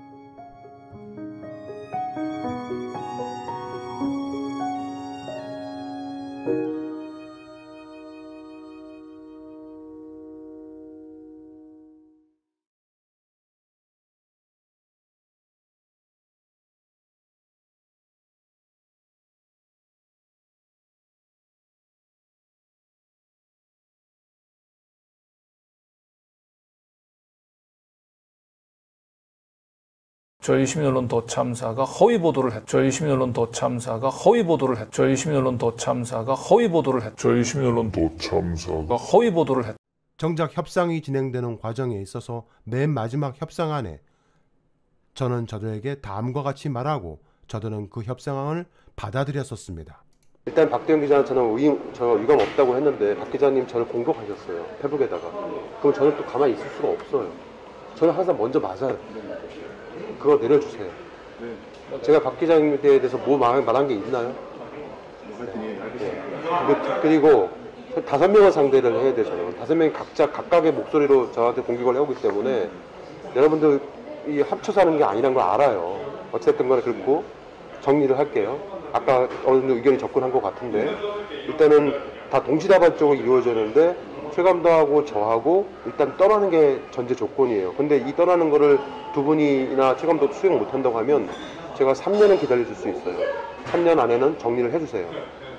저희 시민언론도 참사가 허위 보도를 했. 저희 시민언론도 참사가 허위 보도를 했. 저희 시민언론도 참사가 허위 보도를 했. 저희 시민언론도 참사가 허위 보도를 했.
정작 협상이 진행되는 과정에 있어서 맨 마지막 협상안에 저는 저들에게 다음과 같이 말하고 저들은 그 협상안을 받아들였었습니다.
일단 박대영 기자는 저는 의, 저 위감 없다고 했는데 박 기자님 저를 공격하셨어요. 페북에다가. 그럼 저는 또 가만히 있을 수가 없어요. 저는 항상 먼저 맞아요. 그거 내려주세요. 제가 박 기자님에 대해서 뭐 말, 말한 게 있나요? 네. 그리고 다섯 명을 상대를 해야 되잖아요. 다섯 명이 각자 각각의 목소리로 저한테 공격을 해오기 때문에 여러분들 이 합쳐서 하는 게 아니란 걸 알아요. 어쨌든 간에 그렇고 정리를 할게요. 아까 어느 정도 의견이 접근한 것 같은데 일단은 다 동시다발적으로 이루어졌는데 최감독하고 저하고 일단 떠나는 게 전제 조건이에요. 근데 이 떠나는 거를 두 분이나 최감독 수용 못한다고 하면 제가 삼 년은 기다려줄 수 있어요. 삼 년 안에는 정리를 해주세요.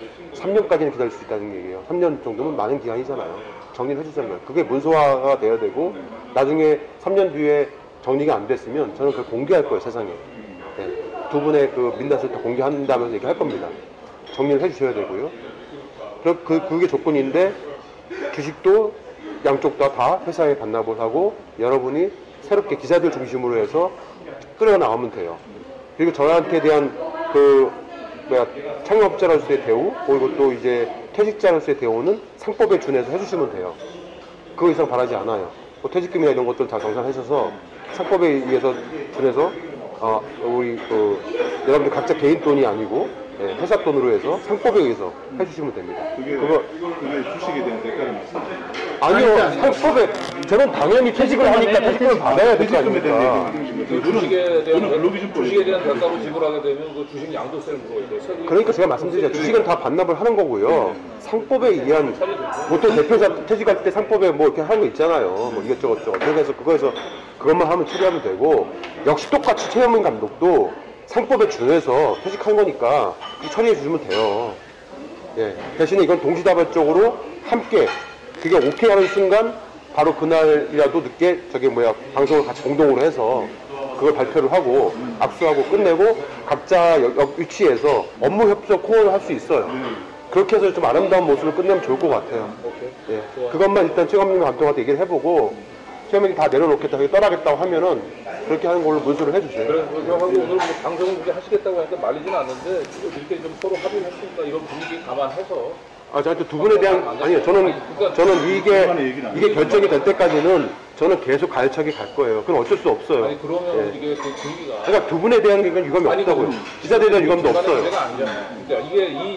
삼 년까지는 기다릴 수 있다는 얘기예요. 삼 년 정도면 많은 기간이잖아요. 정리를 해주자면. 그게 문서화가 돼야 되고 나중에 삼 년 뒤에 정리가 안 됐으면 저는 그걸 공개할 거예요, 세상에. 네. 두 분의 그 민낯을 다 공개한다면서 얘기할 겁니다. 정리를 해주셔야 되고요. 그, 그, 그게 조건인데 주식도 양쪽 다, 다 회사에 반납을 하고 여러분이 새롭게 기자들 중심으로 해서 끌어 나오면 돼요. 그리고 저한테 대한 그 뭐야 창업자로서의 대우 그리고 또 이제 퇴직자로서의 대우는 상법에 준해서 해주시면 돼요. 그 이상 바라지 않아요. 뭐 퇴직금이나 이런 것들 다 정산하셔서 상법에 의해서 준해서 어, 우리 그 여러분들 각자 개인 돈이 아니고 예, 회사 돈으로 해서 상법에 의해서 해주시면 됩니다.
그게,
그거
그게 주식에 대한 대가를 말씀하시죠?
아니요, 상법에 저는 당연히 퇴직을 하니까 퇴직금을 받아야 될 거 아닙니까?
그 주식에 대한 주식에 대한 대가로 지불하게 되면 그 주식 양도세를 물어야 돼요.
그러니까 제가 말씀드리죠. 주식은 다 반납을 하는 거고요. 상법에 의한 보통 대표자 퇴직할 때 상법에 뭐 이렇게 하는 거 있잖아요. 뭐 이것저것 저것. 그래서 그거에서 그것만 하면 처리하면 되고 역시 똑같이 최영민 감독도 상법에 준해서 퇴직한 거니까 처리해 주시면 돼요. 예. 대신에 이건 동시다발적으로 함께 그게 오케이 하는 순간 바로 그날이라도 늦게 저기 뭐야 방송을 같이 공동으로 해서 그걸 발표를 하고 압수하고 끝내고 각자 역, 역 위치에서 업무 협조 코어를 할 수 있어요. 그렇게 해서 좀 아름다운 모습을 끝내면 좋을 것 같아요. 예. 그것만 일단 최영민 감독한테 얘기를 해보고 최영민이 다 내려놓겠다, 떠나겠다고 하면은 그렇게 하는 걸로 문서를 해주세요.
그래, 그렇게 하고 오늘 뭐 방송을 그렇게 하시겠다고 하니까 말리지는 않는데 이렇게 좀 서로 합의를 했으니까 이런 분위기 감안해서.
아, 저한테 두 분에 대한 아니요, 저는 저는 이게 이게 결정이 될 때까지는 저는 계속 가열차게 갈 거예요. 그건 어쩔 수 없어요.
아니 그러면
예.
이게 그 분위기가.
그러니까 두 분에 대한 이건 유감이
아니,
없다고요.
그,
기자들에 대한 유감도 없어요.
문제가 아니잖아요. 그러니까 이게 이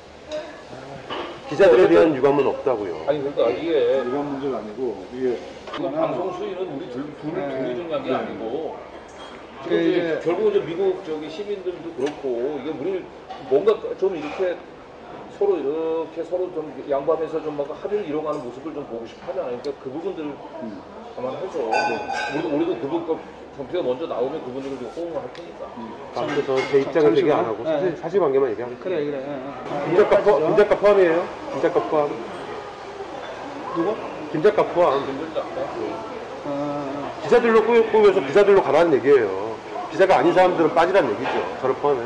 기자들에 대한 유감은 없다고요.
아니 그러니까 이게
유감 문제가 아니고 이게
방송 수위는 우리 둘 둘 둘이 중요한 게
네.
아니고 지금
그
이제
이제
결국 이제 미국 저기 시민들도 그렇고 이게 우리 뭔가 좀 이렇게 서로 이렇게 서로 좀 양보하면서 좀 막 합의를 이뤄가는 모습을 좀 보고 싶어 하잖아요. 그러니까 그 부분들을
음.
감안해서 우리도 우리도 그분 정피가 먼저 나오면 그분들을 좀 호응을 할 테니까.
아, 그래서 제 입장을 얘기 안 하고 사실, 사실관계만 얘기하면
그래 그래.
김작가 포함, 김작가 포함이에요? 김작가 포함?
누구?
김작가 포함. 기자들로 꾸며, 꾸며서 기자들로 가라는 얘기예요. 기자가 아닌 사람들은 빠지라는 얘기죠. 저를 포함해서.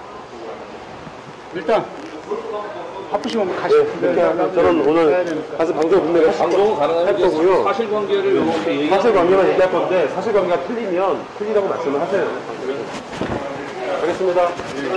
일단 바쁘시면 가시죠.
네, 그러니까 저는 오늘 가서 방송 분내가
방송은 가능할
거고요.
사실관계를 이렇게 얘기.
사실관계만 얘기할 건데 사실관계가 틀리면 틀리다고 말씀을 하세요. 알겠습니다.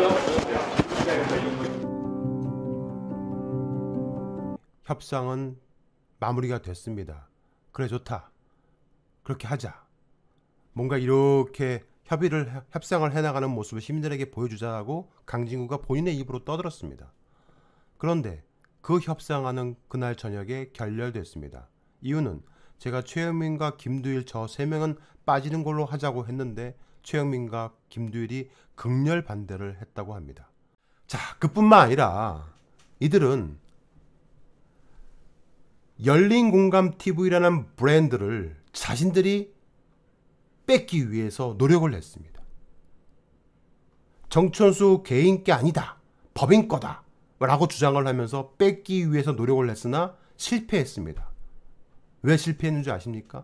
협상은 마무리가 됐습니다. 그래 좋다. 그렇게 하자. 뭔가 이렇게 협의를 협상을 해나가는 모습을 시민들에게 보여주자고 강진구가 본인의 입으로 떠들었습니다. 그런데 그 협상하는 그날 저녁에 결렬됐습니다. 이유는 제가 최영민과 김두일 저 세 명은 빠지는 걸로 하자고 했는데 최영민과 김두일이 극렬 반대를 했다고 합니다. 자, 그뿐만 아니라 이들은 열린공감티비라는 브랜드를 자신들이 뺏기 위해서 노력을 했습니다. 정천수 개인 게 아니다. 법인 거다. 라고 주장을 하면서 뺏기 위해서 노력을 했으나 실패했습니다. 왜 실패했는지 아십니까?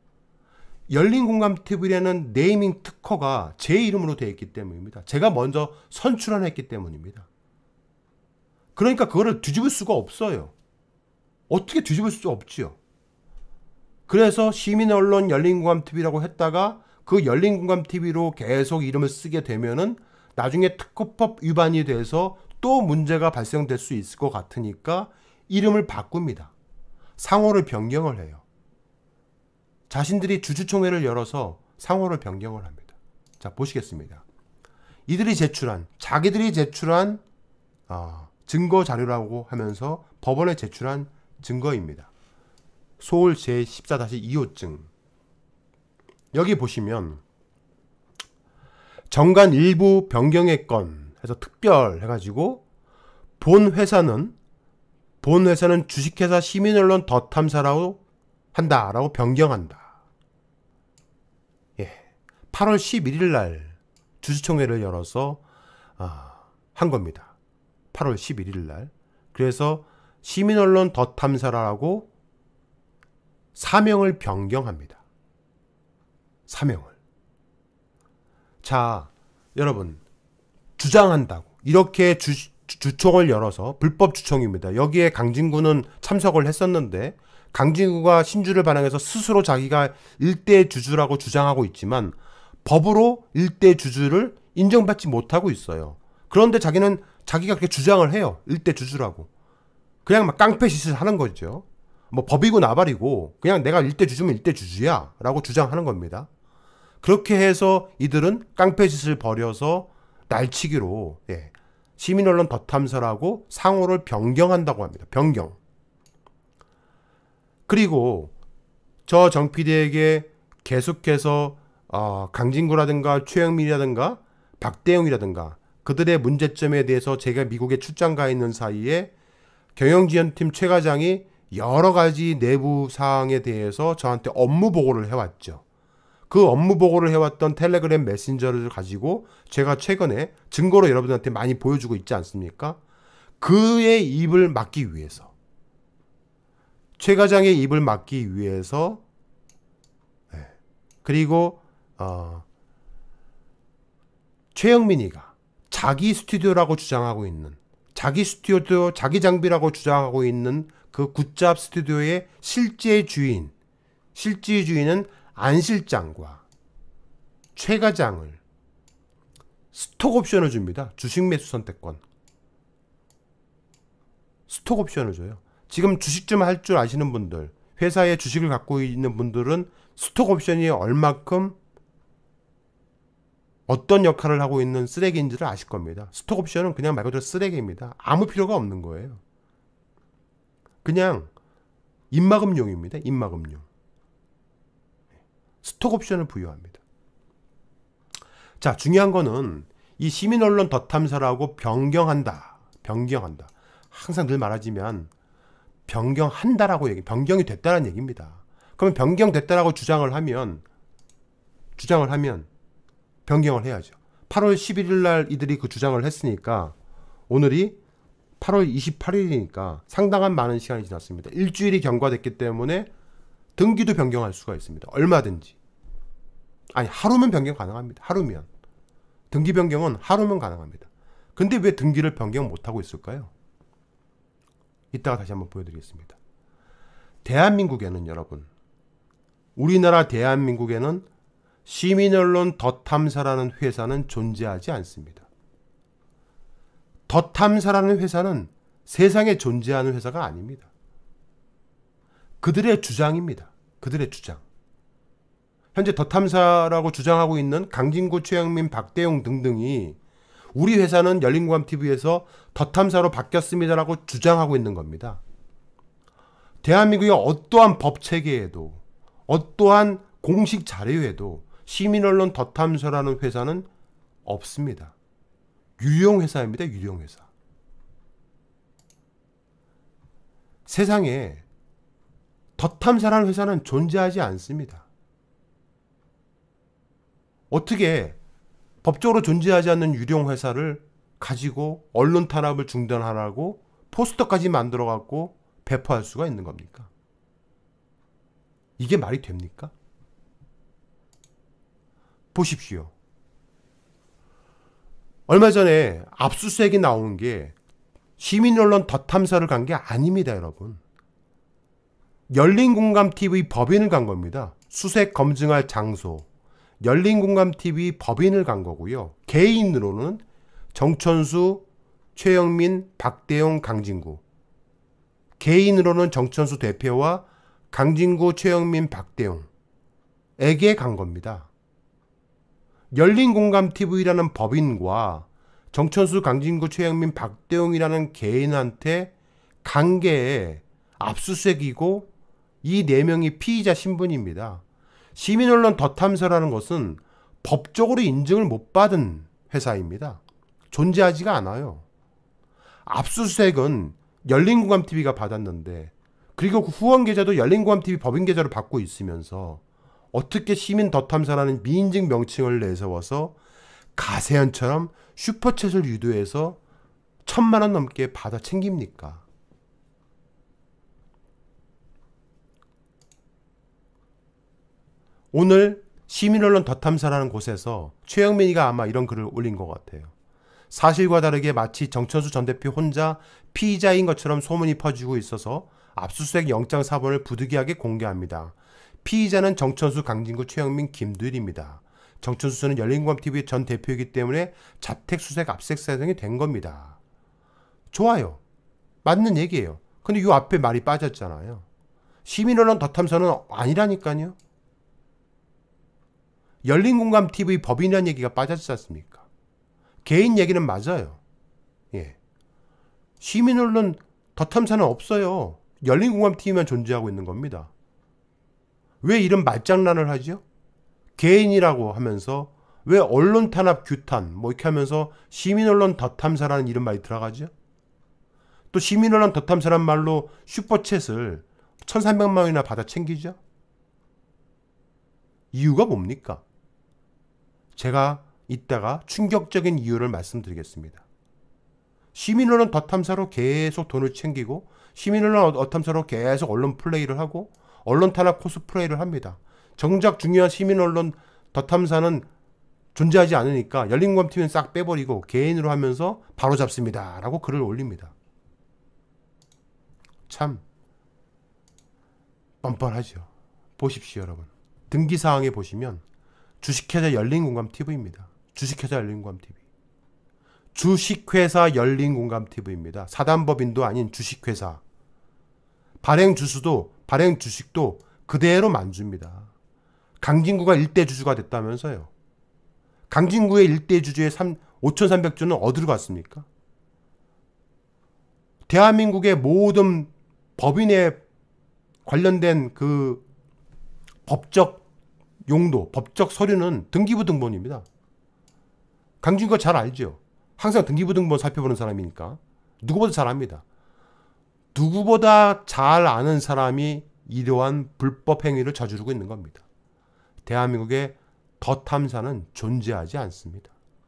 열린공감티비라는 네이밍 특허가 제 이름으로 되어 있기 때문입니다. 제가 먼저 선출원했기 때문입니다. 그러니까 그거를 뒤집을 수가 없어요. 어떻게 뒤집을 수 없지요. 그래서 시민언론 열린공감티비라고 했다가 그 열린공감티비로 계속 이름을 쓰게 되면은 나중에 특허법 위반이 돼서 또 문제가 발생될 수 있을 것 같으니까 이름을 바꿉니다. 상호를 변경을 해요. 자신들이 주주총회를 열어서 상호를 변경을 합니다. 자, 보시겠습니다. 이들이 제출한, 자기들이 제출한 어, 증거 자료라고 하면서 법원에 제출한 증거입니다. 소울 제십사 이 호증. 여기 보시면 정관 일부 변경의 건 해서 특별 해가지고 본 회사는 본 회사는 주식회사 시민언론 더 탐사라고 한다라고 변경한다. 예, 팔월 십일일 날 주주총회를 열어서 아, 한 겁니다. 팔월 십일일 날 그래서 시민언론 덧탐사라고 사명을 변경합니다. 사명을. 자, 여러분, 주장한다고 이렇게 주, 주총을 열어서 불법 주총입니다. 여기에 강진구는 참석을 했었는데 강진구가 신주를 반항해서 스스로 자기가 일대 주주라고 주장하고 있지만 법으로 일대 주주를 인정받지 못하고 있어요. 그런데 자기는 자기가 그렇게 주장을 해요. 일대 주주라고. 그냥 막 깡패 짓을 하는 거죠. 뭐 법이고 나발이고 그냥 내가 일대 주주면 일대 주주야 라고 주장하는 겁니다. 그렇게 해서 이들은 깡패 짓을 벌여서 날치기로 예, 시민언론 덧탐사라고 상호를 변경한다고 합니다. 변경. 그리고 저 정 피디에게 계속해서 어, 강진구라든가 최영민이라든가 박대영이라든가 그들의 문제점에 대해서 제가 미국에 출장 가 있는 사이에 경영지원팀 최 과장이 여러 가지 내부 사항에 대해서 저한테 업무 보고를 해왔죠. 그 업무 보고를 해왔던 텔레그램 메신저를 가지고 제가 최근에 증거로 여러분들한테 많이 보여주고 있지 않습니까? 그의 입을 막기 위해서, 최 과장의 입을 막기 위해서, 네. 그리고 어, 최영민이가 자기 스튜디오라고 주장하고 있는, 자기 스튜디오, 자기 장비라고 주장하고 있는 그 굿잡 스튜디오의 실제 주인, 실제 주인은 안 실장과 최 과장을 스톡 옵션을 줍니다. 주식 매수 선택권. 스톡 옵션을 줘요. 지금 주식 좀 할 줄 아시는 분들, 회사에 주식을 갖고 있는 분들은 스톡 옵션이 얼마큼 어떤 역할을 하고 있는 쓰레기인지를 아실 겁니다. 스톡 옵션은 그냥 말 그대로 쓰레기입니다. 아무 필요가 없는 거예요. 그냥 입막음용입니다. 입막음용. 스톡 옵션을 부여합니다. 자, 중요한 거는 이 시민언론 덧탐사라고 변경한다. 변경한다. 항상 늘 말하지만 변경한다라고 얘기, 변경이 됐다는 얘기입니다. 그러면 변경됐다라고 주장을 하면 주장을 하면 변경을 해야죠. 팔월 십일일 날 이들이 그 주장을 했으니까 오늘이 팔월 이십팔일이니까 상당한 많은 시간이 지났습니다. 일주일이 경과됐기 때문에 등기도 변경할 수가 있습니다. 얼마든지. 아니, 하루면 변경 가능합니다. 하루면. 등기 변경은 하루면 가능합니다. 근데 왜 등기를 변경 못하고 있을까요? 이따가 다시 한번 보여드리겠습니다. 대한민국에는 여러분, 우리나라 대한민국에는 시민언론 덧탐사라는 회사는 존재하지 않습니다. 덧탐사라는 회사는 세상에 존재하는 회사가 아닙니다. 그들의 주장입니다. 그들의 주장. 현재 덧탐사라고 주장하고 있는 강진구, 최영민, 박대용 등등이 우리 회사는 열린공감티비에서 덧탐사로 바뀌었습니다라고 주장하고 있는 겁니다. 대한민국의 어떠한 법체계에도 어떠한 공식 자료에도 시민언론 덧탐사라는 회사는 없습니다. 유용회사입니다. 유용회사. 세상에 덧탐사라는 회사는 존재하지 않습니다. 어떻게 법적으로 존재하지 않는 유령회사를 가지고 언론 탄압을 중단하라고 포스터까지 만들어 갖고 배포할 수가 있는 겁니까? 이게 말이 됩니까? 보십시오. 얼마 전에 압수수색이 나온 게 시민언론 덧탐사를 간 게 아닙니다, 여러분. 열린공감티비 법인을 간 겁니다. 수색 검증할 장소. 열린공감티비 법인을 간 거고요. 개인으로는 정천수, 최영민, 박대용, 강진구. 개인으로는 정천수 대표와 강진구, 최영민, 박대용에게 간 겁니다. 열린공감티비라는 법인과 정천수, 강진구, 최영민, 박대용이라는 개인한테 간 게 압수수색이고 이 네 명이 피의자 신분입니다. 시민언론 덧탐사라는 것은 법적으로 인증을 못 받은 회사입니다. 존재하지가 않아요. 압수수색은 열린공감티비가 받았는데, 그리고 그 후원 계좌도 열린공감티비 법인 계좌로 받고 있으면서 어떻게 시민 덧탐사라는 미인증 명칭을 내세워서 가세현처럼 슈퍼챗을 유도해서 천만 원 넘게 받아 챙깁니까? 오늘 시민언론 덧탐사라는 곳에서 최영민이가 아마 이런 글을 올린 것 같아요. 사실과 다르게 마치 정천수 전 대표 혼자 피의자인 것처럼 소문이 퍼지고 있어서 압수수색 영장 사본을 부득이하게 공개합니다. 피의자는 정천수, 강진구, 최영민, 김두일입니다. 정천수는 열린공감티비 전 대표이기 때문에 자택수색 압수수색 대상이 된 겁니다. 좋아요. 맞는 얘기예요. 근데 이 앞에 말이 빠졌잖아요. 시민언론 덧탐사는 아니라니까요. 열린공감티비 법인이라는 얘기가 빠졌지 않습니까? 개인 얘기는 맞아요. 예. 시민언론 덧탐사는 없어요. 열린공감티비만 존재하고 있는 겁니다. 왜 이런 말장난을 하죠? 개인이라고 하면서 왜 언론 탄압 규탄 뭐 이렇게 하면서 시민언론 덧탐사라는 이런 말이 들어가죠? 또 시민언론 덧탐사란 말로 슈퍼챗을 천삼백만 원이나 받아 챙기죠? 이유가 뭡니까? 제가 이따가 충격적인 이유를 말씀드리겠습니다. 시민언론 덧탐사로 계속 돈을 챙기고 시민언론 덧탐사로 계속 언론 플레이를 하고 언론 탄압 코스프레이를 합니다. 정작 중요한 시민언론 덧탐사는 존재하지 않으니까 열린공감티비는 싹 빼버리고 개인으로 하면서 바로잡습니다 라고 글을 올립니다. 참 뻔뻔하죠. 보십시오 여러분. 등기사항에 보시면 주식회사 열린공감티비입니다. 주식회사 열린공감티비. 주식회사 열린공감티비입니다. 사단법인도 아닌 주식회사. 발행주수도 발행주식도 그대로 만주입니다. 강진구가 일대 주주가 됐다면서요. 강진구의 일대 주주의 오천삼백 주는 어디로 갔습니까? 대한민국의 모든 법인에 관련된 그 법적 용도, 법적 서류는 등기부 등본입니다. 강진구가 잘 알죠. 항상 등기부 등본 살펴보는 사람이니까. 누구보다 잘 압니다. 누구보다 잘 아는 사람이 이러한 불법 행위를 저지르고 있는 겁니다. 대한민국의 덧탐사는 존재하지 않습니다.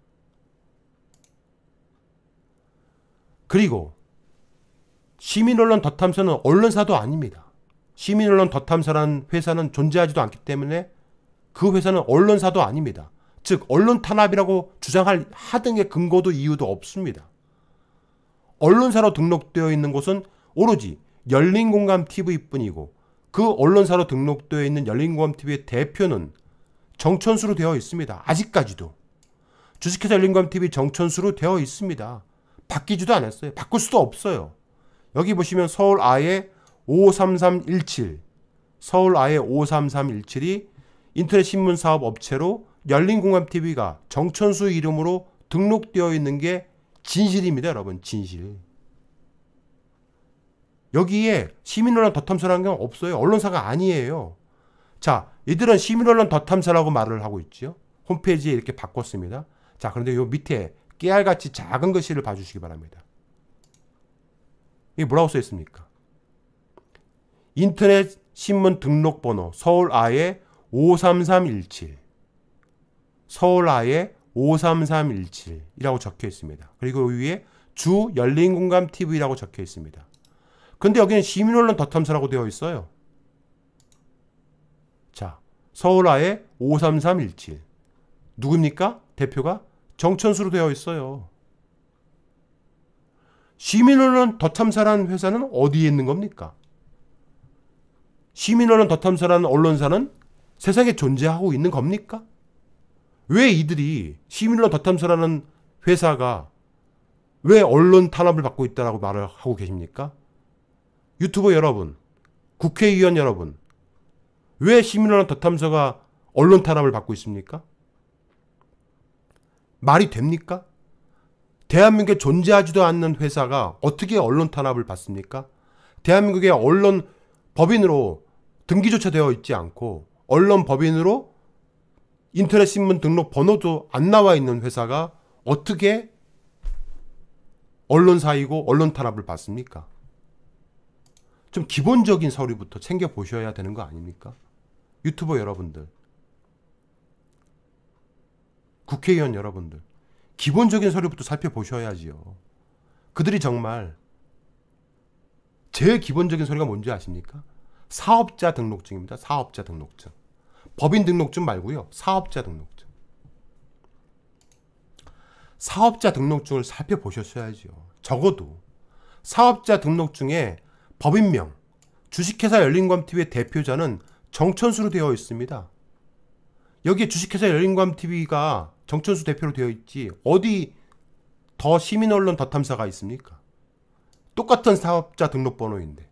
그리고 시민언론 덧탐사는 언론사도 아닙니다. 시민언론 덧탐사라는 회사는 존재하지도 않기 때문에 그 회사는 언론사도 아닙니다. 즉 언론 탄압이라고 주장할 하등의 근거도 이유도 없습니다. 언론사로 등록되어 있는 곳은 오로지 열린공감티비뿐이고 그 언론사로 등록되어 있는 열린공감티비의 대표는 정천수로 되어 있습니다. 아직까지도. 주식회사 열린공감티비 정천수로 되어 있습니다. 바뀌지도 않았어요. 바꿀 수도 없어요. 여기 보시면 서울 아예 오삼삼일칠 서울 아예 오삼삼일칠이 인터넷 신문 사업 업체로 열린공감티비가 정천수 이름으로 등록되어 있는 게 진실입니다. 여러분. 진실. 여기에 시민언론 덧탐사라는 게 없어요. 언론사가 아니에요. 자, 이들은 시민언론 덧탐사라고 말을 하고 있죠. 홈페이지에 이렇게 바꿨습니다. 자, 그런데 요 밑에 깨알같이 작은 글씨를 봐주시기 바랍니다. 이게 뭐라고 써 있습니까? 인터넷 신문 등록번호 서울 아예 오삼삼일칠 서울 아예 오삼삼일칠이라고 적혀 있습니다. 그리고 위에 주 열린공감티비라고 적혀 있습니다. 근데 여기는 시민언론 덧탐사라고 되어 있어요. 자, 서울 아예 오삼삼일칠 누굽니까? 대표가 정천수로 되어 있어요. 시민언론 덧탐사라는 회사는 어디에 있는 겁니까? 시민언론 덧탐사라는 언론사는 세상에 존재하고 있는 겁니까? 왜 이들이 시민언론 덧탐사라는 회사가 왜 언론 탄압을 받고 있다고 말을 하고 계십니까? 유튜버 여러분, 국회의원 여러분, 왜 시민언론 덧탐사가 언론 탄압을 받고 있습니까? 말이 됩니까? 대한민국에 존재하지도 않는 회사가 어떻게 언론 탄압을 받습니까? 대한민국의 언론 법인으로 등기조차 되어 있지 않고 언론 법인으로 인터넷 신문 등록 번호도 안 나와 있는 회사가 어떻게 언론사이고 언론 탄압을 받습니까? 좀 기본적인 서류부터 챙겨보셔야 되는 거 아닙니까? 유튜버 여러분들, 국회의원 여러분들, 기본적인 서류부터 살펴보셔야지요. 그들이 정말 제일 기본적인 서류가 뭔지 아십니까? 사업자 등록증입니다. 사업자 등록증. 법인 등록증 말고요. 사업자 등록증. 사업자 등록증을 살펴보셨어야죠. 적어도 사업자 등록증에 법인명, 주식회사 열린광티비의 대표자는 정천수로 되어 있습니다. 여기에 주식회사 열린광티비가 정천수 대표로 되어 있지 어디 더 시민언론 더 탐사가 있습니까? 똑같은 사업자 등록번호인데.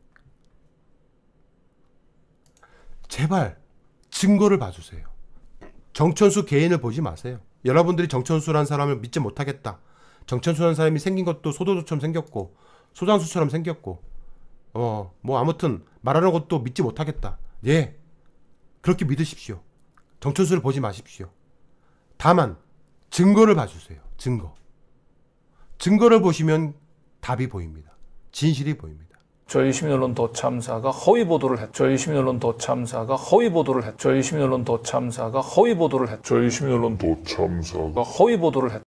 제발 증거를 봐주세요. 정천수 개인을 보지 마세요. 여러분들이 정천수라는 사람을 믿지 못하겠다. 정천수라는 사람이 생긴 것도 소도도처럼 생겼고 소장수처럼 생겼고 어 뭐 아무튼 말하는 것도 믿지 못하겠다. 예, 그렇게 믿으십시오. 정천수를 보지 마십시오. 다만 증거를 봐주세요. 증거. 증거를 보시면 답이 보입니다. 진실이 보입니다.
저희 시민언론 더 참사가 허위 보도를 했. 저희 시민언론 더 참사가 허위 보도를 했. 저희 시민언론 더 참사가 허위 보도를 했. 저희 시민언론 더 참사가 허위 보도를 했.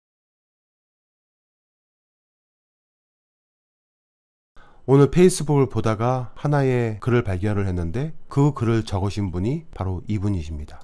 오늘 페이스북을 보다가 하나의 글을 발견을 했는데 그 글을 적으신 분이 바로 이분이십니다.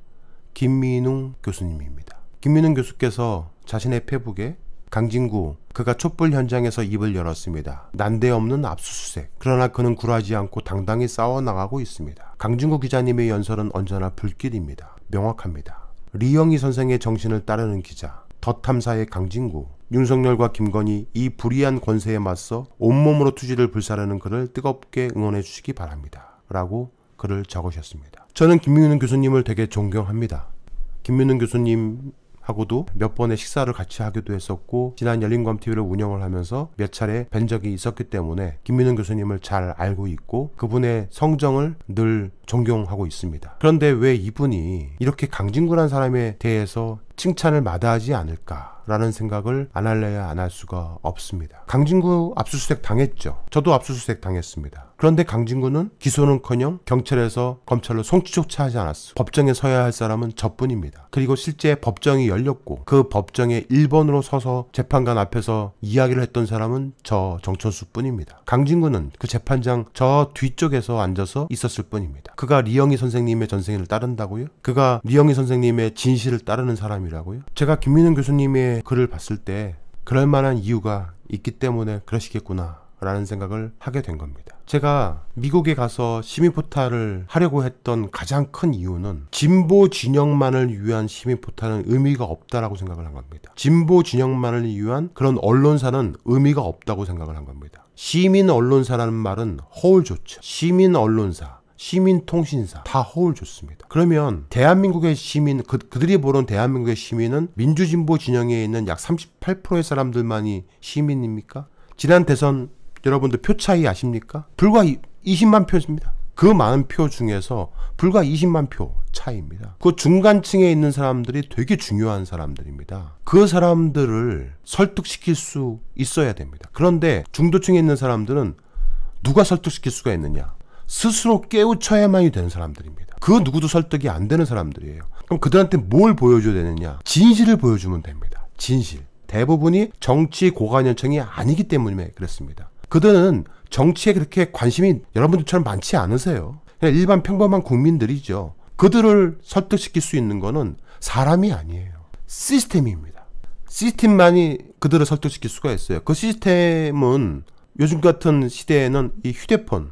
김민웅 교수님입니다. 김민웅 교수께서 자신의 페북에 강진구 그가 촛불 현장에서 입을 열었습니다. 난데없는 압수수색. 그러나 그는 굴하지 않고 당당히 싸워나가고 있습니다. 강진구 기자님의 연설은 언제나 불길입니다. 명확합니다. 리영희 선생의 정신을 따르는 기자, 더 탐사의 강진구, 윤석열과 김건희 이 불의한 권세에 맞서 온몸으로 투지를 불사르는 그를 뜨겁게 응원해 주시기 바랍니다. 라고 글을 적으셨습니다. 저는 김민웅 교수님을 되게 존경합니다. 김민웅 교수님 하고도 몇 번의 식사를 같이 하기도 했었고 지난 열린광티비를 운영을 하면서 몇 차례 뵌 적이 있었기 때문에 김민웅 교수님을 잘 알고 있고 그분의 성정을 늘 존경하고 있습니다. 그런데 왜 이분이 이렇게 강진구라는 사람에 대해서 칭찬을 마다하지 않을까라는 생각을 안 할래야 안 할 수가 없습니다. 강진구 압수수색 당했죠. 저도 압수수색 당했습니다. 그런데 강진구는 기소는커녕 경찰에서 검찰로 송치조차 하지 않았어. 법정에 서야 할 사람은 저뿐입니다. 그리고 실제 법정이 열렸고 그 법정에 일 번으로 서서 재판관 앞에서 이야기를 했던 사람은 저 정천수뿐입니다. 강진구는 그 재판장 저 뒤쪽에서 앉아서 있었을 뿐입니다. 그가 리영희 선생님의 전생일을 따른다고요? 그가 리영희 선생님의 진실을 따르는 사람이라고요? 제가 김민웅 교수님의 글을 봤을 때 그럴 만한 이유가 있기 때문에 그러시겠구나 라는 생각을 하게 된 겁니다. 제가 미국에 가서 시민포탈을 하려고 했던 가장 큰 이유는 진보 진영만을 위한 시민포탈은 의미가 없다라고 생각을 한 겁니다. 진보 진영만을 위한 그런 언론사는 의미가 없다고 생각을 한 겁니다. 시민 언론사라는 말은 허울 좋죠. 시민 언론사, 시민통신사 다 허울 좋습니다. 그러면 대한민국의 시민, 그, 그들이 보는 대한민국의 시민은 민주진보 진영에 있는 약 삼십팔 퍼센트의 사람들만이 시민입니까? 지난 대선 여러분들 표 차이 아십니까? 불과 이십만 표입니다. 그 많은 표 중에서 불과 이십만 표 차이입니다. 그 중간층에 있는 사람들이 되게 중요한 사람들입니다. 그 사람들을 설득시킬 수 있어야 됩니다. 그런데 중도층에 있는 사람들은 누가 설득시킬 수가 있느냐? 스스로 깨우쳐야만이 되는 사람들입니다. 그 누구도 설득이 안 되는 사람들이에요. 그럼 그들한테 뭘 보여줘야 되느냐? 진실을 보여주면 됩니다. 진실. 대부분이 정치 고관여층이 아니기 때문에 그렇습니다. 그들은 정치에 그렇게 관심이 여러분들처럼 많지 않으세요. 그냥 일반 평범한 국민들이죠. 그들을 설득시킬 수 있는 거는 사람이 아니에요. 시스템입니다. 시스템만이 그들을 설득시킬 수가 있어요. 그 시스템은 요즘 같은 시대에는 이 휴대폰,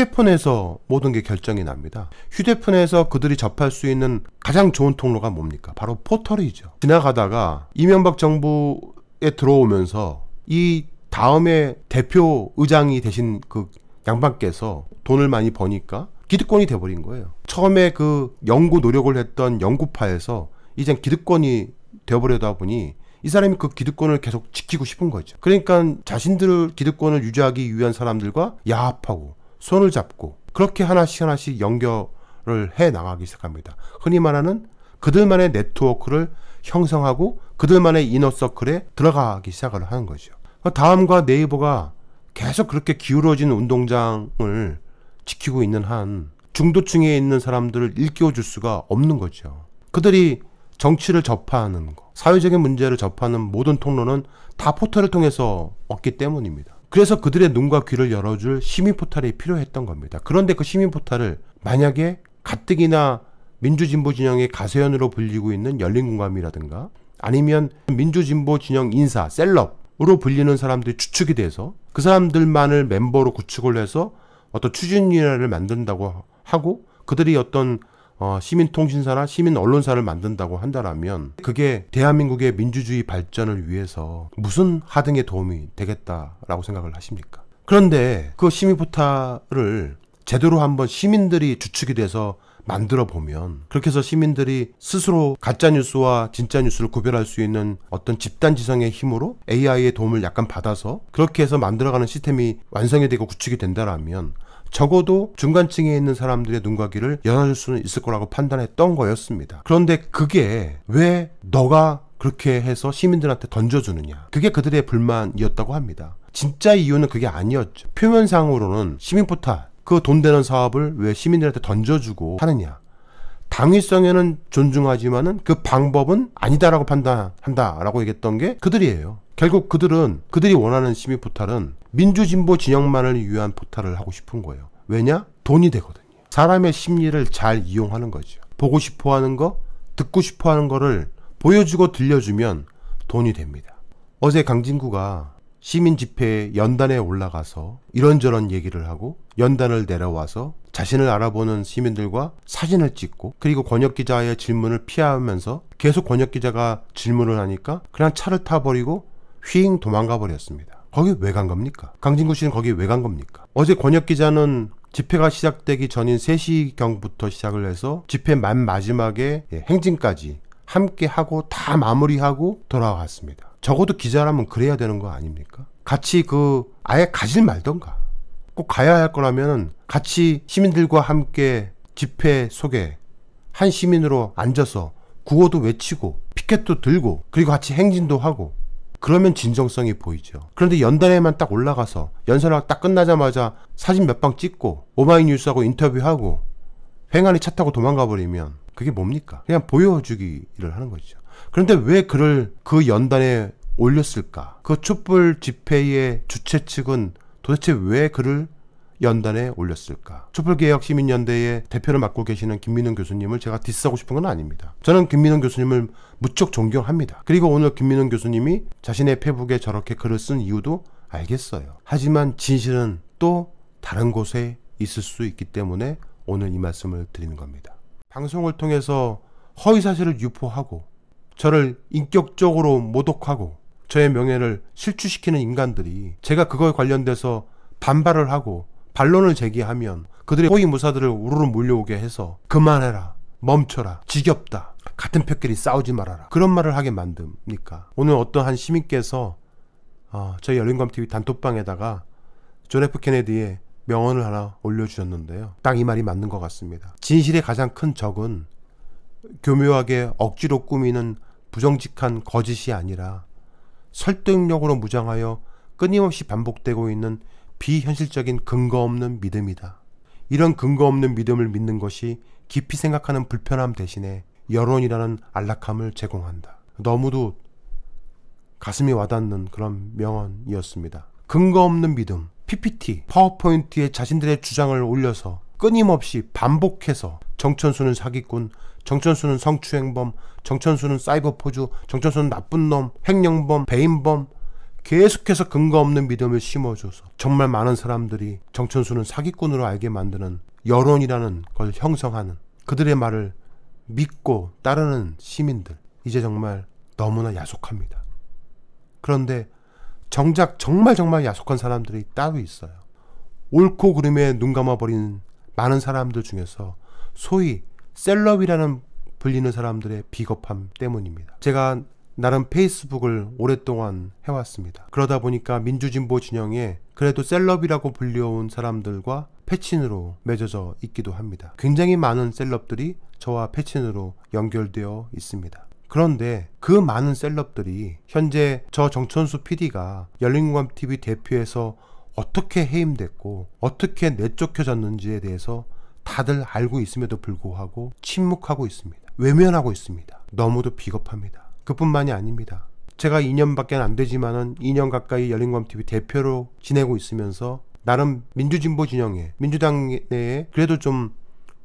휴대폰에서 모든 게 결정이 납니다. 휴대폰에서 그들이 접할 수 있는 가장 좋은 통로가 뭡니까? 바로 포털이죠. 지나가다가 이명박 정부에 들어오면서 이 다음에 대표 의장이 되신 그 양반께서 돈을 많이 버니까 기득권이 돼버린 거예요. 처음에 그 연구 노력을 했던 연구파에서 이젠 기득권이 되어버리다 보니 이 사람이 그 기득권을 계속 지키고 싶은 거죠. 그러니까 자신들 기득권을 유지하기 위한 사람들과 야합하고 손을 잡고 그렇게 하나씩 하나씩 연결을 해 나가기 시작합니다. 흔히 말하는 그들만의 네트워크를 형성하고 그들만의 이너서클에 들어가기 시작을 하는 거죠. 다음과 네이버가 계속 그렇게 기울어진 운동장을 지키고 있는 한 중도층에 있는 사람들을 일깨워줄 수가 없는 거죠. 그들이 정치를 접하는 거, 사회적인 문제를 접하는 모든 통로는 다 포털을 통해서 얻기 때문입니다. 그래서 그들의 눈과 귀를 열어줄 시민포탈이 필요했던 겁니다. 그런데 그 시민포탈을 만약에 가뜩이나 민주진보 진영의 가세연으로 불리고 있는 열린공감이라든가 아니면 민주진보 진영 인사, 셀럽으로 불리는 사람들이 추측이 돼서 그 사람들만을 멤버로 구축을 해서 어떤 추진위원회를 만든다고 하고 그들이 어떤 어, 시민통신사나 시민언론사를 만든다고 한다면 그게 대한민국의 민주주의 발전을 위해서 무슨 하등의 도움이 되겠다라고 생각을 하십니까? 그런데 그 시민포탈을 제대로 한번 시민들이 주축이 돼서 만들어 보면 그렇게 해서 시민들이 스스로 가짜뉴스와 진짜뉴스를 구별할 수 있는 어떤 집단지성의 힘으로 에이아이의 도움을 약간 받아서 그렇게 해서 만들어가는 시스템이 완성이 되고 구축이 된다면 적어도 중간층에 있는 사람들의 눈과 귀를 열어줄 수는 있을 거라고 판단했던 거였습니다. 그런데 그게 왜 너가 그렇게 해서 시민들한테 던져주느냐, 그게 그들의 불만이었다고 합니다. 진짜 이유는 그게 아니었죠. 표면상으로는 시민포탈 그 돈 되는 사업을 왜 시민들한테 던져주고 하느냐, 당위성에는 존중하지만은 그 방법은 아니다라고 판단한다라고 얘기했던 게 그들이에요. 결국 그들은 그들이 원하는 시민포탈은 민주진보 진영만을 위한 포탈을 하고 싶은 거예요. 왜냐? 돈이 되거든요. 사람의 심리를 잘 이용하는 거죠. 보고 싶어하는 거, 듣고 싶어하는 거를 보여주고 들려주면 돈이 됩니다. 어제 강진구가 시민 집회에 연단에 올라가서 이런저런 얘기를 하고 연단을 내려와서 자신을 알아보는 시민들과 사진을 찍고 그리고 권혁기자의 질문을 피하면서 계속 권혁기자가 질문을 하니까 그냥 차를 타버리고 휘잉 도망가 버렸습니다. 거기 왜 간 겁니까? 강진구 씨는 거기 왜 간 겁니까? 어제 권혁기자는 집회가 시작되기 전인 세 시경부터 시작을 해서 집회 만 마지막에 행진까지 함께 하고 다 마무리하고 돌아갔습니다. 적어도 기자라면 그래야 되는 거 아닙니까? 같이 그 아예 가질 말던가 꼭 가야 할 거라면 같이 시민들과 함께 집회 속에 한 시민으로 앉아서 구호도 외치고 피켓도 들고 그리고 같이 행진도 하고 그러면 진정성이 보이죠. 그런데 연단에만 딱 올라가서 연설회가 딱 끝나자마자 사진 몇 방 찍고 오마이뉴스하고 인터뷰하고 횡하니 차 타고 도망가 버리면 그게 뭡니까? 그냥 보여주기를 하는 거죠. 그런데 왜 그를 그 연단에 올렸을까? 그 촛불 집회의 주최 측은 도대체 왜 그를 연단에 올렸을까? 촛불개혁시민연대의 대표를 맡고 계시는 김민훈 교수님을 제가 디스하고 싶은 건 아닙니다. 저는 김민훈 교수님을 무척 존경합니다. 그리고 오늘 김민훈 교수님이 자신의 페북에 저렇게 글을 쓴 이유도 알겠어요. 하지만 진실은 또 다른 곳에 있을 수 있기 때문에 오늘 이 말씀을 드리는 겁니다. 방송을 통해서 허위사실을 유포하고 저를 인격적으로 모독하고 저의 명예를 실추시키는 인간들이 제가 그거에 관련돼서 반발을 하고 반론을 제기하면 그들의 호위 무사들을 우르르 몰려오게 해서 그만해라, 멈춰라, 지겹다, 같은 표끼리 싸우지 말아라 그런 말을 하게 만듭니까? 오늘 어떤 한 시민께서 어, 저희 열린공감티비 단톡방에다가 존 에프 케네디의 명언을 하나 올려주셨는데요. 딱 이 말이 맞는 것 같습니다. 진실의 가장 큰 적은 교묘하게 억지로 꾸미는 부정직한 거짓이 아니라 설득력으로 무장하여 끊임없이 반복되고 있는 비현실적인 근거 없는 믿음이다. 이런 근거 없는 믿음을 믿는 것이 깊이 생각하는 불편함 대신에 여론이라는 안락함을 제공한다. 너무도 가슴이 와닿는 그런 명언이었습니다. 근거 없는 믿음, 피피티, 파워포인트에 자신들의 주장을 올려서 끊임없이 반복해서 정천수는 사기꾼, 정천수는 성추행범, 정천수는 사이버포주, 정천수는 나쁜 놈, 횡령범, 배임범 계속해서 근거 없는 믿음을 심어줘서 정말 많은 사람들이 정천수는 사기꾼으로 알게 만드는 여론이라는 걸 형성하는 그들의 말을 믿고 따르는 시민들, 이제 정말 너무나 야속합니다. 그런데 정작 정말 정말 야속한 사람들이 따로 있어요. 옳고 그름에 눈 감아버린 많은 사람들 중에서 소위 셀럽이라는 불리는 사람들의 비겁함 때문입니다. 제가 나름 페이스북을 오랫동안 해왔습니다. 그러다 보니까 민주진보 진영에 그래도 셀럽이라고 불려온 사람들과 패친으로 맺어져 있기도 합니다. 굉장히 많은 셀럽들이 저와 패친으로 연결되어 있습니다. 그런데 그 많은 셀럽들이 현재 저 정천수 피디가 열린공감티비 대표에서 어떻게 해임됐고 어떻게 내쫓겨졌는지에 대해서 다들 알고 있음에도 불구하고 침묵하고 있습니다. 외면하고 있습니다. 너무도 비겁합니다. 그뿐만이 아닙니다. 제가 이 년밖에 안 되지만은 이 년 가까이 열린공감티비 대표로 지내고 있으면서 나름 민주진보 진영에 민주당 내에 그래도 좀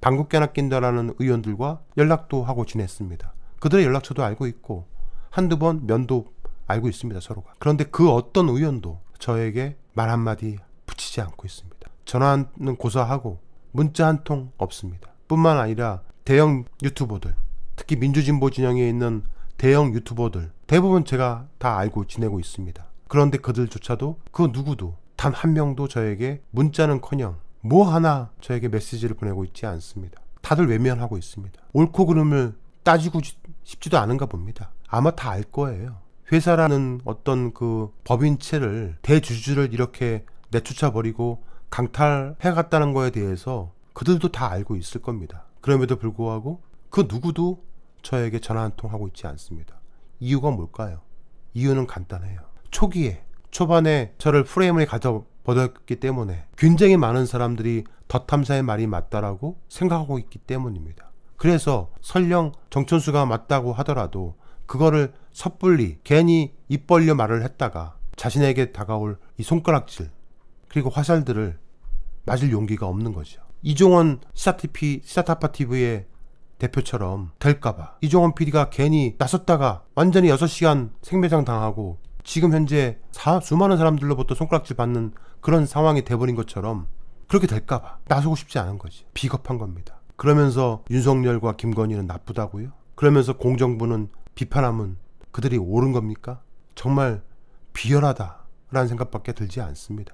방귀깨나 낀다라는 의원들과 연락도 하고 지냈습니다. 그들의 연락처도 알고 있고 한두 번 면도 알고 있습니다, 서로가. 그런데 그 어떤 의원도 저에게 말 한마디 붙이지 않고 있습니다. 전화는 고사하고 문자 한 통 없습니다. 뿐만 아니라 대형 유튜버들, 특히 민주진보 진영에 있는 대형 유튜버들 대부분 제가 다 알고 지내고 있습니다. 그런데 그들조차도 그 누구도 단 한 명도 저에게 문자는커녕 뭐 하나 저에게 메시지를 보내고 있지 않습니다. 다들 외면하고 있습니다. 옳고 그름을 따지고 싶지도 않은가 봅니다. 아마 다 알 거예요. 회사라는 어떤 그 법인체를, 대주주를 이렇게 내쫓아버리고 강탈해갔다는 거에 대해서 그들도 다 알고 있을 겁니다. 그럼에도 불구하고 그 누구도 저에게 전화 한 통 하고 있지 않습니다. 이유가 뭘까요? 이유는 간단해요. 초기에, 초반에 저를 프레임을 가져버렸기 때문에 굉장히 많은 사람들이 덧탐사의 말이 맞다라고 생각하고 있기 때문입니다. 그래서 설령 정천수가 맞다고 하더라도 그거를 섣불리 괜히 입 벌려 말을 했다가 자신에게 다가올 이 손가락질 그리고 화살들을 맞을 용기가 없는 거죠. 이종원 시사티피, 시사타파티비의 대표처럼 될까봐 이종원 피디가 괜히 나섰다가 완전히 여섯 시간 생매장 당하고 지금 현재 사, 수많은 사람들로부터 손가락질 받는 그런 상황이 돼버린 것처럼 그렇게 될까봐 나서고 싶지 않은 거지. 비겁한 겁니다. 그러면서 윤석열과 김건희는 나쁘다고요? 그러면서 공정부는 비판하면 그들이 옳은 겁니까? 정말 비열하다라는 생각밖에 들지 않습니다.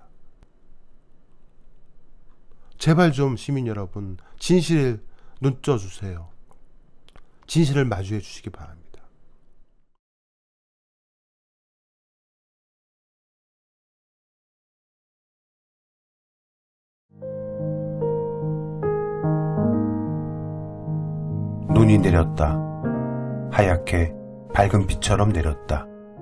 제발 좀 시민 여러분, 진실을 눈떠 주세요. 진실을 마주해 주시기 바랍니다.
눈이 내렸다. 하얗게 밝은 빛처럼 내렸다.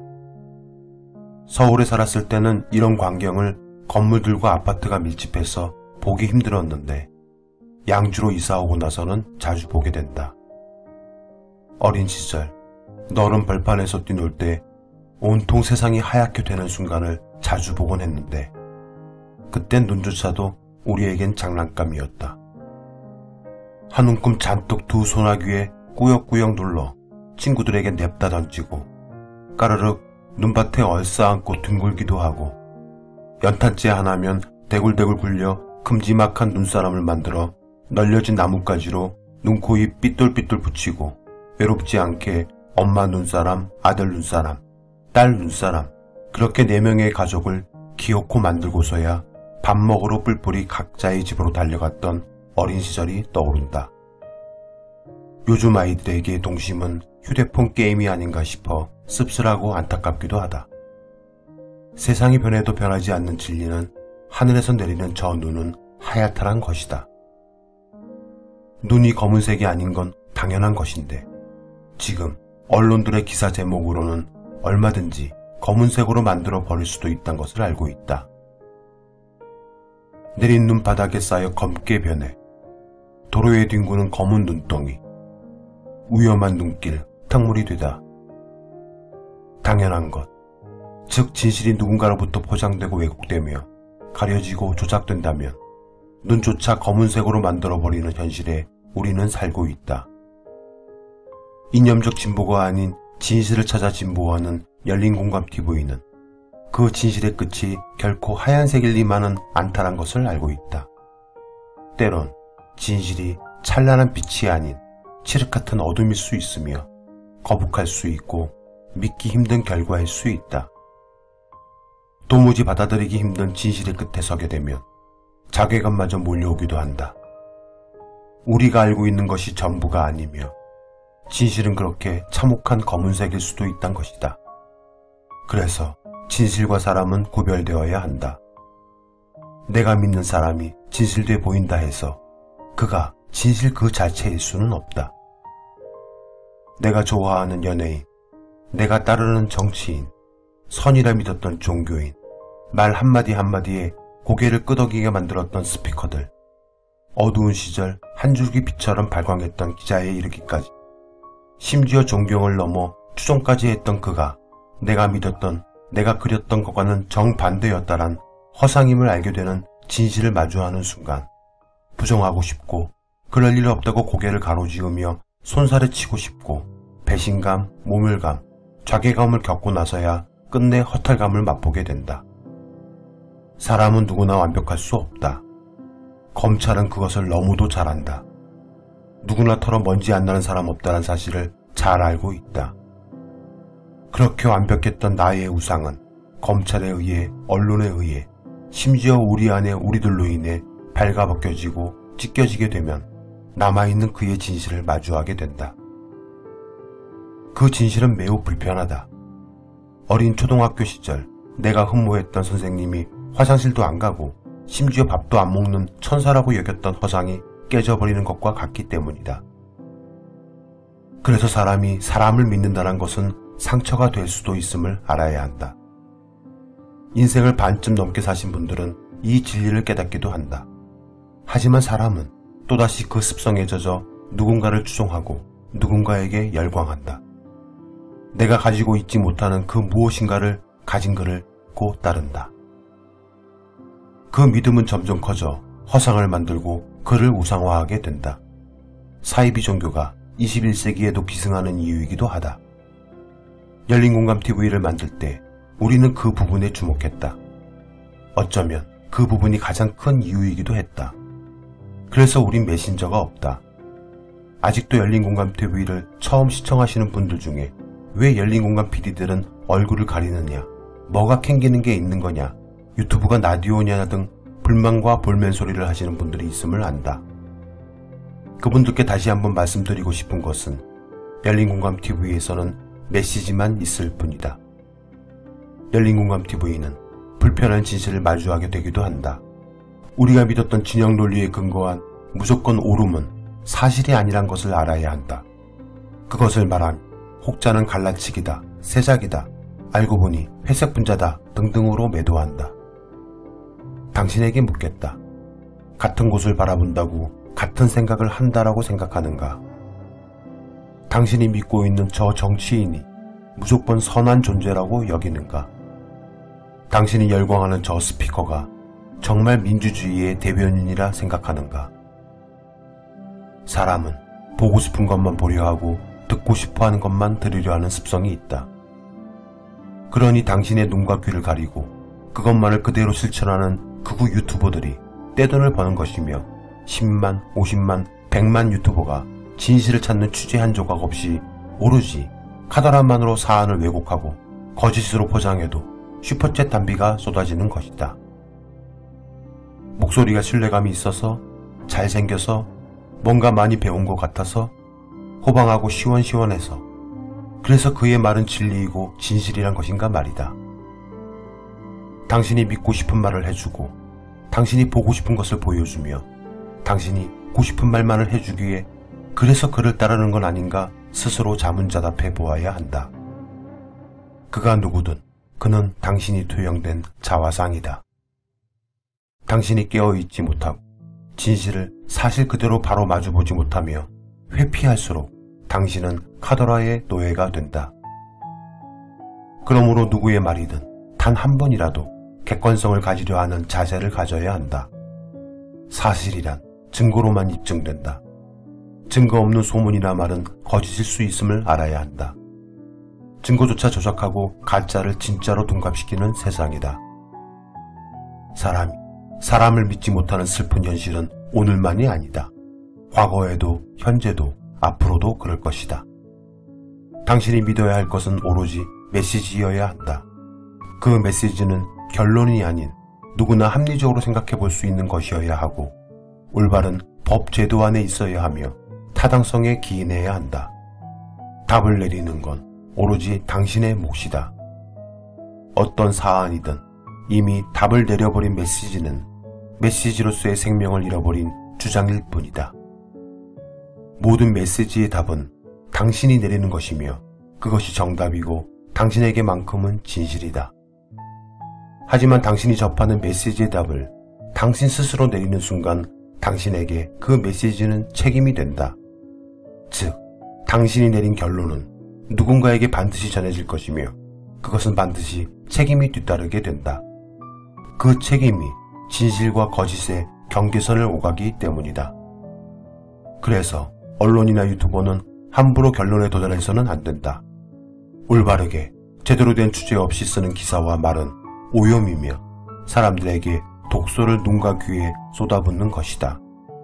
서울에 살았을 때는 이런 광경을 건물들과 아파트가 밀집해서 보기 힘들었는데 양주로 이사오고 나서는 자주 보게 된다. 어린 시절 너른 벌판에서 뛰놀 때 온통 세상이 하얗게 되는 순간을 자주 보곤 했는데 그땐 눈조차도 우리에겐 장난감이었다. 한 움큼 잔뜩 두 소나귀에 꾸역꾸역 눌러 친구들에게 냅다 던지고 까르륵 눈밭에 얼싸안고 둥글기도 하고 연탄재 하나면 대굴대굴 굴려 큼지막한 눈사람을 만들어 널려진 나뭇가지로 눈, 코, 입 삐뚤삐뚤 붙이고 외롭지 않게 엄마 눈사람, 아들 눈사람, 딸 눈사람 그렇게 네 명의 가족을 기어코 만들고서야 밥 먹으러 뿔뿔이 각자의 집으로 달려갔던 어린 시절이 떠오른다. 요즘 아이들에게 동심은 휴대폰 게임이 아닌가 싶어 씁쓸하고 안타깝기도 하다. 세상이 변해도 변하지 않는 진리는 하늘에서 내리는 저 눈은 하얗다란 것이다. 눈이 검은색이 아닌 건 당연한 것인데 지금 언론들의 기사 제목으로는 얼마든지 검은색으로 만들어 버릴 수도 있다는 것을 알고 있다. 내린 눈 바닥에 쌓여 검게 변해 도로에 뒹구는 검은 눈덩이, 위험한 눈길, 탕물이 되다. 당연한 것, 즉 진실이 누군가로부터 포장되고 왜곡되며 가려지고 조작된다면 눈조차 검은색으로 만들어버리는 현실에 우리는 살고 있다. 이념적 진보가 아닌 진실을 찾아 진보하는 열린공감티비는 그 진실의 끝이 결코 하얀색일 리만은 않다는 것을 알고 있다. 때론 진실이 찬란한 빛이 아닌 칠흑 같은 어둠일 수 있으며 거북할 수 있고 믿기 힘든 결과일 수 있다. 도무지 받아들이기 힘든 진실의 끝에 서게 되면 자괴감마저 몰려오기도 한다. 우리가 알고 있는 것이 전부가 아니며 진실은 그렇게 참혹한 검은색일 수도 있단 것이다. 그래서 진실과 사람은 구별되어야 한다. 내가 믿는 사람이 진실돼 보인다 해서 그가 진실 그 자체일 수는 없다. 내가 좋아하는 연예인, 내가 따르는 정치인, 선이라 믿었던 종교인, 말 한마디 한마디에 고개를 끄덕이게 만들었던 스피커들, 어두운 시절 한 줄기 빛처럼 발광했던 기자에 이르기까지 심지어 존경을 넘어 추종까지 했던 그가 내가 믿었던, 내가 그렸던 것과는 정반대였다란 허상임을 알게 되는 진실을 마주하는 순간 부정하고 싶고 그럴 일 없다고 고개를 가로지으며 손살에 치고 싶고 배신감, 모멸감, 자괴감을 겪고 나서야 끝내 허탈감을 맛보게 된다. 사람은 누구나 완벽할 수 없다. 검찰은 그것을 너무도 잘 안다. 누구나 털어 먼지 안 나는 사람 없다는 사실을 잘 알고 있다. 그렇게 완벽했던 나의 우상은 검찰에 의해, 언론에 의해, 심지어 우리 안에 우리들로 인해 발가벗겨지고 찢겨지게 되면 남아있는 그의 진실을 마주하게 된다. 그 진실은 매우 불편하다. 어린 초등학교 시절 내가 흠모했던 선생님이 화장실도 안 가고 심지어 밥도 안 먹는 천사라고 여겼던 허상이 깨져버리는 것과 같기 때문이다. 그래서 사람이 사람을 믿는다는 것은 상처가 될 수도 있음을 알아야 한다. 인생을 반쯤 넘게 사신 분들은 이 진리를 깨닫기도 한다. 하지만 사람은 또다시 그 습성에 젖어 누군가를 추종하고 누군가에게 열광한다. 내가 가지고 있지 못하는 그 무엇인가를 가진 그를 꼭 따른다. 그 믿음은 점점 커져 허상을 만들고 그를 우상화하게 된다. 사이비 종교가 이십일 세기에도 기승하는 이유이기도 하다. 열린공감티비를 만들 때 우리는 그 부분에 주목했다. 어쩌면 그 부분이 가장 큰 이유이기도 했다. 그래서 우린 메신저가 없다. 아직도 열린공감티비를 처음 시청하시는 분들 중에 왜 열린공감 피디들은 얼굴을 가리느냐, 뭐가 캥기는 게 있는 거냐, 유튜브가 라디오냐 등 불만과 볼멘 소리를 하시는 분들이 있음을 안다. 그분들께 다시 한번 말씀드리고 싶은 것은 열린공감티비에서는 메시지만 있을 뿐이다. 열린공감티비는 불편한 진실을 마주하게 되기도 한다. 우리가 믿었던 진영 논리에 근거한 무조건 옳음은 사실이 아니란 것을 알아야 한다. 그것을 말한 혹자는 갈라치기다, 새작이다, 알고 보니 회색 분자다 등등으로 매도한다. 당신에게 묻겠다. 같은 곳을 바라본다고 같은 생각을 한다라고 생각하는가? 당신이 믿고 있는 저 정치인이 무조건 선한 존재라고 여기는가? 당신이 열광하는 저 스피커가 정말 민주주의의 대변인이라 생각하는가? 사람은 보고 싶은 것만 보려 하고 듣고 싶어하는 것만 들으려 하는 습성이 있다. 그러니 당신의 눈과 귀를 가리고 그것만을 그대로 실천하는 극우 유튜버들이 떼돈을 버는 것이며 십만, 오십만, 백만 유튜버가 진실을 찾는 취재 한 조각 없이 오로지 카더라만으로 사안을 왜곡하고 거짓으로 포장해도 슈퍼챗 단비가 쏟아지는 것이다. 목소리가 신뢰감이 있어서, 잘생겨서, 뭔가 많이 배운 것 같아서, 호방하고 시원시원해서, 그래서 그의 말은 진리이고 진실이란 것인가 말이다. 당신이 믿고 싶은 말을 해주고 당신이 보고 싶은 것을 보여주며 당신이 고 싶은 말만을 해주기에 그래서 그를 따르는 건 아닌가 스스로 자문자답해 보아야 한다. 그가 누구든 그는 당신이 투영된 자화상이다. 당신이 깨어있지 못하고 진실을 사실 그대로 바로 마주보지 못하며 회피할수록 당신은 카더라의 노예가 된다. 그러므로 누구의 말이든 단 한 번이라도 객관성을 가지려 하는 자세를 가져야 한다. 사실이란 증거로만 입증된다. 증거 없는 소문이나 말은 거짓일 수 있음을 알아야 한다. 증거조차 조작하고 가짜를 진짜로 둔갑시키는 세상이다. 사람이 사람을 믿지 못하는 슬픈 현실은 오늘만이 아니다. 과거에도 현재도 앞으로도 그럴 것이다. 당신이 믿어야 할 것은 오로지 메시지여야 한다. 그 메시지는 결론이 아닌 누구나 합리적으로 생각해 볼 수 있는 것이어야 하고 올바른 법 제도 안에 있어야 하며 타당성에 기인해야 한다. 답을 내리는 건 오로지 당신의 몫이다. 어떤 사안이든 이미 답을 내려버린 메시지는 메시지로서의 생명을 잃어버린 주장일 뿐이다. 모든 메시지의 답은 당신이 내리는 것이며 그것이 정답이고 당신에게만큼은 진실이다. 하지만 당신이 접하는 메시지의 답을 당신 스스로 내리는 순간 당신에게 그 메시지는 책임이 된다. 즉, 당신이 내린 결론은 누군가에게 반드시 전해질 것이며 그것은 반드시 책임이 뒤따르게 된다. 그 책임이 진실과 거짓의 경계선을 오가기 때문이다. 그래서 언론이나 유튜버는 함부로 결론에 도달해서는 안 된다. 올바르게 제대로 된 취재 없이 쓰는 기사와 말은 오염이며 사람들에게 독소를 눈과 귀에 쏟아붓는 것이다.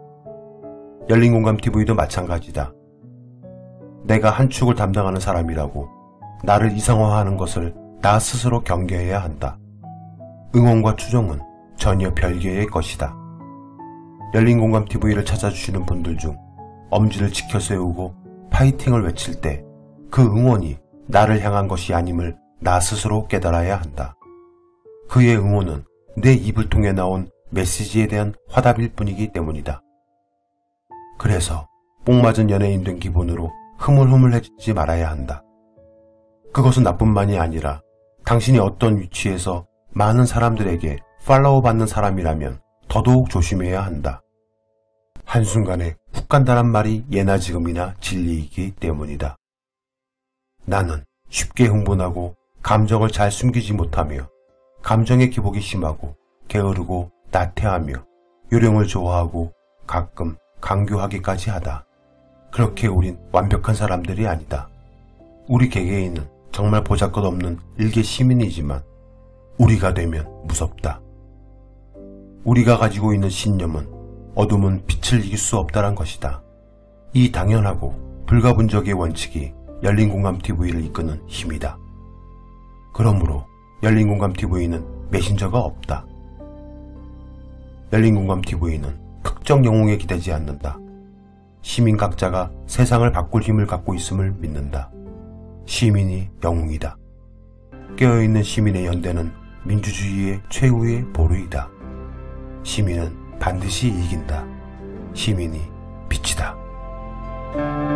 열린공감티비도 마찬가지다. 내가 한 축을 담당하는 사람이라고 나를 이상화하는 것을 나 스스로 경계해야 한다. 응원과 추종은 전혀 별개의 것이다. 열린공감티비를 찾아주시는 분들 중 엄지를 지켜 세우고 파이팅을 외칠 때 그 응원이 나를 향한 것이 아님을 나 스스로 깨달아야 한다. 그의 응원은 내 입을 통해 나온 메시지에 대한 화답일 뿐이기 때문이다. 그래서 뽕맞은 연예인 된 기본으로 흐물흐물해지지 말아야 한다. 그것은 나뿐만이 아니라 당신이 어떤 위치에서 많은 사람들에게 팔로우 받는 사람이라면 더더욱 조심해야 한다. 한순간에 훅 간다란 말이 예나 지금이나 진리이기 때문이다. 나는 쉽게 흥분하고 감정을 잘 숨기지 못하며 감정의 기복이 심하고 게으르고 나태하며 요령을 좋아하고 가끔 강교하기까지 하다. 그렇게 우린 완벽한 사람들이 아니다. 우리 개개인은 정말 보잘것없는 일개 시민이지만 우리가 되면 무섭다. 우리가 가지고 있는 신념은 어둠은 빛을 이길 수 없다는 것이다. 이 당연하고 불가분적의 원칙이 열린공감티비를 이끄는 힘이다. 그러므로 열린공감티비는 메신저가 없다. 열린공감티비는 특정 영웅에 기대지 않는다. 시민 각자가 세상을 바꿀 힘을 갖고 있음을 믿는다. 시민이 영웅이다. 깨어있는 시민의 연대는 민주주의의 최후의 보루이다. 시민은 반드시 이긴다. 시민이 빛이다.